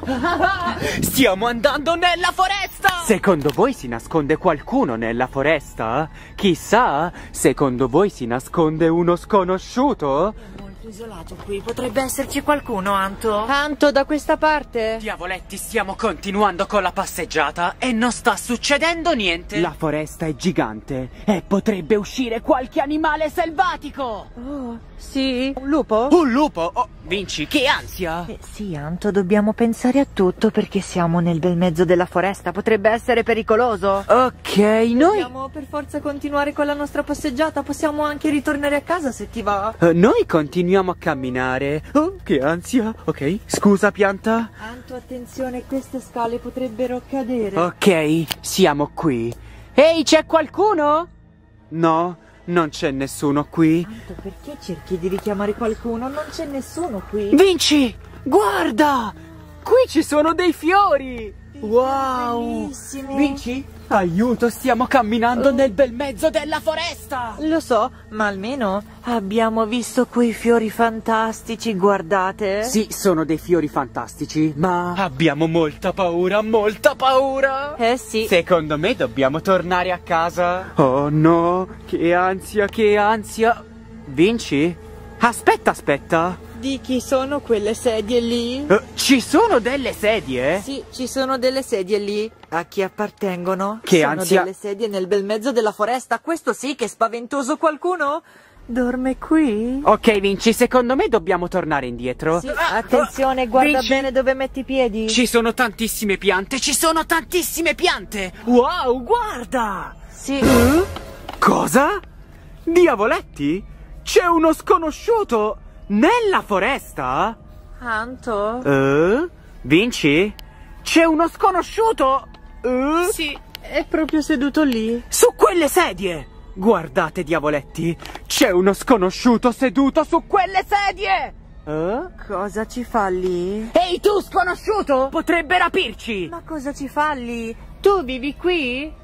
Stiamo andando nella foresta. Secondo voi si nasconde qualcuno nella foresta? Chissà, secondo voi si nasconde uno sconosciuto? Molto isolato qui, potrebbe esserci qualcuno, Anto. Anto, da questa parte? Diavoletti, stiamo continuando con la passeggiata e non sta succedendo niente. La foresta è gigante e potrebbe uscire qualche animale selvatico. Oh, sì. Un lupo? Un lupo? Oh, Vinci, che ansia. Sì, Anto, dobbiamo pensare a tutto perché siamo nel bel mezzo della foresta, potrebbe essere pericoloso. Ok, noi... Dobbiamo per forza continuare con la nostra passeggiata, possiamo anche ritornare a casa se ti va. Noi continuiamo a camminare. Oh, che ansia. Ok, scusa pianta. Anto, attenzione, queste scale potrebbero cadere. Ok, siamo qui. Ehi, c'è qualcuno? No, non c'è nessuno qui. Anto, perché cerchi di richiamare qualcuno? Non c'è nessuno qui. Vinci, guarda! Qui ci sono dei fiori! Wow! Bellissimi. Vinci, aiuto, stiamo camminando nel bel mezzo della foresta! Lo so, ma almeno abbiamo visto quei fiori fantastici, guardate. Sì, sono dei fiori fantastici, ma abbiamo molta paura, molta paura! Eh sì. Secondo me dobbiamo tornare a casa. Oh no, che ansia, che ansia! Vinci? Aspetta, aspetta! Di chi sono quelle sedie lì? Ci sono delle sedie? Sì, ci sono delle sedie lì. A chi appartengono? Che sono ansia. delle sedie nel bel mezzo della foresta. Questo sì che è spaventoso. Qualcuno dorme qui? Ok, Vinci, secondo me dobbiamo tornare indietro. Sì, attenzione, guarda Vinci, bene dove metti i piedi. ci sono tantissime piante, ci sono tantissime piante! Wow, guarda! Sì. Cosa? Diavoletti? C'è uno sconosciuto nella foresta? Anto? Vinci? C'è uno sconosciuto? Sì, è proprio seduto lì. Su quelle sedie! Guardate, diavoletti, c'è uno sconosciuto seduto su quelle sedie! Cosa ci fa lì? Ehi tu, sconosciuto! Potrebbe rapirci! Ma cosa ci fa lì? Tu vivi qui?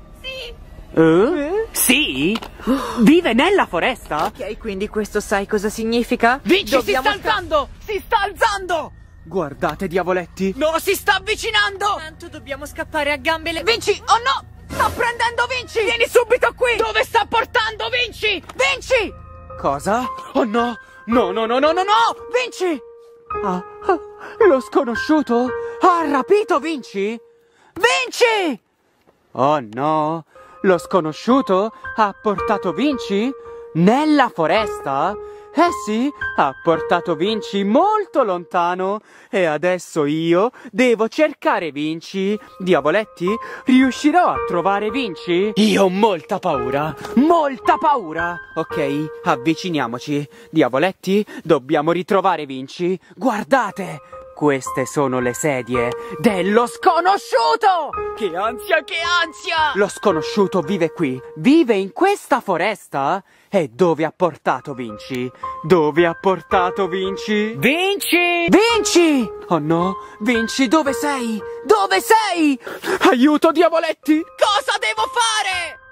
Sì? Vive nella foresta? Ok, quindi questo sai cosa significa? Vinci, Dobbiamo si sta alzando! Si sta alzando! Guardate, diavoletti. No, si sta avvicinando! Tanto dobbiamo scappare a gambe le... Vinci! Oh no! Sta prendendo Vinci! Vieni subito qui! Dove sta portando Vinci? Vinci! Cosa? Oh no! No, no, no, no, no, no! Vinci! Lo sconosciuto? Ha rapito Vinci? Vinci! Oh no! Lo sconosciuto ha portato Vinci nella foresta? Eh sì, ha portato Vinci molto lontano e adesso io devo cercare Vinci. Diavoletti, riuscirò a trovare Vinci? Io ho molta paura, molta paura. Ok, avviciniamoci. Diavoletti, dobbiamo ritrovare Vinci. Guardate! Queste sono le sedie dello sconosciuto! Che ansia, che ansia! Lo sconosciuto vive qui, vive in questa foresta? E dove ha portato Vinci? Dove ha portato Vinci? Vinci! Vinci! Oh no, Vinci, dove sei? Dove sei? Aiuto, diavoletti! Cosa devo fare?